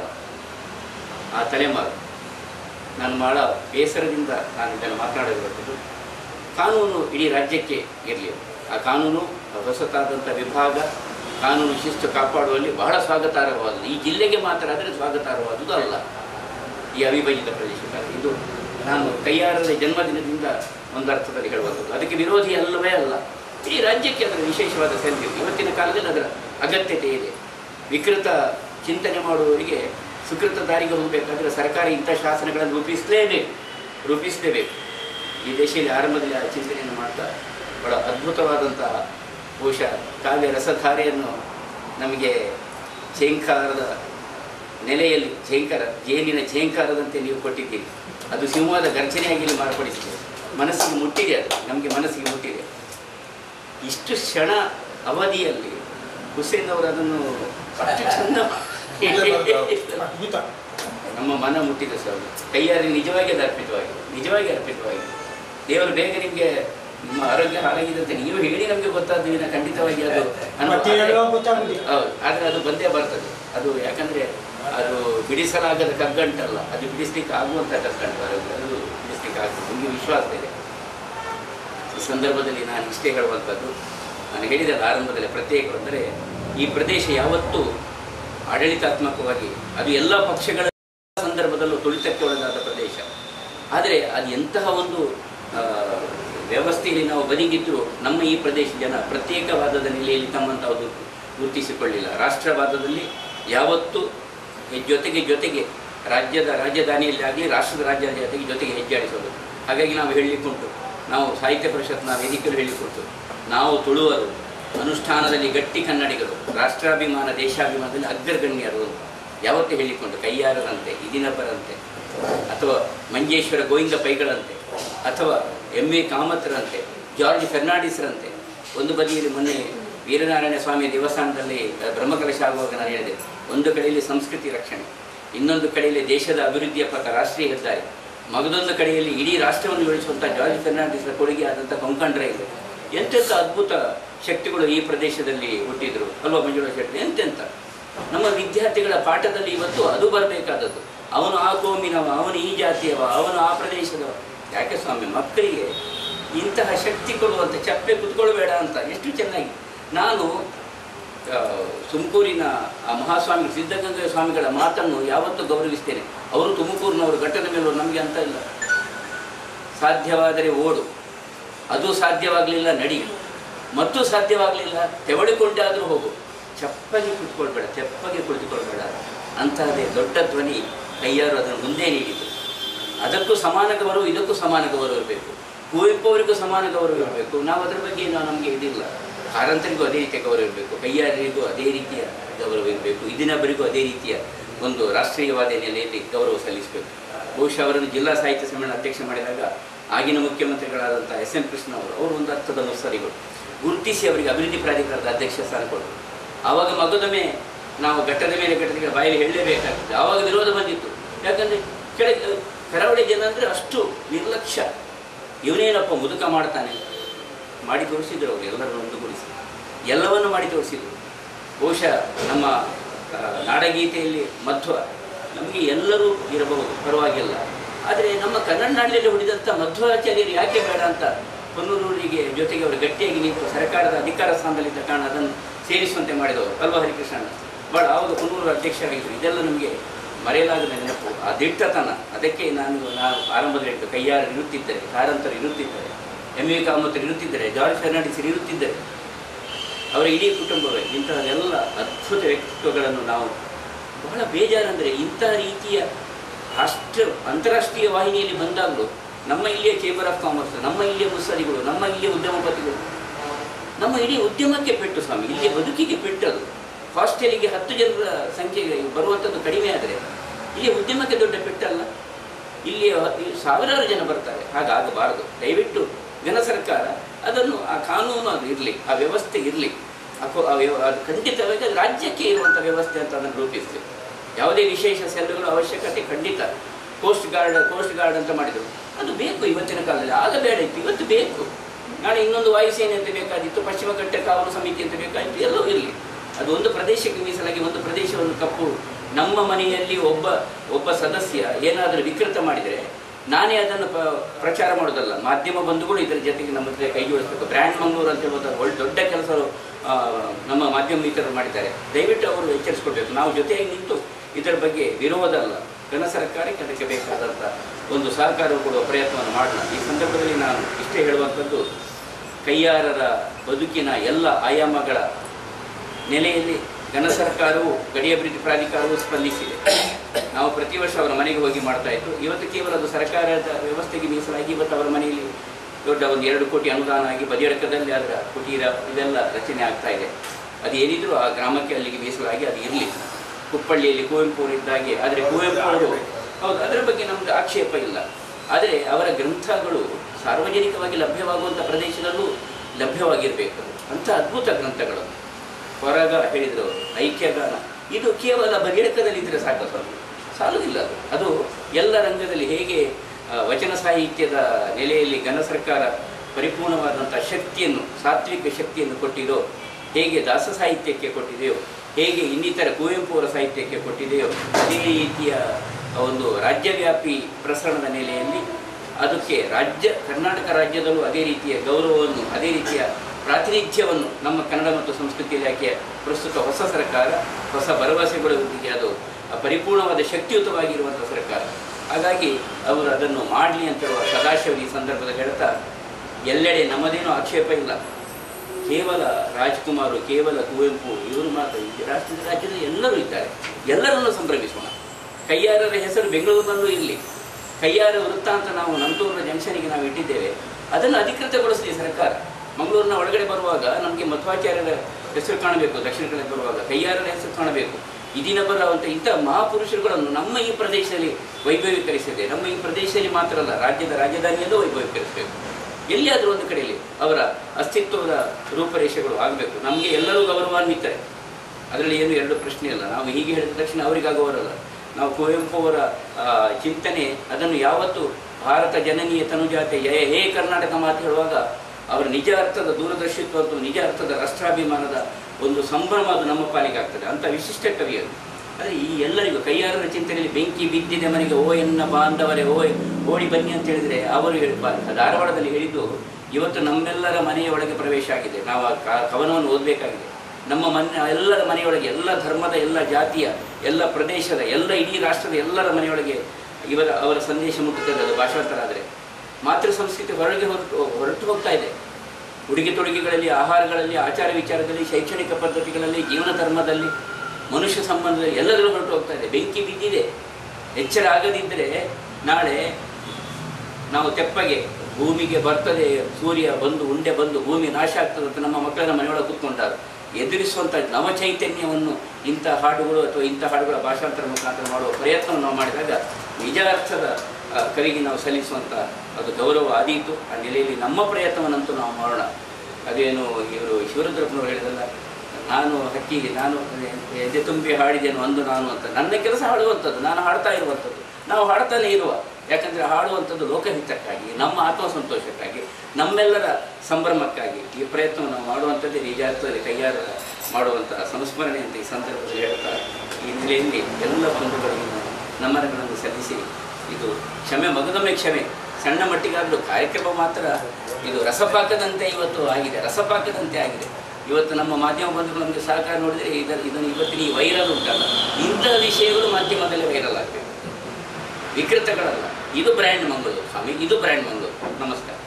ಆ ತಲೆಮಾರು. ನಾನು ಭಾಳ ಬೇಸರದಿಂದ ನಾನು ಇದನ್ನು ಮಾತನಾಡಲಿರುವಂಥದ್ದು. ಕಾನೂನು ಇಡೀ ರಾಜ್ಯಕ್ಕೆ ಇರಲಿ, ಆ ಕಾನೂನು ಹೊಸತಾದಂಥ ವಿಭಾಗ, ಕಾನೂನು ಶಿಸ್ತು ಕಾಪಾಡುವಲ್ಲಿ ಬಹಳ ಸ್ವಾಗತಾರ್ಹವಾದುದು. ಈ ಜಿಲ್ಲೆಗೆ ಮಾತ್ರ ಆದರೆ ಸ್ವಾಗತಾರ್ಹವಾದುದು ಅಲ್ಲ, ಈ ಅವಿಭಜಿತ ಪ್ರದೇಶಕ್ಕಾಗಿ. ಇದು ನಾನು ಕೈಯಾರದ ಜನ್ಮದಿನದಿಂದ ಒಂದು ಅರ್ಥದಲ್ಲಿ ಹೇಳುವಂಥದ್ದು. ಅದಕ್ಕೆ ವಿರೋಧಿ ಅಲ್ಲವೇ ಅಲ್ಲ. ಇಡೀ ರಾಜ್ಯಕ್ಕೆ ಅದರ ವಿಶೇಷವಾದ ಸೆಲ್ಫಿ ಇವತ್ತಿನ ಕಾಲದಲ್ಲಿ ಅದರ ಅಗತ್ಯತೆ ಇದೆ. ವಿಕೃತ ಚಿಂತನೆ ಮಾಡುವವರಿಗೆ ಸುಕೃತ ದಾರಿಗೆ ಹೋಗಬೇಕಾದ್ರೆ ಸರ್ಕಾರ ಇಂಥ ಶಾಸನಗಳನ್ನು ರೂಪಿಸಲೇಬೇಕು. ಈ ದೇಶದಲ್ಲಿ ಆರಂಭದಲ್ಲಿ ಆ ಚಿಂತನೆಯನ್ನು ಮಾಡ್ತಾ ಬಹಳ ಅದ್ಭುತವಾದಂತಹ ಬಹುಶಃ ಕಾವ್ಯ ರಸಧಾರೆಯನ್ನು ನಮಗೆ ಝೇಂಕಾರದ ನೆಲೆಯಲ್ಲಿ ಜೇನಿನ ಝೇಂಕಾರದಂತೆ ನೀವು ಕೊಟ್ಟಿದ್ದೀರಿ. ಅದು ಸಿಂಹದ ಗರ್ಜನೆಯಾಗಿ ಇಲ್ಲಿ ಮಾರ್ಪಡಿಸಿದೆ. ಮನಸ್ಸಿಗೆ ಮುಟ್ಟಿದೆ, ಅದು ನಮಗೆ ಮನಸ್ಸಿಗೆ ಮುಟ್ಟಿದೆ. ಇಷ್ಟು ಕ್ಷಣ ಅವಧಿಯಲ್ಲಿ ಹುಸೇನ್ ಅವರು ಅದನ್ನು ಅಷ್ಟು ಚಂದ ನಮ್ಮ ಮನ ಮುಟ್ಟಿದೆ ಸರ್. ಕೈಯಾರಿ ನಿಜವಾಗಿ ಅದು ಅರ್ಪಿತವಾಗಿದೆ. ದೇವರು ಬೇಗ ನಿಮಗೆ ನಿಮ್ಮ ಆರೋಗ್ಯ ಹಾಳಾಗಿದೆ ಅಂತ ನೀವು ಹೇಳಿ ನಮಗೆ ಗೊತ್ತಾದ ಖಂಡಿತವಾಗಿ ಅದು ಹೌದು, ಆದರೆ ಅದು ಬಂದೇ ಬರ್ತದೆ. ಅದು ಯಾಕಂದರೆ ಅದು ಬಿಡಿಸಲಾಗದ ಕಗ್ಗಂಟಲ್ಲ, ಅದು ಬಿಡಿಸ್ಲಿಕ್ಕೆ ಆಗುವಂಥ ಕಗ್ಗಂಟು. ಅದು ಬಿಡಿಸ್ಲಿಕ್ಕೆ ಆಗ್ತದೆ, ನಿಮಗೆ ವಿಶ್ವಾಸ ಇದೆ. ಈ ಸಂದರ್ಭದಲ್ಲಿ ನಾನು ಇಷ್ಟೇ ಹೇಳುವಂಥದ್ದು, ನಾನು ಹೇಳಿದ ಆರಂಭದಲ್ಲಿ ಪ್ರತ್ಯೇಕ ಅಂದರೆ ಈ ಪ್ರದೇಶ ಯಾವತ್ತೂ ಆಡಳಿತಾತ್ಮಕವಾಗಿ ಅದು ಎಲ್ಲ ಪಕ್ಷಗಳ ಸಂದರ್ಭದಲ್ಲೂ ತುಳಿತಕ್ಕೆ ಒಳಗಾದ ಪ್ರದೇಶ. ಆದರೆ ಅದು ಎಂತಹ ಒಂದು ವ್ಯವಸ್ಥೆಯಲ್ಲಿ ನಾವು ಬದಿಗಿದ್ದರೂ ನಮ್ಮ ಈ ಪ್ರದೇಶ ಜನ ಪ್ರತ್ಯೇಕವಾದದ ನೆಲೆಯಲ್ಲಿ ತಮ್ಮಂಥದ್ದು ಗುರುತಿಸಿಕೊಳ್ಳಿಲ್ಲ. ರಾಷ್ಟ್ರವಾದದಲ್ಲಿ ಯಾವತ್ತೂ ಜೊತೆಗೆ ರಾಜ್ಯದ ರಾಜಧಾನಿಯಲ್ಲಿ ಆಗಲಿ ರಾಷ್ಟ್ರದ ರಾಜ್ಯದ ಜೊತೆಗೆ ಹೆಜ್ಜಾಡಿಸೋದು. ಹಾಗಾಗಿ ನಾವು ಹೇಳಲಿಕ್ಕುಂಟು, ನಾವು ಸಾಹಿತ್ಯ ಪರಿಷತ್ನ ವೇದಿಕೆಯಲ್ಲಿ ಹೇಳಿಕೊಟ್ಟು, ನಾವು ತುಳುವರು ಅನುಷ್ಠಾನದಲ್ಲಿ ಗಟ್ಟಿ ಕನ್ನಡಿಗರು, ರಾಷ್ಟ್ರಾಭಿಮಾನ ದೇಶಾಭಿಮಾನದಲ್ಲಿ ಅಗ್ರಗಣ್ಯರು ಯಾವತ್ತೂ ಹೇಳಿಕೊಂಡು ಕೈಯಾರರಂತೆ, ಇದಿನಬ್ಬರಂತೆ, ಅಥವಾ ಮಂಜೇಶ್ವರ ಗೋವಿಂದ ಪೈಗಳಂತೆ, ಅಥವಾ ಎಂ.ಎ. ಕಾಮತ್ರಂತೆ, ಜಾರ್ಜ್ ಫೆರ್ನಾಂಡಿಸ್ರಂತೆ. ಒಂದು ಬದಿಯಲ್ಲಿ ಮೊನ್ನೆ ವೀರನಾರಾಯಣ ಸ್ವಾಮಿ ದೇವಸ್ಥಾನದಲ್ಲಿ ಬ್ರಹ್ಮಕಲಶ ಆಗುವಾಗ ನಾನು ಹೇಳಿದೆ, ಒಂದು ಕಡೆಯಲ್ಲಿ ಸಂಸ್ಕೃತಿ ರಕ್ಷಣೆ, ಇನ್ನೊಂದು ಕಡೆಯಲ್ಲಿ ದೇಶದ ಅಭಿವೃದ್ಧಿಯ ಪಥ ರಾಷ್ಟ್ರೀಯ ಹೆದ್ದಾರಿ, ಮಗದೊಂದು ಕಡೆಯಲ್ಲಿ ಇಡೀ ರಾಷ್ಟ್ರವನ್ನು ಬೆಳೆಸುವಂಥ ಜಾರ್ಜ್ ಫೆರ್ನಾಂಡಿಸ್ರ ಕೊಡುಗೆ ಆದಂಥ ಕೊಂಕಣ್ ರೈಲು. ಎಂತೆಂಥ ಅದ್ಭುತ ಶಕ್ತಿಗಳು ಈ ಪ್ರದೇಶದಲ್ಲಿ ಹುಟ್ಟಿದ್ರು ಅಲ್ವಾ ಮಂಜುಳಾ ಶೆಟ್ಟಿ? ಎಂತೆಂಥ ನಮ್ಮ ವಿದ್ಯಾರ್ಥಿಗಳ ಪಾಠದಲ್ಲಿ ಇವತ್ತು ಅದು ಬರಬೇಕಾದದ್ದು. ಅವನು ಆ ಕೋಮಿನವ, ಅವನು ಈ ಜಾತಿಯವ, ಅವನು ಆ ಪ್ರದೇಶದವ. ಯಾಕೆ ಸ್ವಾಮಿ ಮಕ್ಕಳಿಗೆ ಇಂತಹ ಶಕ್ತಿ ಕೊಡುವಂಥ ಚಪ್ಪೆ ಕುತ್ಕೊಳ್ಬೇಡ ಅಂತ ಎಷ್ಟು ಚೆನ್ನಾಗಿ. ನಾನು ತುಮಕೂರಿನ ಆ ಮಹಾಸ್ವಾಮಿ ಸಿದ್ಧಗಂಗಾ ಸ್ವಾಮಿಗಳ ಮಾತನ್ನು ಯಾವತ್ತೂ ಗೌರವಿಸ್ತೇನೆ. ಅವರು ತುಮಕೂರಿನವರು, ಘಟ್ಟದ ಮೇಲೂ ನಮಗೆ ಅಂತ ಇಲ್ಲ. ಸಾಧ್ಯವಾದರೆ ಓಡು, ಅದು ಸಾಧ್ಯವಾಗಲಿಲ್ಲ ನಡಿ, ಮತ್ತು ಸಾಧ್ಯವಾಗಲಿಲ್ಲ ತೆವಳಿಕೊಂಡಾದರೂ ಹೋಗು, ತೆಪ್ಪಗೆ ಕುಳಿತುಕೊಳ್ಬೇಡ ಅಂತಹದೇ ದೊಡ್ಡ ಧ್ವನಿ ಕೈಯಾರು ಅದನ್ನು ಮುಂದೆ ನೀಡಿತು. ಅದಕ್ಕೂ ಸಮಾನ ಗೌರವ, ಇದಕ್ಕೂ ಸಮಾನ ಗೌರವ ಇರಬೇಕು. ಕುವೆಂಪು ಅವರಿಗೂ ಸಮಾನ ಗೌರವ ಇರಬೇಕು. ನಾವು ಅದರ ಬಗ್ಗೆ ನಮಗೆ ಇದಿಲ್ಲ. ಕಾರಂತರಿಗೂ ಅದೇ ರೀತಿಯ ಗೌರವ ಇರಬೇಕು, ಕೈಯಾರಿಗೂ ಅದೇ ರೀತಿಯ ಗೌರವ ಇರಬೇಕು, ಇದಿನಬ್ಬರಿಗೂ ಅದೇ ರೀತಿಯ ಒಂದು ರಾಷ್ಟ್ರೀಯವಾದ ನೆಲೆಯಲ್ಲಿ ಗೌರವ ಸಲ್ಲಿಸಬೇಕು. ಬಹುಶಃ ಅವರನ್ನು ಜಿಲ್ಲಾ ಸಾಹಿತ್ಯ ಸಮ್ಮೇಳನ ಅಧ್ಯಕ್ಷ ಮಾಡಿದಾಗ ಆಗಿನ ಮುಖ್ಯಮಂತ್ರಿಗಳಾದಂಥ ಎಸ್.ಎಂ. ಕೃಷ್ಣ ಅವರು ಒಂದು ಅರ್ಥದ ಮುತ್ಸರಿಗಳು ಗುರುತಿಸಿ ಅವರಿಗೆ ಅಭಿವೃದ್ಧಿ ಪ್ರಾಧಿಕಾರದ ಅಧ್ಯಕ್ಷ ಸ್ಥಾನ ಕೊಟ್ಟರು. ಆವಾಗ ಮಗದೊಮ್ಮೆ ನಾವು ಘಟ್ಟದ ಮೇಲೆ ಬಾಯಲ್ಲಿ ಹೇಳಲೇಬೇಕಾಗ್ತದೆ. ಆವಾಗ ವಿರೋಧ ಬಂದಿತ್ತು. ಯಾಕಂದರೆ ಕರಾವಳಿ ಜನ ಅಂದರೆ ಅಷ್ಟು ನಿರ್ಲಕ್ಷ್ಯ, ಇವನೇನಪ್ಪ ಮುದುಕ ಮಾಡ್ತಾನೆ. ಮಾಡಿ ತೋರಿಸಿದ್ರು ಅವರು, ಎಲ್ಲರನ್ನು ಒಂದುಗೂಡಿಸಿ ಎಲ್ಲವನ್ನು ಮಾಡಿ ತೋರಿಸಿದರು. ಬಹುಶಃ ನಮ್ಮ ನಾಡಗೀತೆಯಲ್ಲಿ ಮಧ್ವ ನಮಗೆ ಎಲ್ಲರೂ ಇರಬಹುದು, ಪರವಾಗಿಲ್ಲ. ಆದರೆ ನಮ್ಮ ಕನ್ನಡ ನಾಡಿನಲ್ಲಿ ಹುಟ್ಟಿದಂಥ ಮಧ್ವಾಚಾರ್ಯರು ಯಾಕೆ ಬೇಡ ಅಂತ ಹೊನ್ನೂರಿಗೆ ಜೊತೆಗೆ ಅವರು ಗಟ್ಟಿಯಾಗಿ ನಿಂತು ಸರ್ಕಾರದ ಅಧಿಕಾರ ಸ್ಥಾನದಲ್ಲಿದ್ದ ಕಾರಣ ಅದನ್ನು ಸೇರಿಸುವಂತೆ ಮಾಡಿದವರು ಅಲ್ವಾ ಹರಿಕೃಷ್ಣಣ್ಣ. ಭಾಳ ಆವಾಗ ಹೊನ್ನೂರು ಅಧ್ಯಕ್ಷರಾಗಿದ್ದರು. ಇದೆಲ್ಲ ನಮಗೆ ಮರೆಯಲಾಗದ ನೆನಪು, ಆ ದಿಟ್ಟತನ. ಅದಕ್ಕೆ ನಾನು ಆರಂಭದಲ್ಲಿ ಹೇಳಿದ್ದು, ಕೈಯಾರು ಇರುತ್ತಿದ್ದರೆ, ಕಾರಂತರು ಇರುತ್ತಿದ್ದರೆ, ಎಂ.ಎ. ಕಾಮತ್ರು ಇರುತ್ತಿದ್ದರೆ, ಜಾರ್ಜ್ ಫೆರ್ನಾಂಡಿಸ್ ಇರುತ್ತಿದ್ದರೆ, ಅವರ ಇಡೀ ಕುಟುಂಬವೇ ಇಂತಹದೆಲ್ಲ ಅದ್ಭುತ ವ್ಯಕ್ತಿತ್ವಗಳನ್ನು ನಾವು ಬಹಳ ಬೇಜಾರಂದರೆ ಇಂತಹ ರೀತಿಯ ಅಂತಾರಾಷ್ಟ್ರೀಯ ವಾಹಿನಿಯಲ್ಲಿ ಬಂದಾಗಲೂ ನಮ್ಮ ಇಲ್ಲಿಯ ಚೇಂಬರ್ ಆಫ್ ಕಾಮರ್ಸ್, ನಮ್ಮ ಇಲ್ಲಿಯ ಮುತ್ಸರಿಗಳು, ನಮ್ಮ ಇಲ್ಲಿಯ ಉದ್ಯಮಪತಿಗಳು, ನಮ್ಮ ಇಡೀ ಉದ್ಯಮಕ್ಕೆ ಪೆಟ್ಟು ಸ್ವಾಮಿ, ಇಲ್ಲಿಯ ಬದುಕಿಗೆ ಪೆಟ್ಟದು. ಹಾಸ್ಟೆಲಿಗೆ 10 ಜನರ ಸಂಖ್ಯೆ ಬರುವಂಥದ್ದು ಕಡಿಮೆ ಆದರೆ ಇಲ್ಲಿಯ ಉದ್ಯಮಕ್ಕೆ ದೊಡ್ಡ ಪೆಟ್ಟಲ್ಲ. ಇಲ್ಲಿ ಸಾವಿರಾರು ಜನ ಬರ್ತಾರೆ. ಹಾಗಾಗಬಾರದು. ದಯವಿಟ್ಟು ಜನ ಸರ್ಕಾರ ಅದನ್ನು, ಆ ಕಾನೂನು ಅದು ಇರಲಿ, ಆ ವ್ಯವಸ್ಥೆ ಇರಲಿ, ಅದು ಖಂಡಿತವಾಗಿ ಅದು ರಾಜ್ಯಕ್ಕೆ ಇರುವಂಥ ವ್ಯವಸ್ಥೆ ಅಂತ ಅದನ್ನು ರೂಪಿಸ್ತೇವೆ. ಯಾವುದೇ ವಿಶೇಷ ಸೆಲ್ಗಳು ಅವಶ್ಯಕತೆ ಖಂಡಿತ. ಕೋಸ್ಟ್ ಗಾರ್ಡ್ ಅಂತ ಮಾಡಿದರು, ಅದು ಬೇಕು ಇವತ್ತಿನ ಕಾಲದಲ್ಲಿ. ಆಗ ಬೇಡ ಇತ್ತು, ಇವತ್ತು ಬೇಕು. ನಾಳೆ ಇನ್ನೊಂದು ವಾಯುಸೇನೆ ಅಂತ ಬೇಕಾದಿತ್ತು, ಪಶ್ಚಿಮ ಘಟ್ಟ ಕಾವಲು ಸಮಿತಿ ಅಂತ ಬೇಕಾಗಿತ್ತು, ಎಲ್ಲವೂ ಇರಲಿ. ಅದು ಒಂದು ಪ್ರದೇಶಕ್ಕೆ ಮೀಸಲಾಗಿ ಒಂದು ಪ್ರದೇಶವನ್ನು ಕಪ್ಪು. ನಮ್ಮ ಮನೆಯಲ್ಲಿ ಒಬ್ಬ ಸದಸ್ಯ ಏನಾದರೂ ವಿಕೃತ ಮಾಡಿದರೆ ನಾನೇ ಅದನ್ನು ಪ್ರಚಾರ ಮಾಡೋದಲ್ಲ, ಮಾಧ್ಯಮ ಬಂಧುಗಳು ಇದರ ಜೊತೆಗೆ ನಮ್ಮ ಜೊತೆ ಕೈ ಜೋಡಿಸಬೇಕು. ಬ್ರ್ಯಾಂಡ್ ಮಂಗಳೂರು ಅಂತ ಹೇಳೋದು ಒಳ್ಳೆ ದೊಡ್ಡ ಕೆಲಸ ನಮ್ಮ ಮಾಧ್ಯಮ ಮಿತ್ರರು ಮಾಡಿದ್ದಾರೆ. ದಯವಿಟ್ಟು ಅವರು ಎಚ್ಚರಿಸ್ಕೊಳ್ಬೇಕು. ನಾವು ಜೊತೆಯಾಗಿ ನಿಂತು ಇದರ ಬಗ್ಗೆ ವಿರೋಧ ಅಲ್ಲ, ಘನ ಸರ್ಕಾರಕ್ಕೆ ಅದಕ್ಕೆ ಬೇಕಾದಂಥ ಒಂದು ಸಹಕಾರ ಕೊಡುವ ಪ್ರಯತ್ನವನ್ನು ಮಾಡೋಣ. ಈ ಸಂದರ್ಭದಲ್ಲಿ ನಾನು ಇಷ್ಟೇ ಹೇಳುವಂಥದ್ದು, ಕೈಯಾರರ ಬದುಕಿನ ಎಲ್ಲ ಆಯಾಮಗಳ ನೆಲೆಯಲ್ಲಿ ಘನ ಸರ್ಕಾರವು, ಗಡಿ ಅಭಿವೃದ್ಧಿ ಪ್ರಾಧಿಕಾರವು ಸ್ಪಂದಿಸಿದೆ. ನಾವು ಪ್ರತಿ ವರ್ಷ ಅವರ ಮನೆಗೆ ಹೋಗಿ ಮಾಡ್ತಾ ಇತ್ತು. ಇವತ್ತು ಕೇವಲ ಅದು ಸರ್ಕಾರದ ವ್ಯವಸ್ಥೆಗೆ ಮೀಸಲಾಗಿ ಇವತ್ತು ಅವರ ಮನೆಯಲ್ಲಿ ದೊಡ್ಡ ಒಂದು 2 ಕೋಟಿ ಅನುದಾನ ಆಗಿ ಬದಿಯಡಕದಲ್ಲಿ ಅದರ ಕುಟೀರ ಇದೆಲ್ಲ ರಚನೆ ಆಗ್ತಾ ಇದೆ. ಅದು ಏನಿದ್ರು ಆ ಗ್ರಾಮಕ್ಕೆ ಅಲ್ಲಿಗೆ ಮೀಸಲಾಗಿ ಅದು ಇರಲಿ. ಕುಪ್ಪಳ್ಳಿಯಲ್ಲಿ ಕುವೆಂಪು ಅವರು ಇದ್ದಾಗೆ, ಆದರೆ ಕುವೆಂಪು ಅವರು ಹೌದು, ಅದರ ಬಗ್ಗೆ ನಮ್ಗೆ ಆಕ್ಷೇಪ ಇಲ್ಲ. ಆದರೆ ಅವರ ಗ್ರಂಥಗಳು ಸಾರ್ವಜನಿಕವಾಗಿ ಲಭ್ಯವಾಗುವಂಥ ಪ್ರದೇಶದಲ್ಲೂ ಲಭ್ಯವಾಗಿರಬೇಕು. ಅಂಥ ಅದ್ಭುತ ಗ್ರಂಥಗಳು. ಹೊರಗ ಹೇಳಿದರು ಐಕ್ಯಗಾನ, ಇದು ಕೇವಲ ಬಗೆಡಕದಲ್ಲಿದ್ದರೆ ಸಾಕು, ಸಾಲುವುದಿಲ್ಲ. ಅದು ಎಲ್ಲ ರಂಗದಲ್ಲಿ ಹೇಗೆ ವಚನ ಸಾಹಿತ್ಯದ ನೆಲೆಯಲ್ಲಿ ಘನ ಸರ್ಕಾರ ಪರಿಪೂರ್ಣವಾದಂಥ ಶಕ್ತಿಯನ್ನು, ಸಾತ್ವಿಕ ಶಕ್ತಿಯನ್ನು ಕೊಟ್ಟಿದೋ, ಹೇಗೆ ದಾಸ ಸಾಹಿತ್ಯಕ್ಕೆ ಕೊಟ್ಟಿದೆಯೋ, ಹೇಗೆ ಇನ್ನಿತರ ಕುವೆಂಪು ಅವರ ಸಾಹಿತ್ಯಕ್ಕೆ ಕೊಟ್ಟಿದೆಯೋ, ಅದೇ ರೀತಿಯ ಒಂದು ರಾಜ್ಯವ್ಯಾಪಿ ಪ್ರಸರಣದ ನೆಲೆಯಲ್ಲಿ ಅದಕ್ಕೆ ಕರ್ನಾಟಕ ರಾಜ್ಯದಲ್ಲೂ ಅದೇ ರೀತಿಯ ಗೌರವವನ್ನು, ಅದೇ ರೀತಿಯ ಪ್ರಾತಿನಿಧ್ಯವನ್ನು ನಮ್ಮ ಕನ್ನಡ ಮತ್ತು ಸಂಸ್ಕೃತಿ ಇಲಾಖೆಯ ಪ್ರಸ್ತುತ ಹೊಸ ಸರ್ಕಾರ, ಹೊಸ ಭರವಸೆಗಳೊಂದಿಗೆ ಅದು ಪರಿಪೂರ್ಣವಾದ ಶಕ್ತಿಯುತವಾಗಿರುವಂಥ ಸರ್ಕಾರ. ಹಾಗಾಗಿ ಅವರು ಅದನ್ನು ಮಾಡಲಿ ಅಂತ ಹೇಳುವ ಸದಾಶಿವ ಈ ಸಂದರ್ಭದಲ್ಲಿ ಹೇಳ್ತಾ, ಎಲ್ಲೆಡೆ ನಮ್ಮದೇನೂ ಆಕ್ಷೇಪ ಇಲ್ಲ. ಕೇವಲ ರಾಜ್ಕುಮಾರ್, ಕೇವಲ ಕುವೆಂಪು ಇವರು ಮಾತ್ರ ರಾಜ್ಯದಲ್ಲಿ ಎಲ್ಲರೂ ಇದ್ದಾರೆ. ಎಲ್ಲರನ್ನೂ ಸಂಭ್ರಮಿಸೋಣ. ಕಯ್ಯಾರರ ಹೆಸರು ಬೆಂಗಳೂರಿನಲ್ಲೂ ಇರಲಿ. ಕಯ್ಯಾರ ವೃತ್ತ ಅಂತ ನಾವು ನಂತೂರಿನ ಜಂಕ್ಷನಿಗೆ ನಾವು ಇಟ್ಟಿದ್ದೇವೆ, ಅದನ್ನು ಅಧಿಕೃತಗೊಳಿಸಲಿ ಸರ್ಕಾರ. ಮಂಗಳೂರಿನ ಒಳಗಡೆ ಬರುವಾಗ ನಮಗೆ ಮಧ್ವಾಚಾರ್ಯರ ಹೆಸರು ಕಾಣಬೇಕು, ದಕ್ಷಿಣ ಕನ್ನಡ ಬರುವಾಗ ಕಯ್ಯಾರರ ಹೆಸರು ಕಾಣಬೇಕು. ಇದೀನ ಬರುವಂಥ ಇಂಥ ಮಹಾಪುರುಷರುಗಳನ್ನು ನಮ್ಮ ಈ ಪ್ರದೇಶದಲ್ಲಿ ವೈಭವೀಕರಿಸಿದೆ. ನಮ್ಮ ಈ ಪ್ರದೇಶದಲ್ಲಿ ಮಾತ್ರ ಅಲ್ಲ, ರಾಜ್ಯದ ರಾಜಧಾನಿಯಲ್ಲೂ ವೈಭವೀಕರಿಸಬೇಕು. ಎಲ್ಲಿಯಾದರೂ ಒಂದು ಕಡೆಯಲ್ಲಿ ಅವರ ಅಸ್ತಿತ್ವದ ರೂಪರೇಷೆಗಳು ಆಗಬೇಕು. ನಮಗೆ ಎಲ್ಲರೂ ಗೌರವಾನ್ವಿತರೆ, ಅದರಲ್ಲಿ ಏನು ಎರಡು ಪ್ರಶ್ನೆ ಇಲ್ಲ. ನಾವು ಹೀಗೆ ಹೇಳಿದ ತಕ್ಷಣ ಅವರಿಗಾಗುವವರಲ್ಲ. ನಾವು ಕುವೆಂಪು ಅವರ ಚಿಂತನೆ ಅದನ್ನು ಯಾವತ್ತು ಭಾರತ ಜನನೀಯ ತನುಜಾತೆ ಹೇ ಕರ್ನಾಟಕ ಮಾತು ಹೇಳುವಾಗ ಅವರ ನಿಜ ಅರ್ಥದ ದೂರದರ್ಶಿತ್ವ ಮತ್ತು ನಿಜ ಅರ್ಥದ ರಾಷ್ಟ್ರಾಭಿಮಾನದ ಒಂದು ಸಂಭ್ರಮ ಅದು ನಮ್ಮ ಪಾಲಿಗೆ ಆಗ್ತದೆ. ಅಂಥ ವಿಶಿಷ್ಟ ಕವಿಯರು. ಆದರೆ ಈ ಎಲ್ಲರಿಗೂ ಕೈಯಾರರ ಚಿಂತನೆಯಲ್ಲಿ ಬೆಂಕಿ ಬಿದ್ದಿದೆ ಮನೆಗೆ ಓ ಎನ್ನ ಬಾಂಧವರೇ ಓಡಿ ಬನ್ನಿ ಅಂತ ಹೇಳಿದರೆ ಅವರು ಧಾರವಾಡದಲ್ಲಿ ಹೇಳಿದ್ದು ಇವತ್ತು ನಮ್ಮೆಲ್ಲರ ಮನೆಯ ಒಳಗೆ ಪ್ರವೇಶ ಆಗಿದೆ. ನಾವು ಆ ಕವನವನ್ನು ಓದಬೇಕಾಗಿದೆ. ನಮ್ಮ ಎಲ್ಲರ ಮನೆಯೊಳಗೆ, ಎಲ್ಲ ಧರ್ಮದ, ಎಲ್ಲ ಜಾತಿಯ, ಎಲ್ಲ ಪ್ರದೇಶದ, ಎಲ್ಲ ಇಡೀ ರಾಷ್ಟ್ರದ ಎಲ್ಲರ ಮನೆಯೊಳಗೆ ಅವರ ಸಂದೇಶ ಮುಟ್ಟುತ್ತದೆ. ಅದು ಭಾಷಾಂತರ ಆದರೆ ಮಾತೃ ಸಂಸ್ಕೃತಿ ಹೊರಟು ಹೋಗ್ತಾ ಇದೆ. ಉಡುಗೆ ತೊಡುಗೆಗಳಲ್ಲಿ, ಆಹಾರಗಳಲ್ಲಿ, ಆಚಾರ ವಿಚಾರದಲ್ಲಿ, ಶೈಕ್ಷಣಿಕ ಪದ್ಧತಿಗಳಲ್ಲಿ, ಜೀವನ ಧರ್ಮದಲ್ಲಿ, ಮನುಷ್ಯ ಸಂಬಂಧದಲ್ಲಿ ಎಲ್ಲದರಲ್ಲೂ ಹೊರಟು ಹೋಗ್ತಾ ಇದೆ. ಬೆಂಕಿ ಬಿದ್ದಿದೆ. ಎಚ್ಚರ ಆಗದಿದ್ದರೆ ನಾಳೆ ನಾವು ತೆಪ್ಪಗೆ ಭೂಮಿಗೆ ಬರ್ತದೆ ಸೂರ್ಯ ಬಂದು ಉಂಡೆ ಬಂದು ಭೂಮಿ ನಾಶ ಆಗ್ತದೆ ಅಂತ ನಮ್ಮ ಮಕ್ಕಳನ್ನ ಮನೆಯೊಳಗೆ ಕೂತ್ಕೊಂಡಾರು. ಎದುರಿಸುವಂಥ ನವಚೈತನ್ಯವನ್ನು ಇಂಥ ಹಾಡುಗಳು ಅಥವಾ ಇಂಥ ಹಾಡುಗಳ ಭಾಷಾಂತರ ಮುಖಾಂತರ ಮಾಡುವ ಪ್ರಯತ್ನವನ್ನು ನಾವು ಮಾಡಿದಾಗ ನಿಜ ಅರ್ಥದ ಕವಿಗೆ ನಾವು ಸಲ್ಲಿಸುವಂಥ ಅದು ಗೌರವ ಆದೀತು. ಆ ನೆಲೆಯಲ್ಲಿ ನಮ್ಮ ಪ್ರಯತ್ನವನ್ನಂತೂ ನಾವು ಮಾಡೋಣ. ಅದೇನು ಇವರು ಶಿವರುದ್ರಪ್ಪನವರು ಹೇಳಿದಲ್ಲ, ನಾನು ಹಕ್ಕಿಗೆ ನಾನು ಎದೆ ತುಂಬಿ ಹಾಡಿದೆನು ಅಂದು ನಾನು ಅಂತ. ನನ್ನ ಕೆಲಸ ಹಾಡುವಂಥದ್ದು, ನಾನು ಹಾಡ್ತಾ ಇರುವಂಥದ್ದು, ನಾವು ಹಾಡ್ತಾನೆ ಇರುವ. ಯಾಕಂದರೆ ಹಾಡುವಂಥದ್ದು ಲೋಕಹಿತಕ್ಕಾಗಿ, ನಮ್ಮ ಆತ್ಮಸಂತೋಷಕ್ಕಾಗಿ, ನಮ್ಮೆಲ್ಲರ ಸಂಭ್ರಮಕ್ಕಾಗಿ ಈ ಪ್ರಯತ್ನವನ್ನು ನಾವು ಮಾಡುವಂಥದ್ದೇ ನಿಜಾರ್ಥದಲ್ಲಿ ಕೈಯಾರ ಮಾಡುವಂಥ ಸಂಸ್ಮರಣೆ ಅಂತ ಈ ಸಂದರ್ಭದಲ್ಲಿ ಹೇಳ್ತಾ, ಈ ನೆಲೆಯಲ್ಲಿ ಎಲ್ಲ ಬಂಧುಗಳಿಗೆ ನಮನಗಳನ್ನು ಸಲ್ಲಿಸಿ, ಇದು ಕ್ಷಮೆ ಮಗದೊಮ್ಮೆ ಕ್ಷಮೆ. ಸಣ್ಣ ಮಟ್ಟಿಗಾದರೂ ಕಾರ್ಯಕ್ರಮ ಮಾತ್ರ ಇದು ರಸಪಾಕದಂತೆ ಇವತ್ತು ಆಗಿದೆ, ರಸಪಾಕದಂತೆ ಆಗಿದೆ. ಇವತ್ತು ನಮ್ಮ ಮಾಧ್ಯಮ ಬಂಧುಗಳು ನಮಗೆ ಸಹಕಾರ ನೋಡಿದರೆ ಇದನ್ನು ಇವತ್ತಿನ ಈ ವೈರಲ್ ಉಂಟಲ್ಲ, ಇಂಥ ವಿಷಯಗಳು ಮಾಧ್ಯಮದಲ್ಲೇ ವೈರಲ್ ಆಗಬೇಕು, ವಿಕೃತಗಳಲ್ಲ. ಇದು ಬ್ರ್ಯಾಂಡ್ ಮಂಗಳೂರು ಸ್ವಾಮಿ, ಇದು ಬ್ರ್ಯಾಂಡ್ ಮಂಗಳೂರು. ನಮಸ್ಕಾರ.